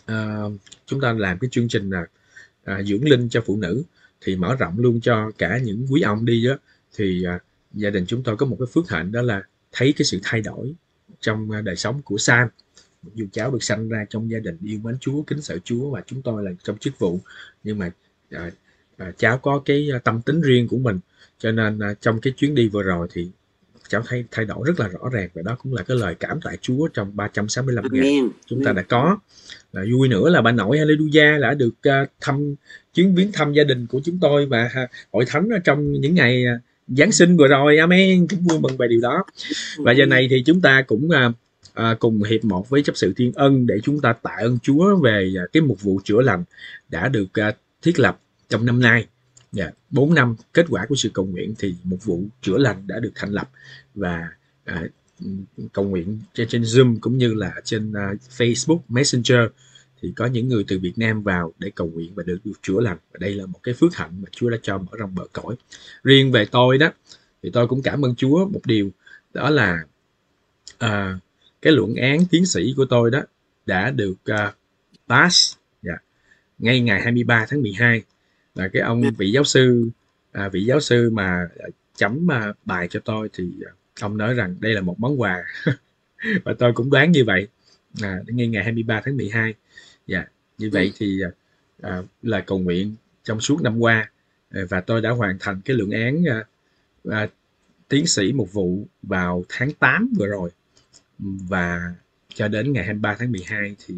chúng ta làm cái chương trình là dưỡng linh cho phụ nữ, thì mở rộng luôn cho cả những quý ông đi đó, thì gia đình chúng tôi có một cái phước hạnh, đó là thấy cái sự thay đổi trong đời sống của Sam. Dù cháu được sanh ra trong gia đình yêu mến Chúa, kính sợ Chúa, và chúng tôi là trong chức vụ, nhưng mà cháu có cái tâm tính riêng của mình, cho nên trong cái chuyến đi vừa rồi thì cháu thấy thay đổi rất là rõ ràng, và đó cũng là cái lời cảm tạ Chúa trong 365 ngày chúng ta đã có. Vui nữa là bà nội Hallelujah đã được chuyến viếng thăm gia đình của chúng tôi và hội thánh trong những ngày Giáng sinh vừa rồi. Amen, cũng vui mừng về điều đó. Và giờ này thì chúng ta cũng cùng hiệp một với chấp sự Thiên Ân để chúng ta tạ ơn Chúa về cái mục vụ chữa lành đã được thiết lập trong năm nay. 4 năm kết quả của sự cầu nguyện thì mục vụ chữa lành đã được thành lập, và cầu nguyện trên Zoom cũng như là trên Facebook Messenger thì có những người từ Việt Nam vào để cầu nguyện và được chữa lành, và đây là một cái phước hạnh mà Chúa đã cho mở rộng bờ cõi. Riêng về tôi đó thì tôi cũng cảm ơn Chúa một điều, đó là cái luận án tiến sĩ của tôi đó đã được pass ngay ngày 23 tháng 12, là cái ông vị giáo sư mà chấm bài cho tôi thì ông nói rằng đây là một món quà và tôi cũng đoán như vậy, ngay ngày 23 tháng 12. Như vậy thì là cầu nguyện trong suốt năm qua, và tôi đã hoàn thành cái luận án tiến sĩ mục vụ vào tháng 8 vừa rồi, và cho đến ngày 23 tháng 12 thì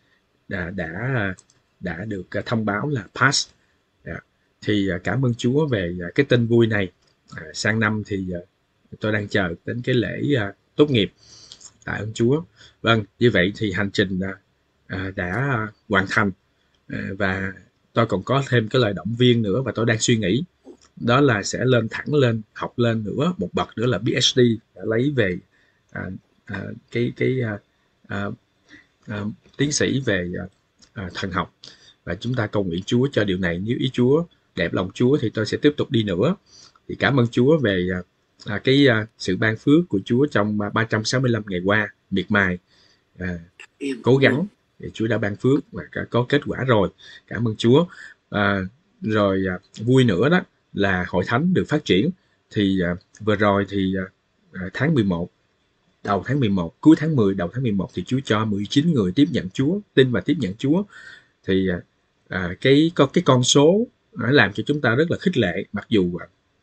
đã được thông báo là pass. Thì cảm ơn Chúa về cái tin vui này. Sang năm thì tôi đang chờ đến cái lễ tốt nghiệp. Tạ ơn Chúa. Vâng, như vậy thì hành trình đã hoàn thành, và tôi còn có thêm cái lời động viên nữa, và tôi đang suy nghĩ đó là sẽ lên học lên nữa một bậc nữa là PhD, đã lấy về tiến sĩ về thần học. Và chúng ta cầu nguyện Chúa cho điều này. Nếu ý Chúa đẹp lòng Chúa thì tôi sẽ tiếp tục đi nữa. Thì cảm ơn Chúa về cái sự ban phước của Chúa trong 365 ngày qua, miệt mài cố gắng thì Chúa đã ban phước và có kết quả rồi. Cảm ơn Chúa. Rồi vui nữa đó là hội thánh được phát triển. Thì vừa rồi thì tháng 11, đầu tháng 11, cuối tháng 10, đầu tháng 11 thì Chúa cho 19 người tiếp nhận Chúa, tin và tiếp nhận Chúa. Thì cái con số làm cho chúng ta rất là khích lệ, mặc dù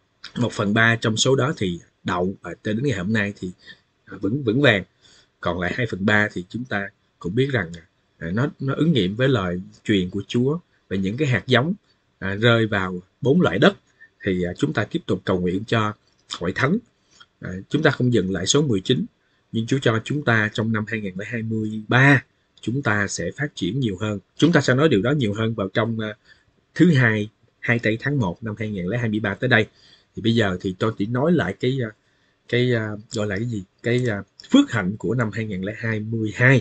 1/3 trong số đó thì đậu, và tới đến ngày hôm nay thì vững vàng, còn lại 2/3 thì chúng ta cũng biết rằng nó ứng nghiệm với lời truyền của Chúa về những cái hạt giống rơi vào 4 loại đất. Thì chúng ta tiếp tục cầu nguyện cho hội thánh. Chúng ta không dừng lại số 19, nhưng Chúa cho chúng ta trong năm 2023 chúng ta sẽ phát triển nhiều hơn. Chúng ta sẽ nói điều đó nhiều hơn vào trong thứ hai tây tháng 1 năm 2023 tới đây. Thì bây giờ thì tôi chỉ nói lại cái gọi là cái gì? Cái phước hạnh của năm 2022,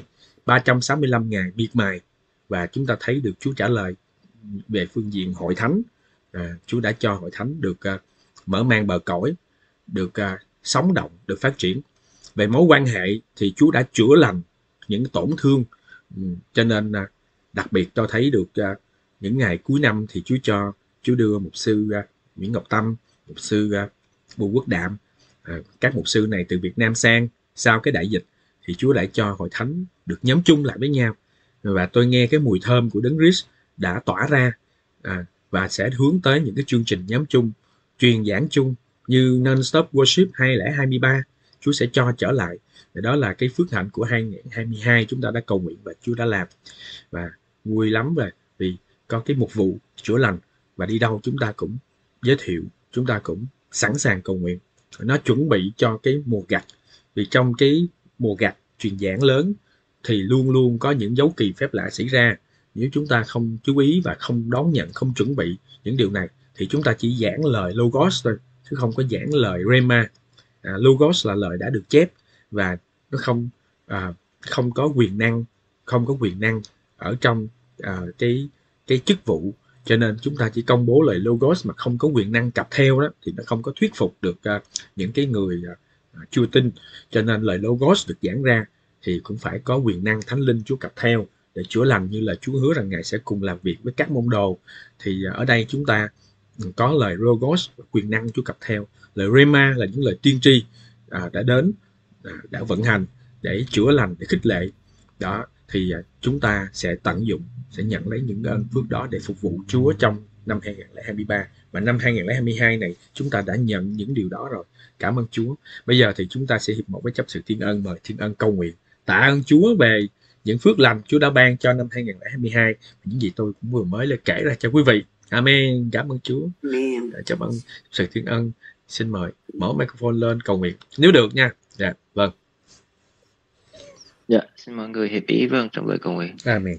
365 ngày miệt mài, và chúng ta thấy được Chúa trả lời về phương diện hội thánh. Chúa đã cho hội thánh được mở mang bờ cõi, được sống động, được phát triển. Về mối quan hệ thì Chúa đã chữa lành những tổn thương. Cho nên đặc biệt tôi thấy được những ngày cuối năm thì Chúa đưa mục sư Nguyễn Ngọc Tâm, mục sư Bùi Quốc Đạm, các mục sư này từ Việt Nam sang sau cái đại dịch, thì Chúa đã cho hội thánh được nhóm chung lại với nhau. Và tôi nghe cái mùi thơm của Đấng Christ đã tỏa ra, và sẽ hướng tới những cái chương trình nhóm chung, truyền giảng chung như Non-Stop Worship 2023. Chúa sẽ cho trở lại. Và đó là cái phước hạnh của 2022 chúng ta đã cầu nguyện và Chúa đã làm. Và vui lắm vì có cái mục vụ chữa lành, và đi đâu chúng ta cũng giới thiệu, chúng ta cũng sẵn sàng cầu nguyện. Nó chuẩn bị cho cái mùa gặt. Vì trong cái mùa gặt truyền giảng lớn thì luôn luôn có những dấu kỳ phép lạ xảy ra. Nếu chúng ta không chú ý và không đón nhận, không chuẩn bị những điều này, thì chúng ta chỉ giảng lời Logos thôi, chứ không có giảng lời Rhema. Logos là lời đã được chép, và nó không có quyền năng ở trong cái chức vụ. Cho nên chúng ta chỉ công bố lời Logos mà không có quyền năng cặp theo đó, thì nó không có thuyết phục được những cái người chưa tin. Cho nên lời Logos được giảng ra thì cũng phải có quyền năng Thánh Linh Chúa cặp theo. để chữa lành, như là Chúa hứa rằng Ngài sẽ cùng làm việc với các môn đồ. Thì ở đây chúng ta có lời Logos, quyền năng Chúa cặp theo, lời Rema là những lời tiên tri đã đến, đã vận hành để chữa lành, để khích lệ. Đó, thì chúng ta sẽ tận dụng, sẽ nhận lấy những ơn phước đó để phục vụ Chúa trong năm 2023. Và năm 2022 này chúng ta đã nhận những điều đó rồi. Cảm ơn Chúa. Bây giờ thì chúng ta sẽ hiệp một với chấp sự Thiên Ân, mời Thiên Ân cầu nguyện. Tạ ơn Chúa về những phước lành Chúa đã ban cho năm 2022, những gì tôi cũng vừa mới kể ra cho quý vị. Amen. Cảm ơn Chúa. Amen. Cảm ơn sự Thiên Ân. Xin mời mở microphone lên cầu nguyện nếu được nha. Dạ, vâng. Dạ, xin mọi người hiệp ý trong lời cầu nguyện. Amen.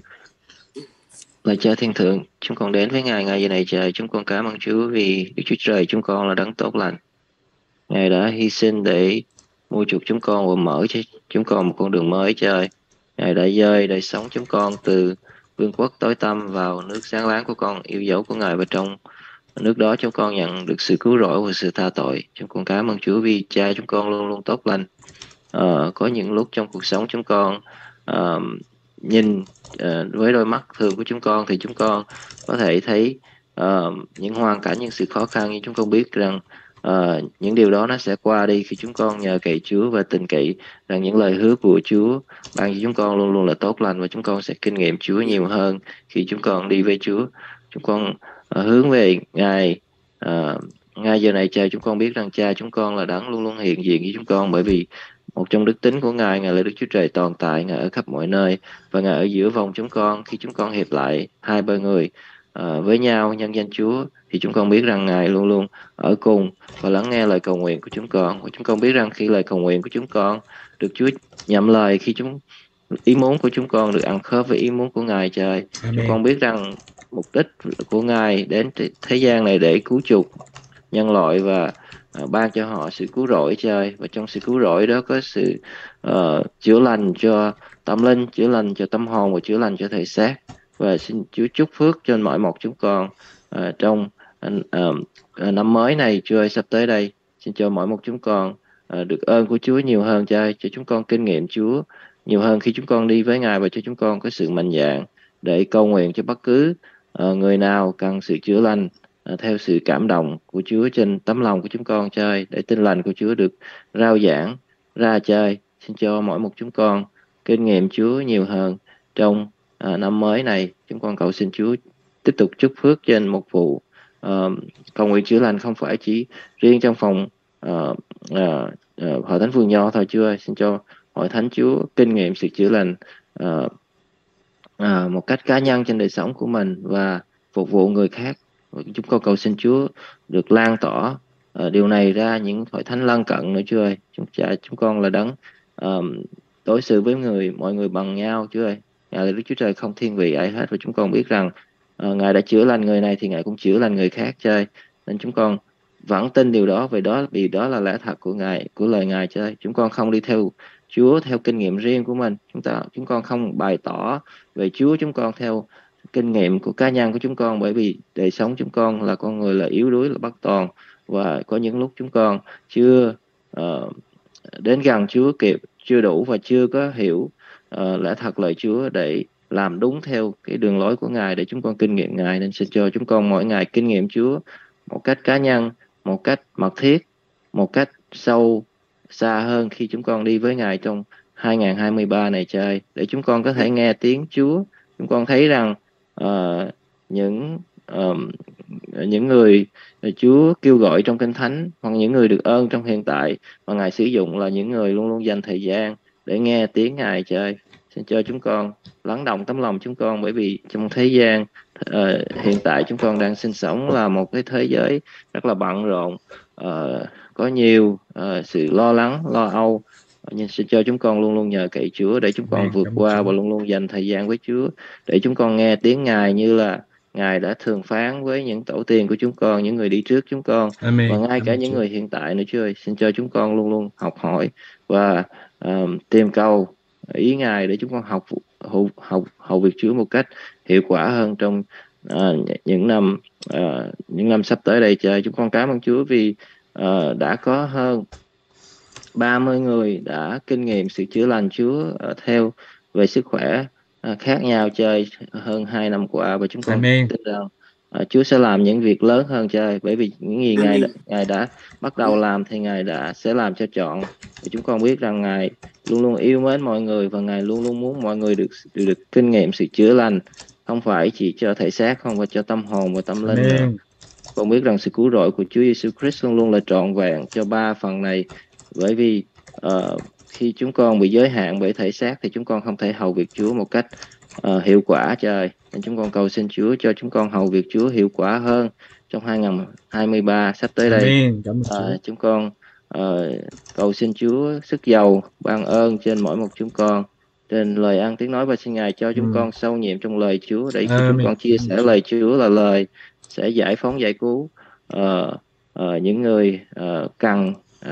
Lạy Cha Thiên Thượng, chúng con đến với Ngài ngày giờ này Trời, chúng con cảm ơn Chúa vì Đức Chúa Trời chúng con là đấng tốt lành. Ngài đã hy sinh để mua chuộc chúng con và mở cho chúng con một con đường mới Trời. Ngài đã dời đời sống chúng con từ vương quốc tối tăm vào nước sáng láng của con yêu dấu của Ngài, và trong nước đó chúng con nhận được sự cứu rỗi và sự tha tội. Chúng con cảm ơn Chúa vì Cha chúng con luôn luôn tốt lành. Có những lúc trong cuộc sống chúng con nhìn với đôi mắt thường của chúng con thì chúng con có thể thấy những hoàn cảnh, những sự khó khăn, nhưng chúng con biết rằng những điều đó nó sẽ qua đi khi chúng con nhờ cậy Chúa và tin cậy rằng những lời hứa của Chúa ban cho chúng con luôn luôn là tốt lành, và chúng con sẽ kinh nghiệm Chúa nhiều hơn khi chúng con đi với Chúa. Chúng con hướng về Ngài. Ngay giờ này Cha, chúng con biết rằng Cha chúng con là đấng luôn luôn hiện diện với chúng con, bởi vì một trong đức tính của Ngài, Ngài là Đức Chúa Trời tồn tại, Ngài ở khắp mọi nơi, và Ngài ở giữa vòng chúng con. Khi chúng con hiệp lại hai ba người với nhau nhân danh Chúa, thì chúng con biết rằng Ngài luôn luôn ở cùng và lắng nghe lời cầu nguyện của chúng con. Và chúng con biết rằng khi lời cầu nguyện của chúng con được Chúa nhậm lời, khi ý muốn của chúng con được ăn khớp với ý muốn của Ngài Trời. Amen. Chúng con biết rằng mục đích của Ngài đến thế gian này để cứu chuộc nhân loại và ban cho họ sự cứu rỗi Trời. Và trong sự cứu rỗi đó có sự chữa lành cho tâm linh, chữa lành cho tâm hồn và chữa lành cho thể xác. Và xin Chúa chúc phước cho mỗi một chúng con trong năm mới này Chúa ơi, sắp tới đây. Xin cho mỗi một chúng con được ơn của Chúa nhiều hơn Cha, cho chúng con kinh nghiệm Chúa nhiều hơn khi chúng con đi với Ngài, và cho chúng con có sự mạnh dạn để cầu nguyện cho bất cứ người nào cần sự chữa lành theo sự cảm động của Chúa trên tấm lòng của chúng con Trời, để tin lành của Chúa được rao giảng ra Trời. Xin cho mỗi một chúng con kinh nghiệm Chúa nhiều hơn trong năm mới này. Chúng con cầu xin Chúa tiếp tục chúc phước trên một vụ cầu nguyện chữa lành không phải chỉ riêng trong phòng Hội Thánh Vườn Nho thôi Chúa ơi. Xin cho Hội Thánh Chúa kinh nghiệm sự chữa lành một cách cá nhân trên đời sống của mình và phục vụ người khác. Chúng con cầu xin Chúa được lan tỏa điều này ra những Hội Thánh lân cận nữa Chúa ơi. Chúng con là đấng đối xử với mọi người bằng nhau Chúa ơi. Ngài là Đức Chúa Trời không thiên vị ai hết, và chúng con biết rằng Ngài đã chữa lành người này thì Ngài cũng chữa lành người khác Trời. Nên chúng con vẫn tin điều đó, vì đó là lẽ thật của Ngài, của lời Ngài Trời. Chúng con không đi theo Chúa theo kinh nghiệm riêng của mình. Chúng con không bày tỏ về Chúa chúng con theo kinh nghiệm của cá nhân của chúng con, bởi vì đời sống chúng con là con người là yếu đuối, là bất toàn, và có những lúc chúng con chưa đến gần Chúa kịp, chưa đủ và chưa có hiểu lẽ thật lời Chúa để làm đúng theo cái đường lối của Ngài để chúng con kinh nghiệm Ngài. Nên xin cho chúng con mỗi ngày kinh nghiệm Chúa một cách cá nhân, một cách mật thiết, một cách sâu xa hơn khi chúng con đi với Ngài trong 2023 này Trời, để chúng con có thể nghe tiếng Chúa. Chúng con thấy rằng những người Chúa kêu gọi trong Kinh Thánh, hoặc những người được ơn trong hiện tại mà Ngài sử dụng, là những người luôn luôn dành thời gian để nghe tiếng Ngài Trời. Xin cho chúng con lắng động tấm lòng chúng con, bởi vì trong thế gian hiện tại chúng con đang sinh sống là một cái thế giới rất là bận rộn, có nhiều sự lo lắng, lo âu. Nhưng xin cho chúng con luôn luôn nhờ cậy Chúa để chúng con vượt qua, và luôn luôn dành thời gian với Chúa để chúng con nghe tiếng Ngài như là Ngài đã thường phán với những tổ tiên của chúng con, những người đi trước chúng con. Amen. Và ngay cả những người hiện tại nữa Chúa ơi. Xin cho chúng con luôn luôn học hỏi và tìm cầu ý Ngài để chúng con học việc Chúa một cách hiệu quả hơn trong những năm sắp tới đây Trời. Chúng con cảm ơn Chúa vì đã có hơn 30 người đã kinh nghiệm sự chữa lành Chúa theo về sức khỏe khác nhau chơi hơn 2 năm qua, và chúng con Amen. tin rằng Chúa sẽ làm những việc lớn hơn chơi, bởi vì những gì Ngài đã bắt đầu làm thì Ngài sẽ làm cho trọn. Và chúng con biết rằng Ngài luôn luôn yêu mến mọi người, và Ngài luôn luôn muốn mọi người được kinh nghiệm sự chữa lành, không phải chỉ cho thể xác, không phải cho tâm hồn và tâm linh nữa. Amen. Con biết rằng sự cứu rỗi của Chúa Giêsu Christ luôn luôn là trọn vẹn cho ba phần này, bởi vì khi chúng con bị giới hạn bởi thể xác thì chúng con không thể hầu việc Chúa một cách hiệu quả trời. Nên chúng con cầu xin Chúa cho chúng con hầu việc Chúa hiệu quả hơn trong 2023 sắp tới đây. Amen. Cảm ơn Chúa. Chúng con cầu xin Chúa sức giàu ban ơn trên mỗi một chúng con, trên lời ăn tiếng nói, và xin Ngài cho chúng con sâu nhiệm trong lời Chúa, để khi chúng con chia sẻ lời Chúa là lời sẽ giải phóng giải cứu những người cần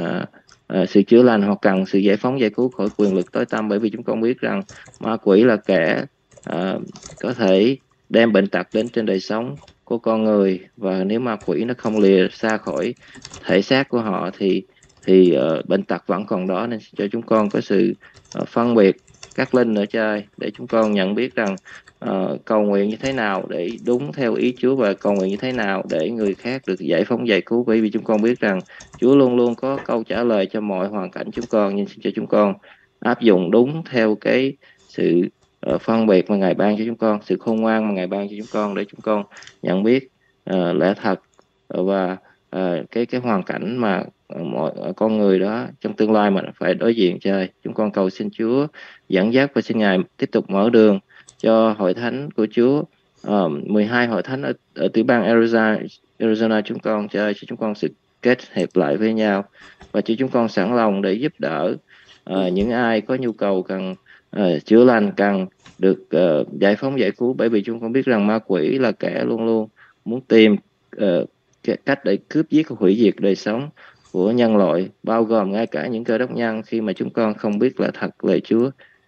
sự chữa lành, hoặc cần sự giải phóng giải cứu khỏi quyền lực tối tăm. Bởi vì chúng con biết rằng ma quỷ là kẻ có thể đem bệnh tật đến trên đời sống của con người, và nếu ma quỷ nó không lìa xa khỏi thể xác của họ thì bệnh tật vẫn còn đó. Nên cho chúng con có sự phân biệt các linh nữa chơi, để chúng con nhận biết rằng cầu nguyện như thế nào để đúng theo ý Chúa, và cầu nguyện như thế nào để người khác được giải phóng giải cứu. Bởi vì chúng con biết rằng Chúa luôn luôn có câu trả lời cho mọi hoàn cảnh chúng con, nhưng xin cho chúng con áp dụng đúng theo cái sự phân biệt mà Ngài ban cho chúng con, sự khôn ngoan mà Ngài ban cho chúng con, để chúng con nhận biết lẽ thật và cái hoàn cảnh mà mọi con người đó trong tương lai mà phải đối diện chơi. Chúng con cầu xin Chúa dẫn dắt, và xin Ngài tiếp tục mở đường cho hội thánh của Chúa, 12 hội thánh ở tiểu bang Arizona chúng con chơi, cho chúng con sự kết hợp lại với nhau, và cho chúng con sẵn lòng để giúp đỡ những ai có nhu cầu cần chữa lành, cần được giải phóng giải cứu. Bởi vì chúng con biết rằng ma quỷ là kẻ luôn luôn muốn tìm cách để cướp giết, hủy diệt đời sống của nhân loại, bao gồm ngay cả những Cơ Đốc nhân, khi mà chúng con không biết là thật lời Chúa.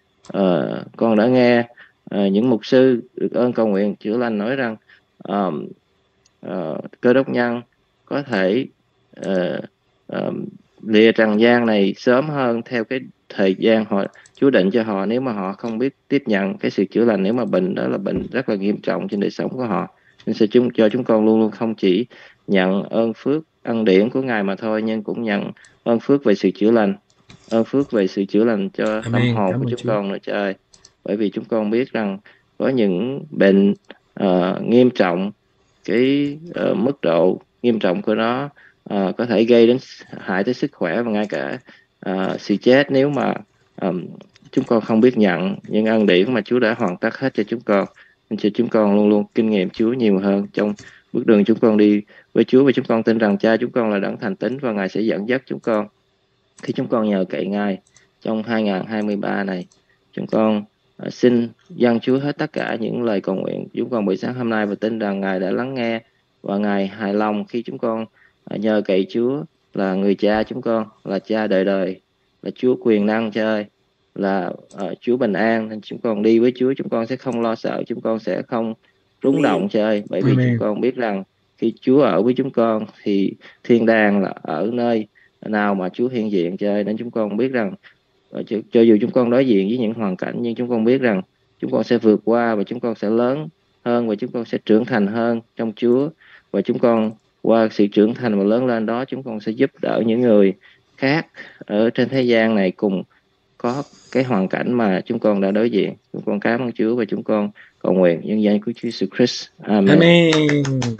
Con đã nghe những mục sư được ơn cầu nguyện chữa lành nói rằng Cơ Đốc nhân có thể lìa trần gian này sớm hơn theo cái thời gian họ Chúa định cho họ, nếu mà họ không biết tiếp nhận cái sự chữa lành, nếu mà bệnh đó là bệnh rất là nghiêm trọng trên đời sống của họ. Nên sẽ cho chúng con luôn luôn không chỉ nhận ơn phước ân điển của Ngài mà thôi, nhưng cũng nhận ơn phước về sự chữa lành, ơn phước về sự chữa lành cho tâm hồn của chúng con nữa trời. Bởi vì chúng con biết rằng có những bệnh nghiêm trọng, cái mức độ nghiêm trọng của nó có thể gây đến hại tới sức khỏe, và ngay cả sự chết nếu mà chúng con không biết nhận những ân điển mà Chúa đã hoàn tất hết cho chúng con. Nên cho chúng con luôn luôn kinh nghiệm Chúa nhiều hơn trong bước đường chúng con đi với Chúa, và chúng con tin rằng Cha chúng con là đấng thành tín, và Ngài sẽ dẫn dắt chúng con khi chúng con nhờ cậy Ngài trong 2023 này. Chúng con xin dâng Chúa hết tất cả những lời cầu nguyện chúng con buổi sáng hôm nay, và tin rằng Ngài đã lắng nghe, và Ngài hài lòng khi chúng con nhờ cậy Chúa là người Cha chúng con, là Cha đời đời, là Chúa quyền năng chơi, là Chúa bình an. Nên chúng con đi với Chúa, chúng con sẽ không lo sợ, chúng con sẽ không rúng động chơi, bởi vì chúng con biết rằng khi Chúa ở với chúng con thì thiên đàng là ở nơi nào mà Chúa hiện diện chơi. Nên chúng con biết rằng cho dù chúng con đối diện với những hoàn cảnh, nhưng chúng con biết rằng chúng con sẽ vượt qua, và chúng con sẽ lớn hơn, và chúng con sẽ trưởng thành hơn trong Chúa. Và chúng con qua sự trưởng thành và lớn lên đó, chúng con sẽ giúp đỡ những người khác ở trên thế gian này cùng có cái hoàn cảnh mà chúng con đã đối diện. Chúng con cảm ơn Chúa, và chúng con cầu nguyện nhân danh của Chúa Jesus Christ. Amen. Amen.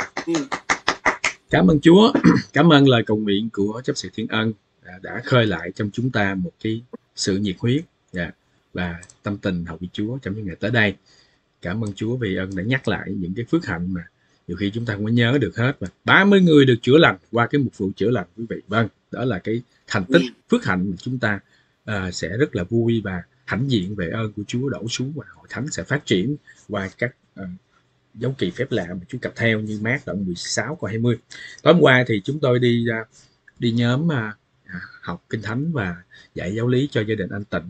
Cảm ơn Chúa. Cảm ơn lời cầu nguyện của chấp sự Thiên Ân đã khơi lại trong chúng ta một cái sự nhiệt huyết và tâm tình học với Chúa trong những ngày tới đây. Cảm ơn Chúa vì Ân đã nhắc lại những cái phước hạnh mà nhiều khi chúng ta không có nhớ được hết. Và 30 người được chữa lành qua cái mục vụ chữa lành, quý vị. Vâng, đó là cái thành tích phước hạnh mà chúng ta sẽ rất là vui và hãnh diện về ơn của Chúa đổ xuống, và hội thánh sẽ phát triển qua các dấu kỳ phép lạ mà Chúa cập theo, như Mát đoạn 16 câu 20. Tối hôm qua thì chúng tôi đi nhóm học kinh thánh và dạy giáo lý cho gia đình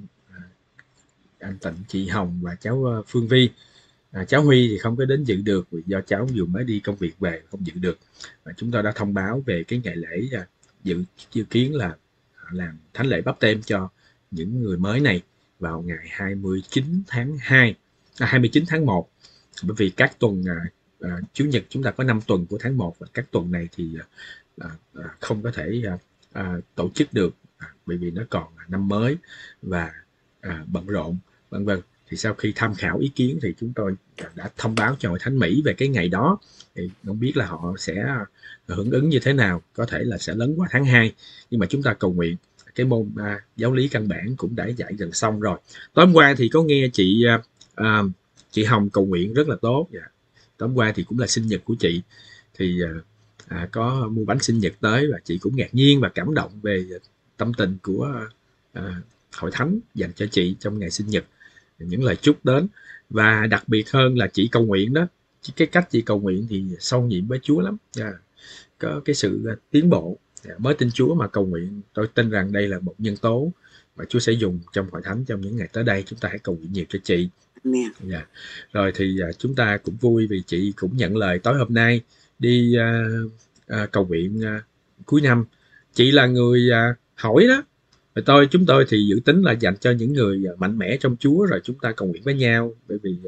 anh Tịnh, chị Hồng và cháu Phương Vi. Cháu Huy thì không có đến dự được vì do cháu vừa mới đi công việc về không dự được. Và chúng tôi đã thông báo về cái ngày lễ dự kiến là làm thánh lễ báp têm cho những người mới này vào ngày 29 tháng 2 29 tháng 1, bởi vì các tuần Chủ nhật chúng ta có 5 tuần của tháng 1 và các tuần này thì không có thể tổ chức được bởi vì nó còn năm mới và bận rộn vân vân. Thì sau khi tham khảo ý kiến thì chúng tôi đã thông báo cho Hội Thánh Mỹ về cái ngày đó, thì không biết là họ sẽ hưởng ứng như thế nào, có thể là sẽ lấn qua tháng 2, nhưng mà chúng ta cầu nguyện. Cái môn giáo lý căn bản cũng đã dạy gần xong rồi. Tối hôm qua thì có nghe chị Hồng cầu nguyện rất là tốt. Tối hôm qua thì cũng là sinh nhật của chị, thì có mua bánh sinh nhật tới và chị cũng ngạc nhiên và cảm động về tâm tình của Hội Thánh dành cho chị trong ngày sinh nhật, những lời chúc đến. Và đặc biệt hơn là chị cầu nguyện đó, cái cách chị cầu nguyện thì sâu nhiệm với Chúa lắm, có cái sự tiến bộ. Mới tin Chúa mà cầu nguyện, tôi tin rằng đây là một nhân tố mà Chúa sẽ dùng trong Hội Thánh trong những ngày tới đây. Chúng ta hãy cầu nguyện nhiều cho chị. Rồi thì chúng ta cũng vui vì chị cũng nhận lời tối hôm nay đi cầu nguyện cuối năm. Chị là người hỏi đó, rồi chúng tôi thì dự tính là dành cho những người mạnh mẽ trong Chúa, rồi chúng ta cầu nguyện với nhau, bởi vì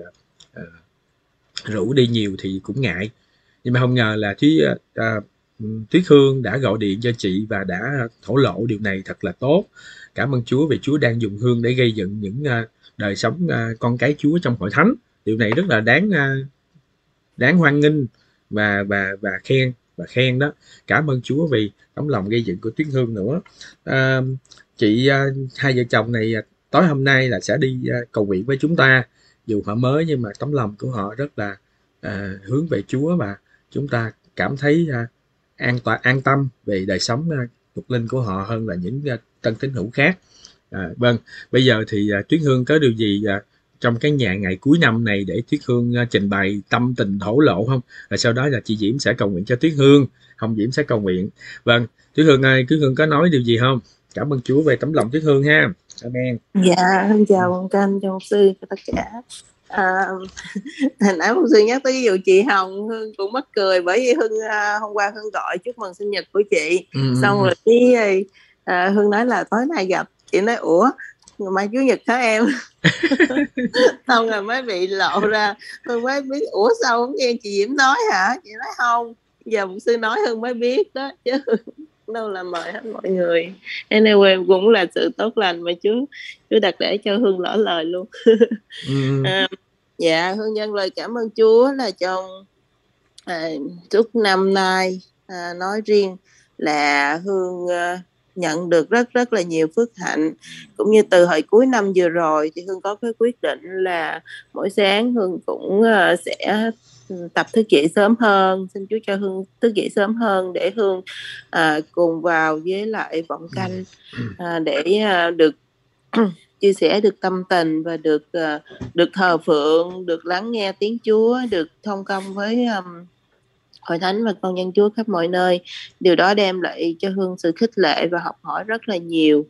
rủ đi nhiều thì cũng ngại. Nhưng mà không ngờ là Tuyết Hương đã gọi điện cho chị và đã thổ lộ điều này thật là tốt. Cảm ơn Chúa vì Chúa đang dùng Hương để gây dựng những đời sống con cái Chúa trong Hội Thánh. Điều này rất là đáng hoan nghênh và khen đó. Cảm ơn Chúa vì tấm lòng gây dựng của Tuyết Hương nữa. Chị hai vợ chồng này tối hôm nay là sẽ đi cầu nguyện với chúng ta, dù họ mới nhưng mà tấm lòng của họ rất là hướng về Chúa, và chúng ta cảm thấy an tâm về đời sống thuộc linh của họ hơn là những tân tín hữu khác. Vâng, bây giờ thì Tuyết Hương có điều gì trong cái ngày cuối năm này để Tuyết Hương trình bày tâm tình thổ lộ không? Rồi sau đó là chị Diễm sẽ cầu nguyện cho Tuyết Hương, Hồng Diễm sẽ cầu nguyện. Vâng, Tuyết Hương ơi, Tuyết Hương có nói điều gì không? Cảm ơn Chúa về tấm lòng Tuyết Hương ha. Amen. Dạ, chào con Canh, chào mục sư, cho tất cả. Hồi nãy mục sư nhắc tới cái vụ chị Hồng, Hương cũng mắc cười bởi vì Hương hôm qua Hương gọi chúc mừng sinh nhật của chị, xong rồi Hương nói là tối nay gặp, chị nói ủa ngày mai Chủ nhật hả em? Xong rồi mới bị lộ ra, Hương mới biết ủa sao không nghe chị Diễm nói hả? Chị nói không, giờ mục sư nói Hương mới biết đó chứ đâu là mời hết mọi người. Anyway, cũng là sự tốt lành mà Chúa đặt để cho Hương lỡ lời luôn. Dạ, Hương nhân lời cảm ơn Chúa là trong suốt năm nay nói riêng là Hương nhận được rất là nhiều phước hạnh, cũng như từ hồi cuối năm vừa rồi thì Hương có cái quyết định là mỗi sáng Hương cũng sẽ tập thức dậy sớm hơn. Xin Chúa cho Hương thức dậy sớm hơn để Hương cùng vào với lại vọng canh để được chia sẻ được tâm tình và được thờ phượng, được lắng nghe tiếng Chúa, được thông công với Hội Thánh và con dân Chúa khắp mọi nơi. Điều đó đem lại cho Hương sự khích lệ và học hỏi rất là nhiều.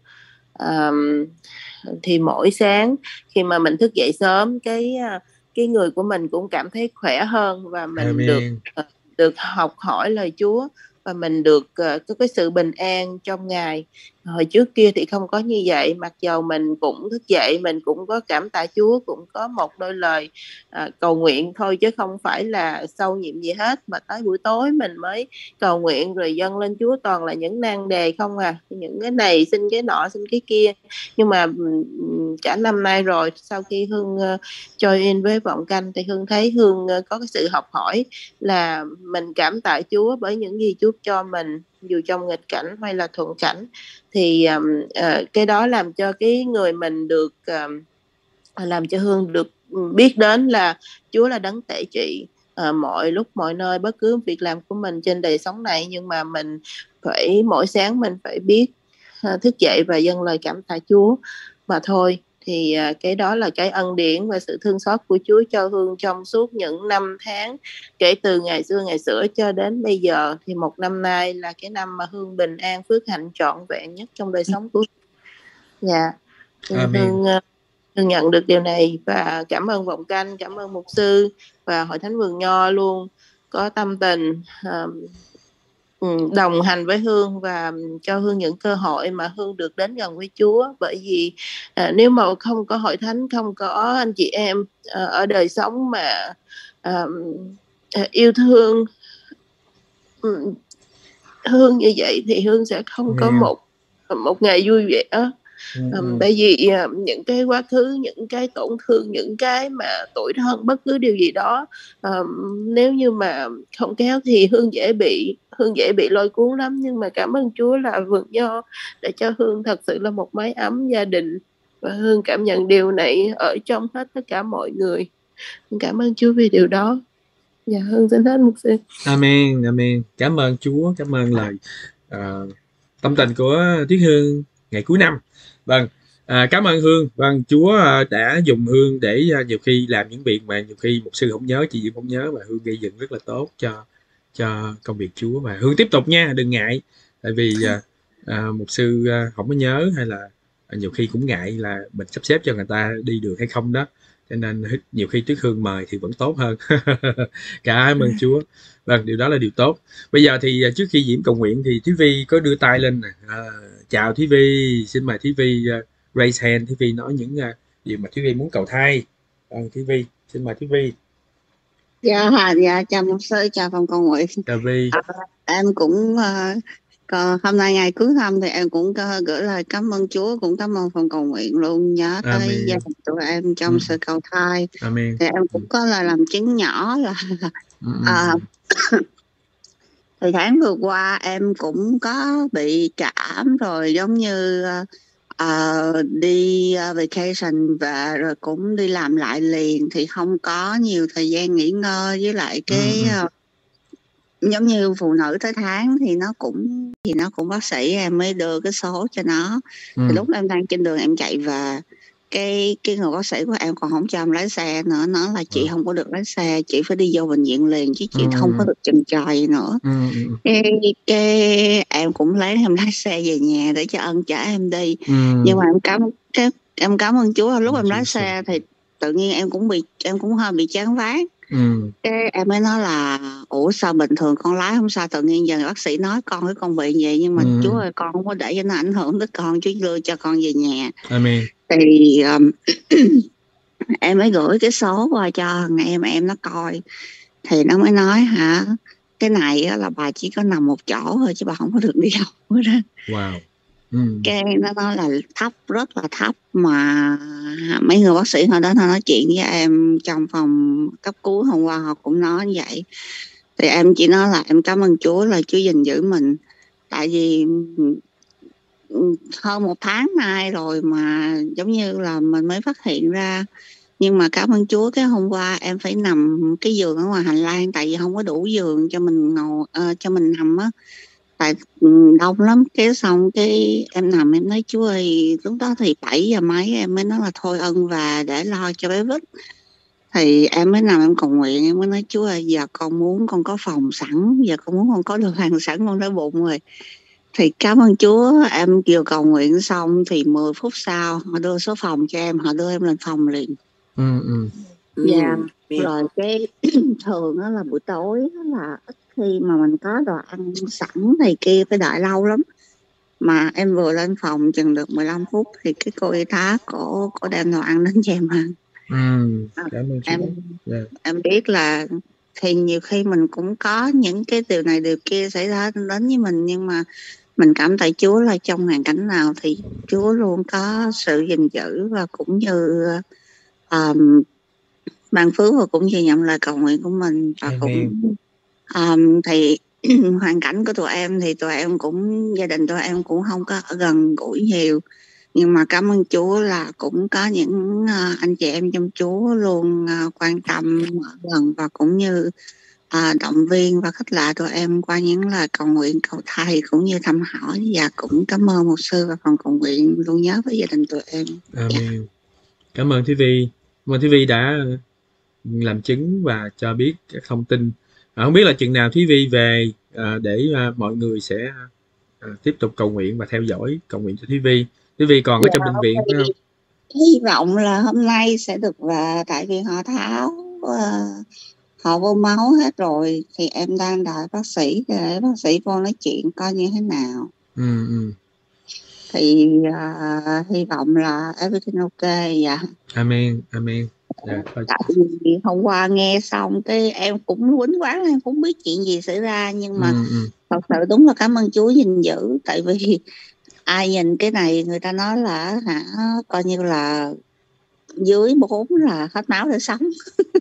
Thì mỗi sáng khi mà mình thức dậy sớm, cái người của mình cũng cảm thấy khỏe hơn, và mình được học hỏi lời Chúa, và mình được có cái sự bình an trong ngày. Hồi trước kia thì không có như vậy, mặc dầu mình cũng thức dậy, mình cũng có cảm tạ Chúa, cũng có một đôi lời cầu nguyện thôi, chứ không phải là sâu nhiệm gì hết. Mà tới buổi tối mình mới cầu nguyện rồi dâng lên Chúa toàn là những nan đề không những cái này xin cái nọ xin cái kia. Nhưng mà cả năm nay rồi, sau khi Hương join in với vọng canh thì Hương thấy Hương có cái sự học hỏi là mình cảm tạ Chúa bởi những gì Chúa cho mình, dù trong nghịch cảnh hay là thuận cảnh. Thì cái đó làm cho cái người mình được làm cho Hương được biết đến là Chúa là đấng tể trị mọi lúc mọi nơi, bất cứ việc làm của mình trên đời sống này. Nhưng mà mình phải mỗi sáng mình phải biết thức dậy và dâng lời cảm tạ Chúa mà thôi. Thì cái đó là cái ân điển và sự thương xót của Chúa cho Hương trong suốt những năm tháng kể từ ngày xưa cho đến bây giờ. Thì một năm nay là cái năm mà Hương bình an phước hạnh trọn vẹn nhất trong đời sống của Hương. Dạ, Hương nhận được điều này và cảm ơn vọng canh, cảm ơn mục sư và Hội Thánh Vườn Nho luôn có tâm tình đồng hành với Hương và cho Hương những cơ hội mà Hương được đến gần với Chúa. Bởi vì nếu mà không có hội thánh, không có anh chị em ở đời sống mà yêu thương Hương như vậy thì Hương sẽ không có một ngày vui vẻ. Bởi vì những cái quá khứ, những cái tổn thương, những cái mà tủi thân, bất cứ điều gì đó, nếu như mà không khéo thì Hương dễ bị lôi cuốn lắm. Nhưng mà cảm ơn Chúa là vườn nho để cho Hương thật sự là một mái ấm gia đình, và Hương cảm nhận điều này ở trong hết tất cả mọi người. Cảm ơn Chúa vì điều đó. Dạ, Hương xin hết mục sư. Amen, amen. Cảm ơn Chúa, cảm ơn lời tâm tình của Tuyết Hương ngày cuối năm. Vâng, cảm ơn Hương. Vâng, Chúa đã dùng Hương để nhiều khi làm những việc mà nhiều khi mục sư không nhớ, chị Diễm không nhớ, và Hương gây dựng rất là tốt cho công việc Chúa. Và Hương tiếp tục nha, đừng ngại, tại vì mục sư không có nhớ, hay là nhiều khi cũng ngại là mình sắp xếp cho người ta đi được hay không đó, cho nên nhiều khi Tuyết Hương mời thì vẫn tốt hơn. Cảm ơn Chúa. Vâng, điều đó là điều tốt. Bây giờ thì trước khi Diễm cầu nguyện thì Thúy Vi có đưa tay lên. Chào Thúy Vi, xin mời Thúy Vi raise hand. Thúy Vi nói những điều mà Thúy Vi muốn cầu thay. Thúy Vi, xin mời Thúy Vi. Dạ, chào mục sư, chào phòng cầu nguyện. Chào Vi. Em cũng hôm nay ngày cuối năm thì em cũng gửi lời cảm ơn Chúa, cũng cảm ơn phòng cầu nguyện luôn, nhớ tới gia đình tụi em trong sự cầu thai. Amen. Thì em cũng có lời làm chứng nhỏ là thời tháng vừa qua em cũng có bị cảm rồi, giống như đi vacation và rồi cũng đi làm lại liền, thì không có nhiều thời gian nghỉ ngơi. Với lại cái giống như phụ nữ tới tháng thì nó cũng bác sĩ em mới đưa cái số cho nó. Thì lúc em đang trên đường em chạy về, cái người bác sĩ của em còn không cho em lái xe nữa, nói là chị không có được lái xe, chị phải đi vô bệnh viện liền chứ chị không có được chần chờ gì nữa. Cái em cũng lấy em lái xe về nhà để cho ân chở em đi. Nhưng mà em cảm ơn Chúa, lúc em lái xe thì tự nhiên em cũng hơi bị choáng váng. Cái em mới nói là ủa sao bình thường con lái không sao, tự nhiên giờ bác sĩ nói con bị vậy, nhưng mà Chúa ơi, con không có để cho nó ảnh hưởng tới con, Chúa đưa cho con về nhà. Amen. Thì em mới gửi cái số qua cho em nó coi, thì nó mới nói hả, cái này là bà chỉ có nằm một chỗ thôi chứ bà không có được đi đâu đó. Wow. Cái nó nói là thấp, rất là thấp, mà mấy người bác sĩ hồi đó nói chuyện với em trong phòng cấp cứu hôm qua họ cũng nói như vậy. Thì em chỉ nói là em cảm ơn Chúa là Chúa gìn giữ mình, tại vì hơn 1 tháng nay rồi mà giống như là mình mới phát hiện ra. Nhưng mà cảm ơn Chúa, cái hôm qua em phải nằm cái giường ở ngoài hành lang, tại vì không có đủ giường cho mình ngồi cho mình nằm á, tại đông lắm. Cái xong cái em nằm em nói Chúa ơi, lúc đó thì 7 giờ mấy em mới nói là thôi ân và để lo cho bé Vít. Thì em mới nằm em cầu nguyện, em mới nói Chúa ơi, giờ con muốn con có phòng sẵn, giờ con muốn con có đồ ăn sẵn, con đói bụng rồi. Thì cảm ơn Chúa, em vừa cầu nguyện xong thì 10 phút sau họ đưa số phòng cho em, họ đưa em lên phòng liền. Dạ. Rồi cái thường đó là buổi tối đó là ít khi mà mình có đồ ăn sẵn này kia, phải đợi lâu lắm. Mà em vừa lên phòng chừng được 15 phút thì cái cô y tá cổ đem đồ ăn đến cho em ăn. Em biết là thì nhiều khi mình cũng có những cái điều này điều kia xảy ra đến với mình, nhưng mà mình cảm tạ Chúa là trong hoàn cảnh nào thì Chúa luôn có sự gìn giữ, và cũng như ban phước, và cũng như nhận lời cầu nguyện của mình. Và cũng thì hoàn cảnh của tụi em thì tụi em cũng, gia đình tụi em cũng không có ở gần gũi nhiều, nhưng mà cảm ơn Chúa là cũng có những anh chị em trong Chúa luôn quan tâm ở gần, và cũng như động viên và khích lệ tụi em qua những lời cầu nguyện cầu thầy cũng như thăm hỏi. Và cũng cảm ơn mục sư và phòng cầu nguyện luôn nhớ với gia đình tụi em. Amen. Cảm ơn Thúy Vi. Cảm ơn Thúy Vi đã làm chứng và cho biết các thông tin. Không biết là chừng nào Thúy Vi về để mọi người sẽ tiếp tục cầu nguyện và theo dõi cầu nguyện cho Thúy Vi. Thúy Vi còn ở trong bệnh viện phải không? Hy vọng là hôm nay sẽ được về, tại vì họ tháo họ vô máu hết rồi, thì em đang đợi bác sĩ để bác sĩ vô nói chuyện coi như thế nào. Thì hy vọng là everything ok. Dạ. Amen, amen. Tại vì hôm qua nghe xong cái em cũng quýnh quán, em cũng biết chuyện gì xảy ra, nhưng mà thật sự đúng là cảm ơn Chúa gìn giữ. Tại vì ai nhìn cái này người ta nói là coi như là dưới 4 là hết máu để sống.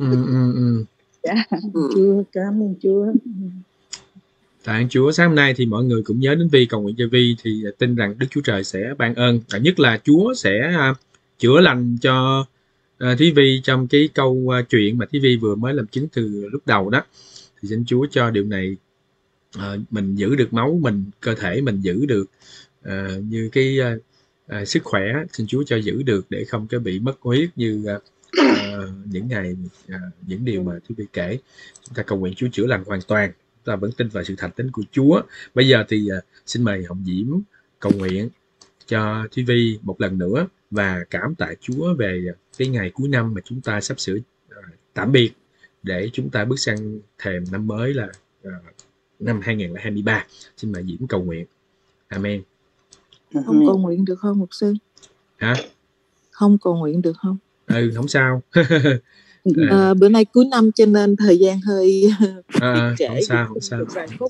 Chúa, cảm ơn Chúa. Tạ ơn Chúa. Sáng hôm nay thì mọi người cũng nhớ đến Vi, cầu nguyện cho Vi, thì tin rằng Đức Chúa Trời sẽ ban ơn, và nhất là Chúa sẽ chữa lành cho Thí Vi trong cái câu chuyện mà Thí Vi vừa mới làm chứng từ lúc đầu đó. Thì xin Chúa cho điều này mình giữ được máu mình, cơ thể mình giữ được như cái sức khỏe, xin Chúa cho giữ được để không có bị mất huyết như những ngày những điều mà Thí Vi kể. Chúng ta cầu nguyện Chúa chữa lành hoàn toàn. Ta vẫn tin vào sự thành tín của Chúa. Bây giờ thì xin mời Hồng Diễm cầu nguyện cho Thí Vi một lần nữa và cảm tạ Chúa về cái ngày cuối năm mà chúng ta sắp sửa tạm biệt để chúng ta bước sang thềm năm mới là năm 2023. Xin mời Diễm cầu nguyện. Amen. Không cầu nguyện được không mục sư? Hả? Không cầu nguyện được không? Không sao. Bữa nay cuối năm cho nên thời gian hơi trễ. Không sao. Vài phút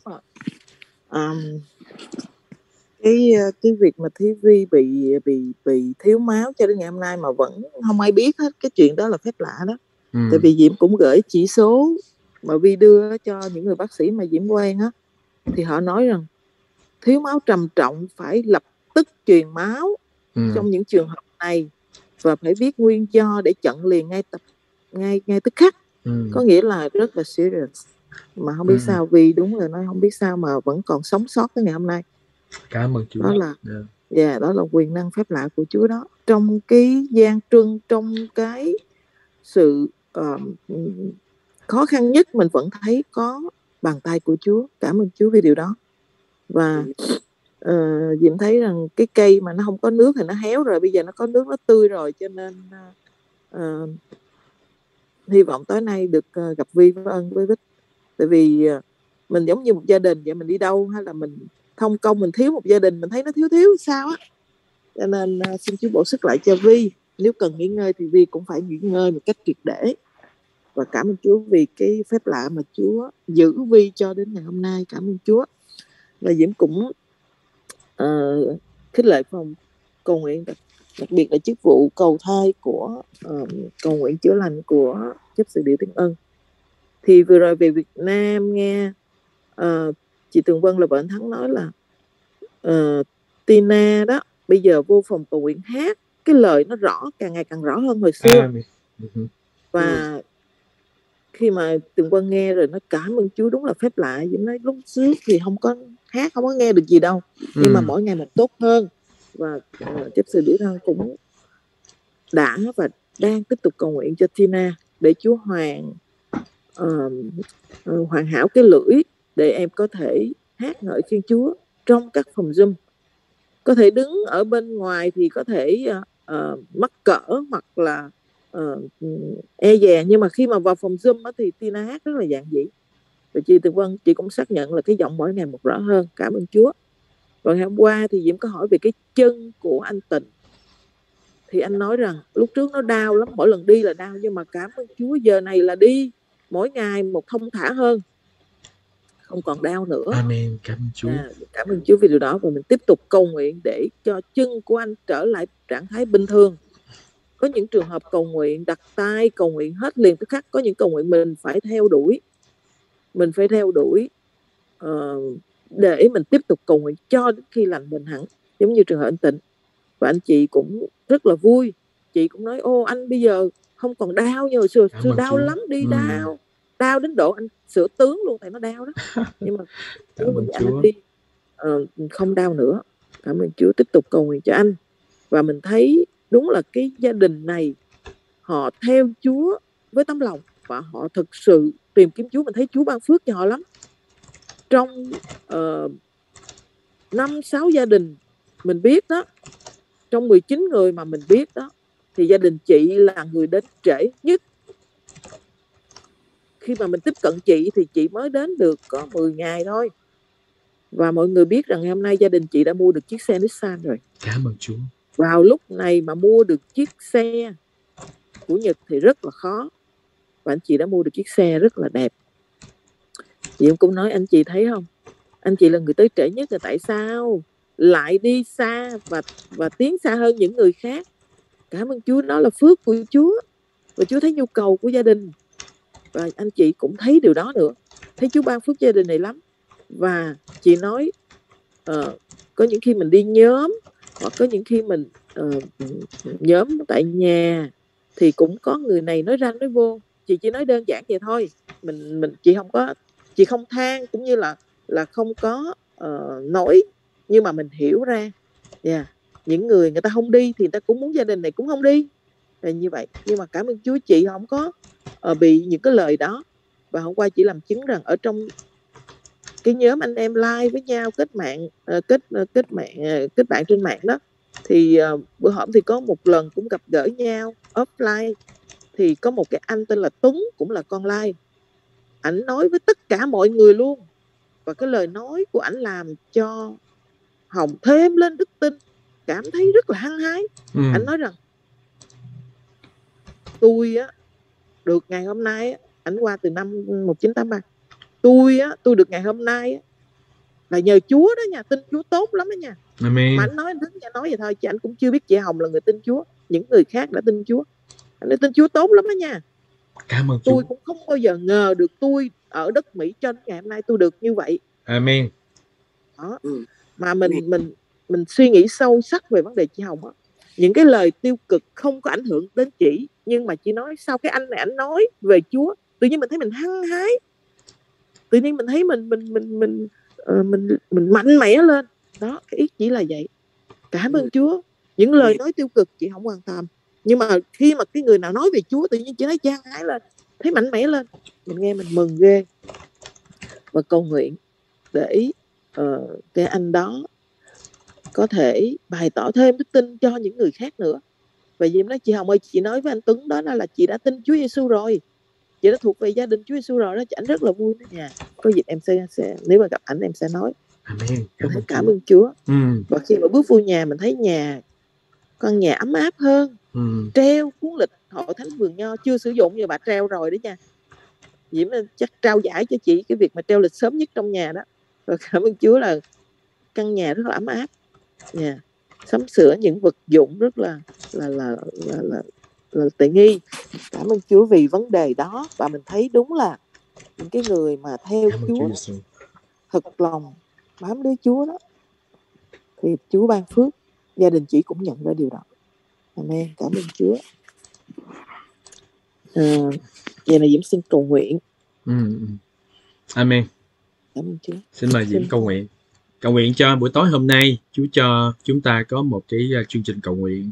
cái việc mà Thí Vi bị thiếu máu cho đến ngày hôm nay mà vẫn không ai biết hết, cái chuyện đó là phép lạ đó. Tại vì Diễm cũng gửi chỉ số mà Vi đưa cho những người bác sĩ mà Diễm quen á, thì họ nói rằng thiếu máu trầm trọng phải lập tức truyền máu trong những trường hợp này, và phải viết nguyên do để chặn liền ngay tức khắc. Có nghĩa là rất là serious. Mà không biết sao Vi đúng là nói không biết sao mà vẫn còn sống sót tới ngày hôm nay. Cảm ơn Chúa. Đó là đó là quyền năng phép lạ của Chúa đó. Trong cái gian truân, trong cái sự khó khăn nhất, mình vẫn thấy có bàn tay của Chúa. Cảm ơn Chúa vì điều đó. Và Diễm thấy rằng cái cây mà nó không có nước thì nó héo rồi, bây giờ nó có nước, nó tươi rồi, cho nên hy vọng tối nay được gặp Vi với Ân với Bích. Tại vì mình giống như một gia đình vậy, mình đi đâu hay là mình thông công mình thiếu một gia đình, mình thấy nó thiếu sao á, cho nên xin Chúa bổ sức lại cho Vi. Nếu cần nghỉ ngơi thì Vi cũng phải nghỉ ngơi một cách triệt để. Và cảm ơn Chúa vì cái phép lạ mà Chúa giữ Vi cho đến ngày hôm nay. Cảm ơn Chúa. Và Diễm cũng khích lệ phòng cầu nguyện, đặc biệt là chức vụ cầu thai của cầu nguyện chữa lành của chấp sự Điệu Thiên Ân. Thì vừa rồi về Việt Nam nghe chị Tường Vân là vợ anh Thắng nói là Tina đó bây giờ vô phòng cầu nguyện hát, cái lời nó rõ, càng ngày càng rõ hơn hồi xưa. Và khi mà Tường Vân nghe rồi nó cảm ơn Chúa, đúng là phép lạ. Diễm nói lúc trước thì không có hát, không có nghe được gì đâu, nhưng mà mỗi ngày một tốt hơn. Và chấp sự Điệu Thiên cũng đã và đang tiếp tục cầu nguyện cho Tina để Chúa hoàn hảo cái lưỡi để em có thể hát ngợi khen Chúa trong các phòng Zoom. Có thể đứng ở bên ngoài thì có thể mắc cỡ hoặc là e dè, nhưng mà khi mà vào phòng Zoom á, thì Tina hát rất là giản dị. Và chị Tường Vân, chị cũng xác nhận là cái giọng mỗi ngày một rõ hơn. Cảm ơn Chúa. Và ngày hôm qua thì Diễm có hỏi về cái chân của anh Tịnh, thì anh nói rằng lúc trước nó đau lắm, mỗi lần đi là đau, nhưng mà cảm ơn Chúa giờ này là đi mỗi ngày một thông thả hơn, không còn đau nữa. Amen. Cảm ơn Chúa. Cảm ơn Chúa vì điều đó. Và mình tiếp tục cầu nguyện để cho chân của anh trở lại trạng thái bình thường. Có những trường hợp cầu nguyện đặt tay cầu nguyện hết liền tức khắc, có những cầu nguyện mình phải theo đuổi, để mình tiếp tục cầu nguyện cho đến khi lành bệnh hẳn, giống như trường hợp anh Tịnh. Và anh chị cũng rất là vui, chị cũng nói ô anh bây giờ không còn đau như hồi xưa đau Chúa lắm, đi đau đến độ anh sửa tướng luôn tại nó đau đó. Nhưng mà anh đi không đau nữa. Cảm ơn Chúa. Tiếp tục cầu nguyện cho anh. Và mình thấy đúng là cái gia đình này họ theo Chúa với tấm lòng và họ thực sự tìm kiếm Chúa. Mình thấy Chúa ban phước cho họ lắm. Trong 5-6 gia đình mình biết đó, trong 19 người mà mình biết đó, thì gia đình chị là người đến trễ nhất. khi mà mình tiếp cận chị thì chị mới đến được có 10 ngày thôi. Và mọi người biết rằng ngày hôm nay gia đình chị đã mua được chiếc xe Nissan rồi. Cảm ơn Chúa. Vào lúc này mà mua được chiếc xe của Nhật thì rất là khó. Và anh chị đã mua được chiếc xe rất là đẹp. Chị cũng nói anh chị thấy không? Anh chị là người tới trễ nhất, là tại sao lại đi xa và tiến xa hơn những người khác? Cảm ơn Chúa, đó là phước của Chúa. Và Chúa thấy nhu cầu của gia đình. Và anh chị cũng thấy điều đó nữa. Thấy Chúa ban phước gia đình này lắm. Và chị nói có những khi mình đi nhóm, hoặc có những khi mình nhóm tại nhà thì cũng có người này nói ra nói vô. Chị chỉ nói đơn giản vậy thôi. Chị không than cũng như là không có nổi, nhưng mà mình hiểu ra. Những người ta không đi thì người ta cũng muốn gia đình này cũng không đi, là như vậy. Nhưng mà cảm ơn Chúa chị không có bị những cái lời đó. Và hôm qua chị làm chứng rằng ở trong cái nhóm anh em like với nhau, kết bạn trên mạng đó, thì bữa hổm thì có một lần cũng gặp gỡ nhau offline, thì có một cái anh tên là Tuấn, cũng là con lai. Ảnh nói với tất cả mọi người luôn, và cái lời nói của ảnh làm cho Hồng thêm lên đức tin, cảm thấy rất là hăng hái. Ảnh nói rằng tôi á được ngày hôm nay á, ảnh qua từ năm 1983, tôi được ngày hôm nay á, là nhờ Chúa đó nha, tin Chúa tốt lắm đó nha. Amen. Mà anh nói vậy thôi, chứ anh cũng chưa biết chị Hồng là người tin Chúa. Những người khác đã tin Chúa, anh ấy tin Chúa tốt lắm đó nha. Cảm ơn tôi Chúa. Cũng không bao giờ ngờ được tôi ở đất Mỹ cho đến ngày hôm nay tôi được như vậy. Amen. Đó. Mà mình suy nghĩ sâu sắc về vấn đề chị Hồng á. Những cái lời tiêu cực không có ảnh hưởng đến chị, nhưng mà chị nói sau cái anh này anh nói về Chúa, tự nhiên mình thấy mình hăng hái, tự nhiên mình thấy mình mạnh mẽ lên. Đó, cái ý chỉ là vậy. Cảm ơn Chúa. Những lời nói tiêu cực chị không quan tâm, nhưng mà khi mà cái người nào nói về Chúa, tự nhiên chị thấy hăng hái lên, thấy mạnh mẽ lên. Mình nghe mình mừng ghê. Và cầu nguyện để cái anh đó có thể bày tỏ thêm đức tin cho những người khác nữa. Vậy vì nói chị Hồng ơi, chị nói với anh Tuấn đó là chị đã tin Chúa Giêsu rồi, chị đã thuộc về gia đình Chúa Giêsu rồi đó. Chị, anh rất là vui đó nha. Có dịp em sẽ nếu mà gặp ảnh em sẽ nói. Amen. Cảm ơn Chúa. Và khi mà bước vô nhà, mình thấy con nhà ấm áp hơn. Treo cuốn lịch Hội Thánh Vườn Nho chưa sử dụng, nhưng bà treo rồi đó nha. Diễm chắc trao giải cho chị cái việc mà treo lịch sớm nhất trong nhà đó. Và cảm ơn Chúa là căn nhà rất là ấm áp nha. Sắm sửa những vật dụng rất là tiện nghi. Cảm ơn Chúa vì vấn đề đó. Và mình thấy đúng là những cái người mà theo Chúa thật lòng bám lấy Chúa đó, thì Chúa ban phước. Gia đình chị cũng nhận ra điều đó. Amen. Cảm ơn Chúa. Giờ này Diễm xin cầu nguyện. Amen. Cảm ơn Chúa. Xin mời Diễm cầu nguyện. Cầu nguyện cho buổi tối hôm nay, Chúa cho chúng ta có một cái chương trình cầu nguyện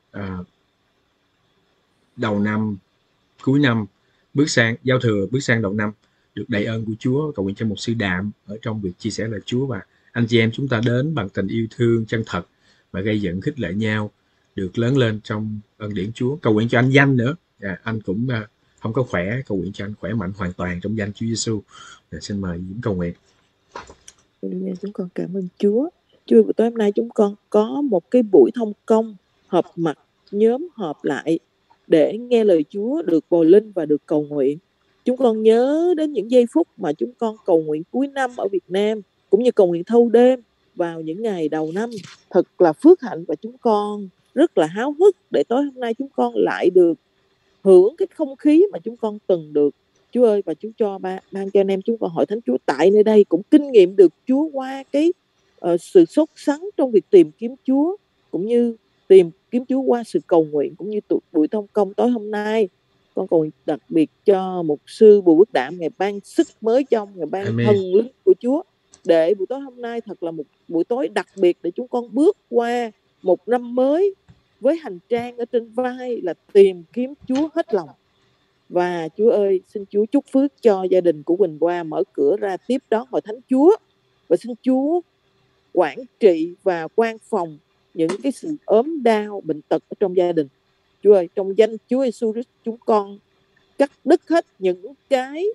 đầu năm, cuối năm, bước sang giao thừa, bước sang đầu năm, được đầy ơn của Chúa. Cầu nguyện cho một sư Đạm ở trong việc chia sẻ lời Chúa, và anh chị em chúng ta đến bằng tình yêu thương chân thật và gây dựng khích lệ nhau, được lớn lên trong ơn điển Chúa. Cầu nguyện cho anh Danh nữa. Anh cũng không có khỏe, cầu nguyện cho anh khỏe mạnh hoàn toàn trong danh Chúa Giêsu. Xin mời Diễm cầu nguyện. Chúng con cảm ơn Chúa. Chúa, buổi tối hôm nay chúng con có một cái buổi thông công, họp mặt, nhóm họp lại để nghe lời Chúa, được bồi linh và được cầu nguyện. Chúng con nhớ đến những giây phút mà chúng con cầu nguyện cuối năm ở Việt Nam, cũng như cầu nguyện thâu đêm vào những ngày đầu năm. Thật là phước hạnh, và chúng con rất là háo hức để tối hôm nay chúng con lại được hưởng cái không khí mà chúng con từng được. Chúa ơi, và Chúa cho ban cho anh em chúng con Hội Thánh Chúa tại nơi đây cũng kinh nghiệm được Chúa qua cái sự sốt sắng trong việc tìm kiếm Chúa, cũng như tìm kiếm Chúa qua sự cầu nguyện, cũng như buổi thông công tối hôm nay. Con cầu nguyện đặc biệt cho mục sư Bùi Quốc Đạm, ngày ban sức mới trong, ngày ban thần linh của Chúa, để buổi tối hôm nay thật là một buổi tối đặc biệt để chúng con bước qua một năm mới với hành trang ở trên vai là tìm kiếm Chúa hết lòng. Và Chúa ơi, xin Chúa chúc phước cho gia đình của Quỳnh Hoa, mở cửa ra tiếp đón Hội Thánh Chúa, và xin Chúa quản trị và quan phòng những cái sự ốm đau, bệnh tật ở trong gia đình. Chúa ơi, trong danh Chúa Giêsu Christ, chúng con cắt đứt hết những cái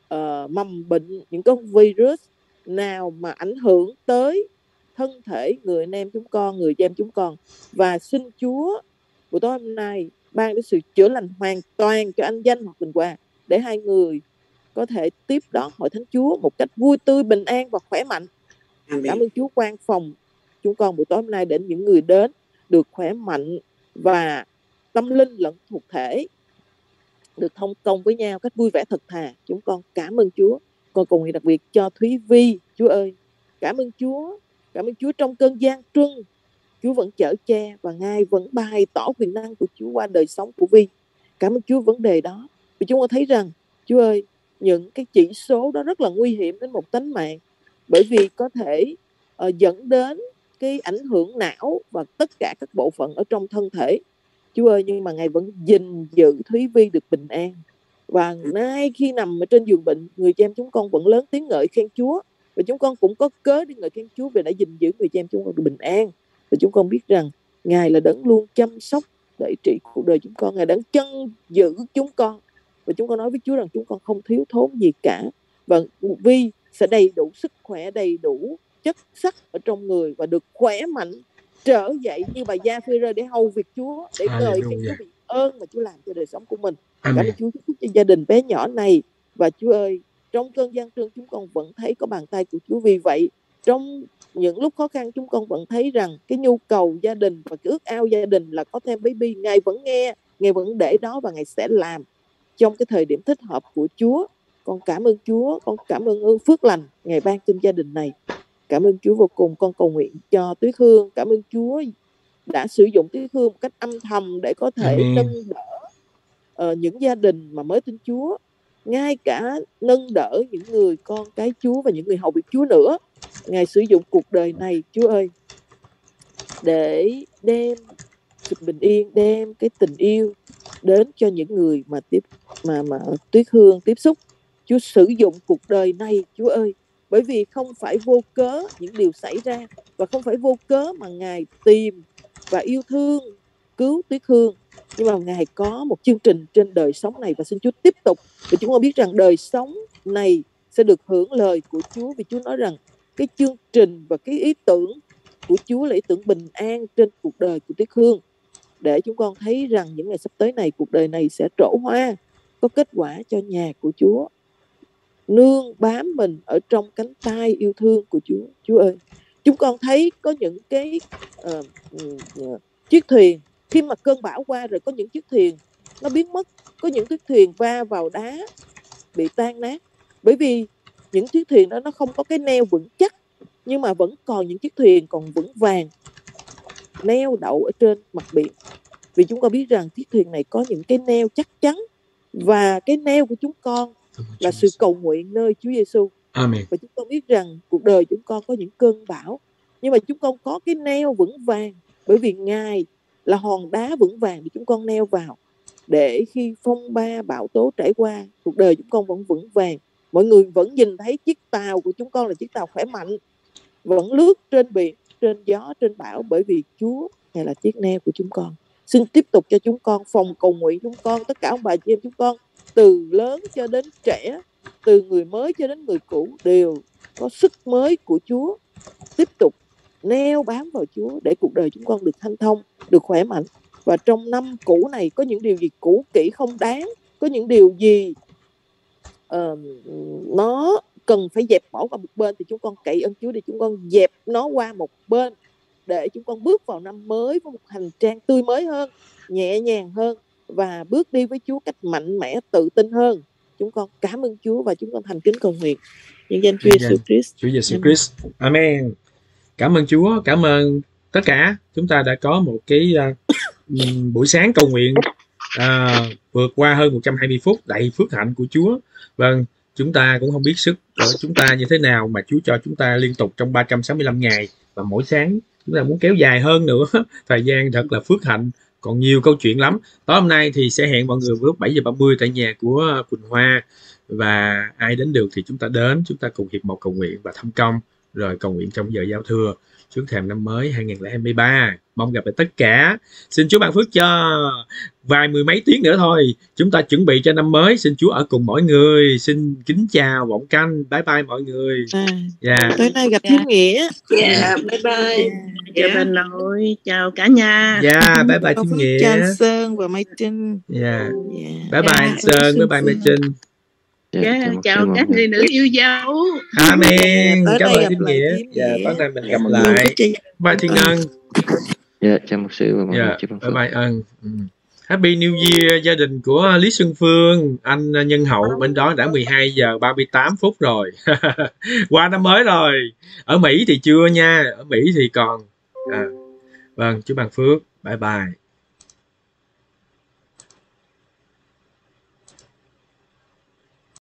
mầm bệnh, những con virus nào mà ảnh hưởng tới thân thể người anh em chúng con, người chị em chúng con. Và xin Chúa buổi tối hôm nay ban cái sự chữa lành hoàn toàn cho anh Danh hoặc Bình Hòa, để hai người có thể tiếp đón hội thánh Chúa một cách vui tươi, bình an và khỏe mạnh. Cảm ơn Chúa quan phòng chúng con buổi tối hôm nay, đến những người đến được khỏe mạnh và tâm linh lẫn thuộc thể được thông công với nhau cách vui vẻ thật thà. Chúng con cảm ơn Chúa. Con cầu nguyện đặc biệt cho Thúy Vi. Chúa ơi, cảm ơn Chúa trong cơn gian truân, Chúa vẫn chở che và Ngài vẫn bày tỏ quyền năng của Chúa qua đời sống của Vi. Cảm ơn Chúa vấn đề đó. Vì chúng con thấy rằng, Chúa ơi, những cái chỉ số đó rất là nguy hiểm đến một tánh mạng, bởi vì có thể dẫn đến cái ảnh hưởng não và tất cả các bộ phận ở trong thân thể. Chúa ơi, nhưng mà Ngài vẫn gìn giữ Thúy Vi được bình an. Và nay khi nằm ở trên giường bệnh, người chị em chúng con vẫn lớn tiếng ngợi khen Chúa. Và chúng con cũng có cớ để ngợi khen Chúa vì đã gìn giữ người chị em chúng con được bình an. Và chúng con biết rằng Ngài là đấng luôn chăm sóc để trị cuộc đời chúng con. Ngài đấng chân giữ chúng con. Và chúng con nói với Chúa rằng chúng con không thiếu thốn gì cả. Và Vi sẽ đầy đủ sức khỏe, đầy đủ chất sắt ở trong người và được khỏe mạnh, trở dậy như bà Gia-phê-rơ để hầu việc Chúa, để ngợi khen Chúa vì ơn mà Chúa làm cho đời sống của mình. Cảm ơn Chúa chúc cho gia đình bé nhỏ này. Và Chúa ơi, trong cơn gian truân chúng con vẫn thấy có bàn tay của Chúa. Vì vậy trong những lúc khó khăn chúng con vẫn thấy rằng cái nhu cầu gia đình và cái ước ao gia đình là có thêm baby, Ngài vẫn nghe, Ngài vẫn để đó và Ngài sẽ làm trong cái thời điểm thích hợp của Chúa. Con cảm ơn Chúa, con cảm ơn phước lành Ngài ban trên gia đình này. Cảm ơn Chúa vô cùng. Con cầu nguyện cho Tuyết Hương. Cảm ơn Chúa đã sử dụng Tuyết Hương một cách âm thầm để có thể nâng đỡ những gia đình mà mới tin Chúa, ngay cả nâng đỡ những người con cái Chúa và những người hầu việc Chúa nữa. Ngài sử dụng cuộc đời này, Chúa ơi, để đem sự bình yên, đem cái tình yêu đến cho những người mà Tuyết Hương tiếp xúc. Chúa sử dụng cuộc đời này, Chúa ơi, bởi vì không phải vô cớ những điều xảy ra, và không phải vô cớ mà Ngài tìm và yêu thương cứu Tuyết Hương, nhưng mà Ngài có một chương trình trên đời sống này. Và xin Chúa tiếp tục, và chúng con biết rằng đời sống này sẽ được hưởng lời của Chúa, vì Chúa nói rằng cái chương trình và cái ý tưởng của Chúa là ý tưởng bình an trên cuộc đời của Tuyết Hương, để chúng con thấy rằng những ngày sắp tới này, cuộc đời này sẽ trổ hoa, có kết quả cho nhà của Chúa, nương bám mình ở trong cánh tay yêu thương của Chúa. Chúa ơi, chúng con thấy có những cái chiếc thuyền, khi mà cơn bão qua rồi có những chiếc thuyền nó biến mất, có những chiếc thuyền va vào đá bị tan nát, bởi vì những chiếc thuyền đó nó không có cái neo vững chắc, nhưng mà vẫn còn những chiếc thuyền còn vững vàng neo đậu ở trên mặt biển. Vì chúng con biết rằng chiếc thuyền này có những cái neo chắc chắn, và cái neo của chúng con là sự cầu nguyện nơi Chúa Giêsu. Amen. Và chúng con biết rằng cuộc đời chúng con có những cơn bão, nhưng mà chúng con có cái neo vững vàng, bởi vì Ngài là hòn đá vững vàng để chúng con neo vào, để khi phong ba bão tố trải qua, cuộc đời chúng con vẫn vững vàng. Mọi người vẫn nhìn thấy chiếc tàu của chúng con là chiếc tàu khỏe mạnh, vẫn lướt trên biển, trên gió, trên bão, bởi vì Chúa Ngài là chiếc neo của chúng con. Xin tiếp tục cho chúng con phòng cầu nguyện chúng con, tất cả ông bà chị em chúng con, từ lớn cho đến trẻ, từ người mới cho đến người cũ, đều có sức mới của Chúa. Tiếp tục neo bám vào Chúa để cuộc đời chúng con được hanh thông, được khỏe mạnh. Và trong năm cũ này có những điều gì cũ kỹ không đáng, có những điều gì nó cần phải dẹp bỏ qua một bên, thì chúng con cậy ơn Chúa để chúng con dẹp nó qua một bên, để chúng con bước vào năm mới với một hành trang tươi mới hơn, nhẹ nhàng hơn, và bước đi với Chúa cách mạnh mẽ, tự tin hơn. Chúng con cảm ơn Chúa và chúng con thành kính cầu nguyện nhân danh Chúa Giêsu Christ. Chúa Giêsu Christ. Amen. Cảm ơn Chúa, cảm ơn tất cả. Chúng ta đã có một cái buổi sáng cầu nguyện vượt qua hơn 120 phút đầy phước hạnh của Chúa. Vâng, chúng ta cũng không biết sức của chúng ta như thế nào mà Chúa cho chúng ta liên tục trong 365 ngày, và mỗi sáng chúng ta muốn kéo dài hơn nữa. Thời gian thật là phước hạnh, còn nhiều câu chuyện lắm. Tối hôm nay thì sẽ hẹn mọi người lúc 7:30 tại nhà của Quỳnh Hoa, và ai đến được thì chúng ta đến, chúng ta cùng hiệp một cầu nguyện và thăm công rồi cầu nguyện trong giờ giao thừa trước thềm năm mới 2023. Mong gặp lại tất cả. Xin Chúa ban phước cho vài mười mấy tiếng nữa thôi, chúng ta chuẩn bị cho năm mới. Xin Chúa ở cùng mỗi người. Xin kính chào Vọng Canh. Bye bye mọi người. Tới nay gặp Thiên Nghĩa. Bye bye. Chào bà nội, chào cả nhà. Bye bye Thiên Nghĩa. Chào anh Sơn và Mai Trinh. Bye bye anh Sơn, bye bye Mai Trinh. Chào các người nữ yêu dấu. Amen. Cảm ơn Thiên Nghĩa. Tối nay mình gặp lại. Bye Thiên Ân. Chào mục sư và mọi người. Bye bye Ân. Happy New Year gia đình của Lý Xuân Phương, anh Nhân Hậu bên đó đã 12 giờ 38 phút rồi. Qua năm mới rồi. Ở Mỹ thì chưa nha, ở Mỹ thì còn. Vâng, Chúa ban phước. Bye bye.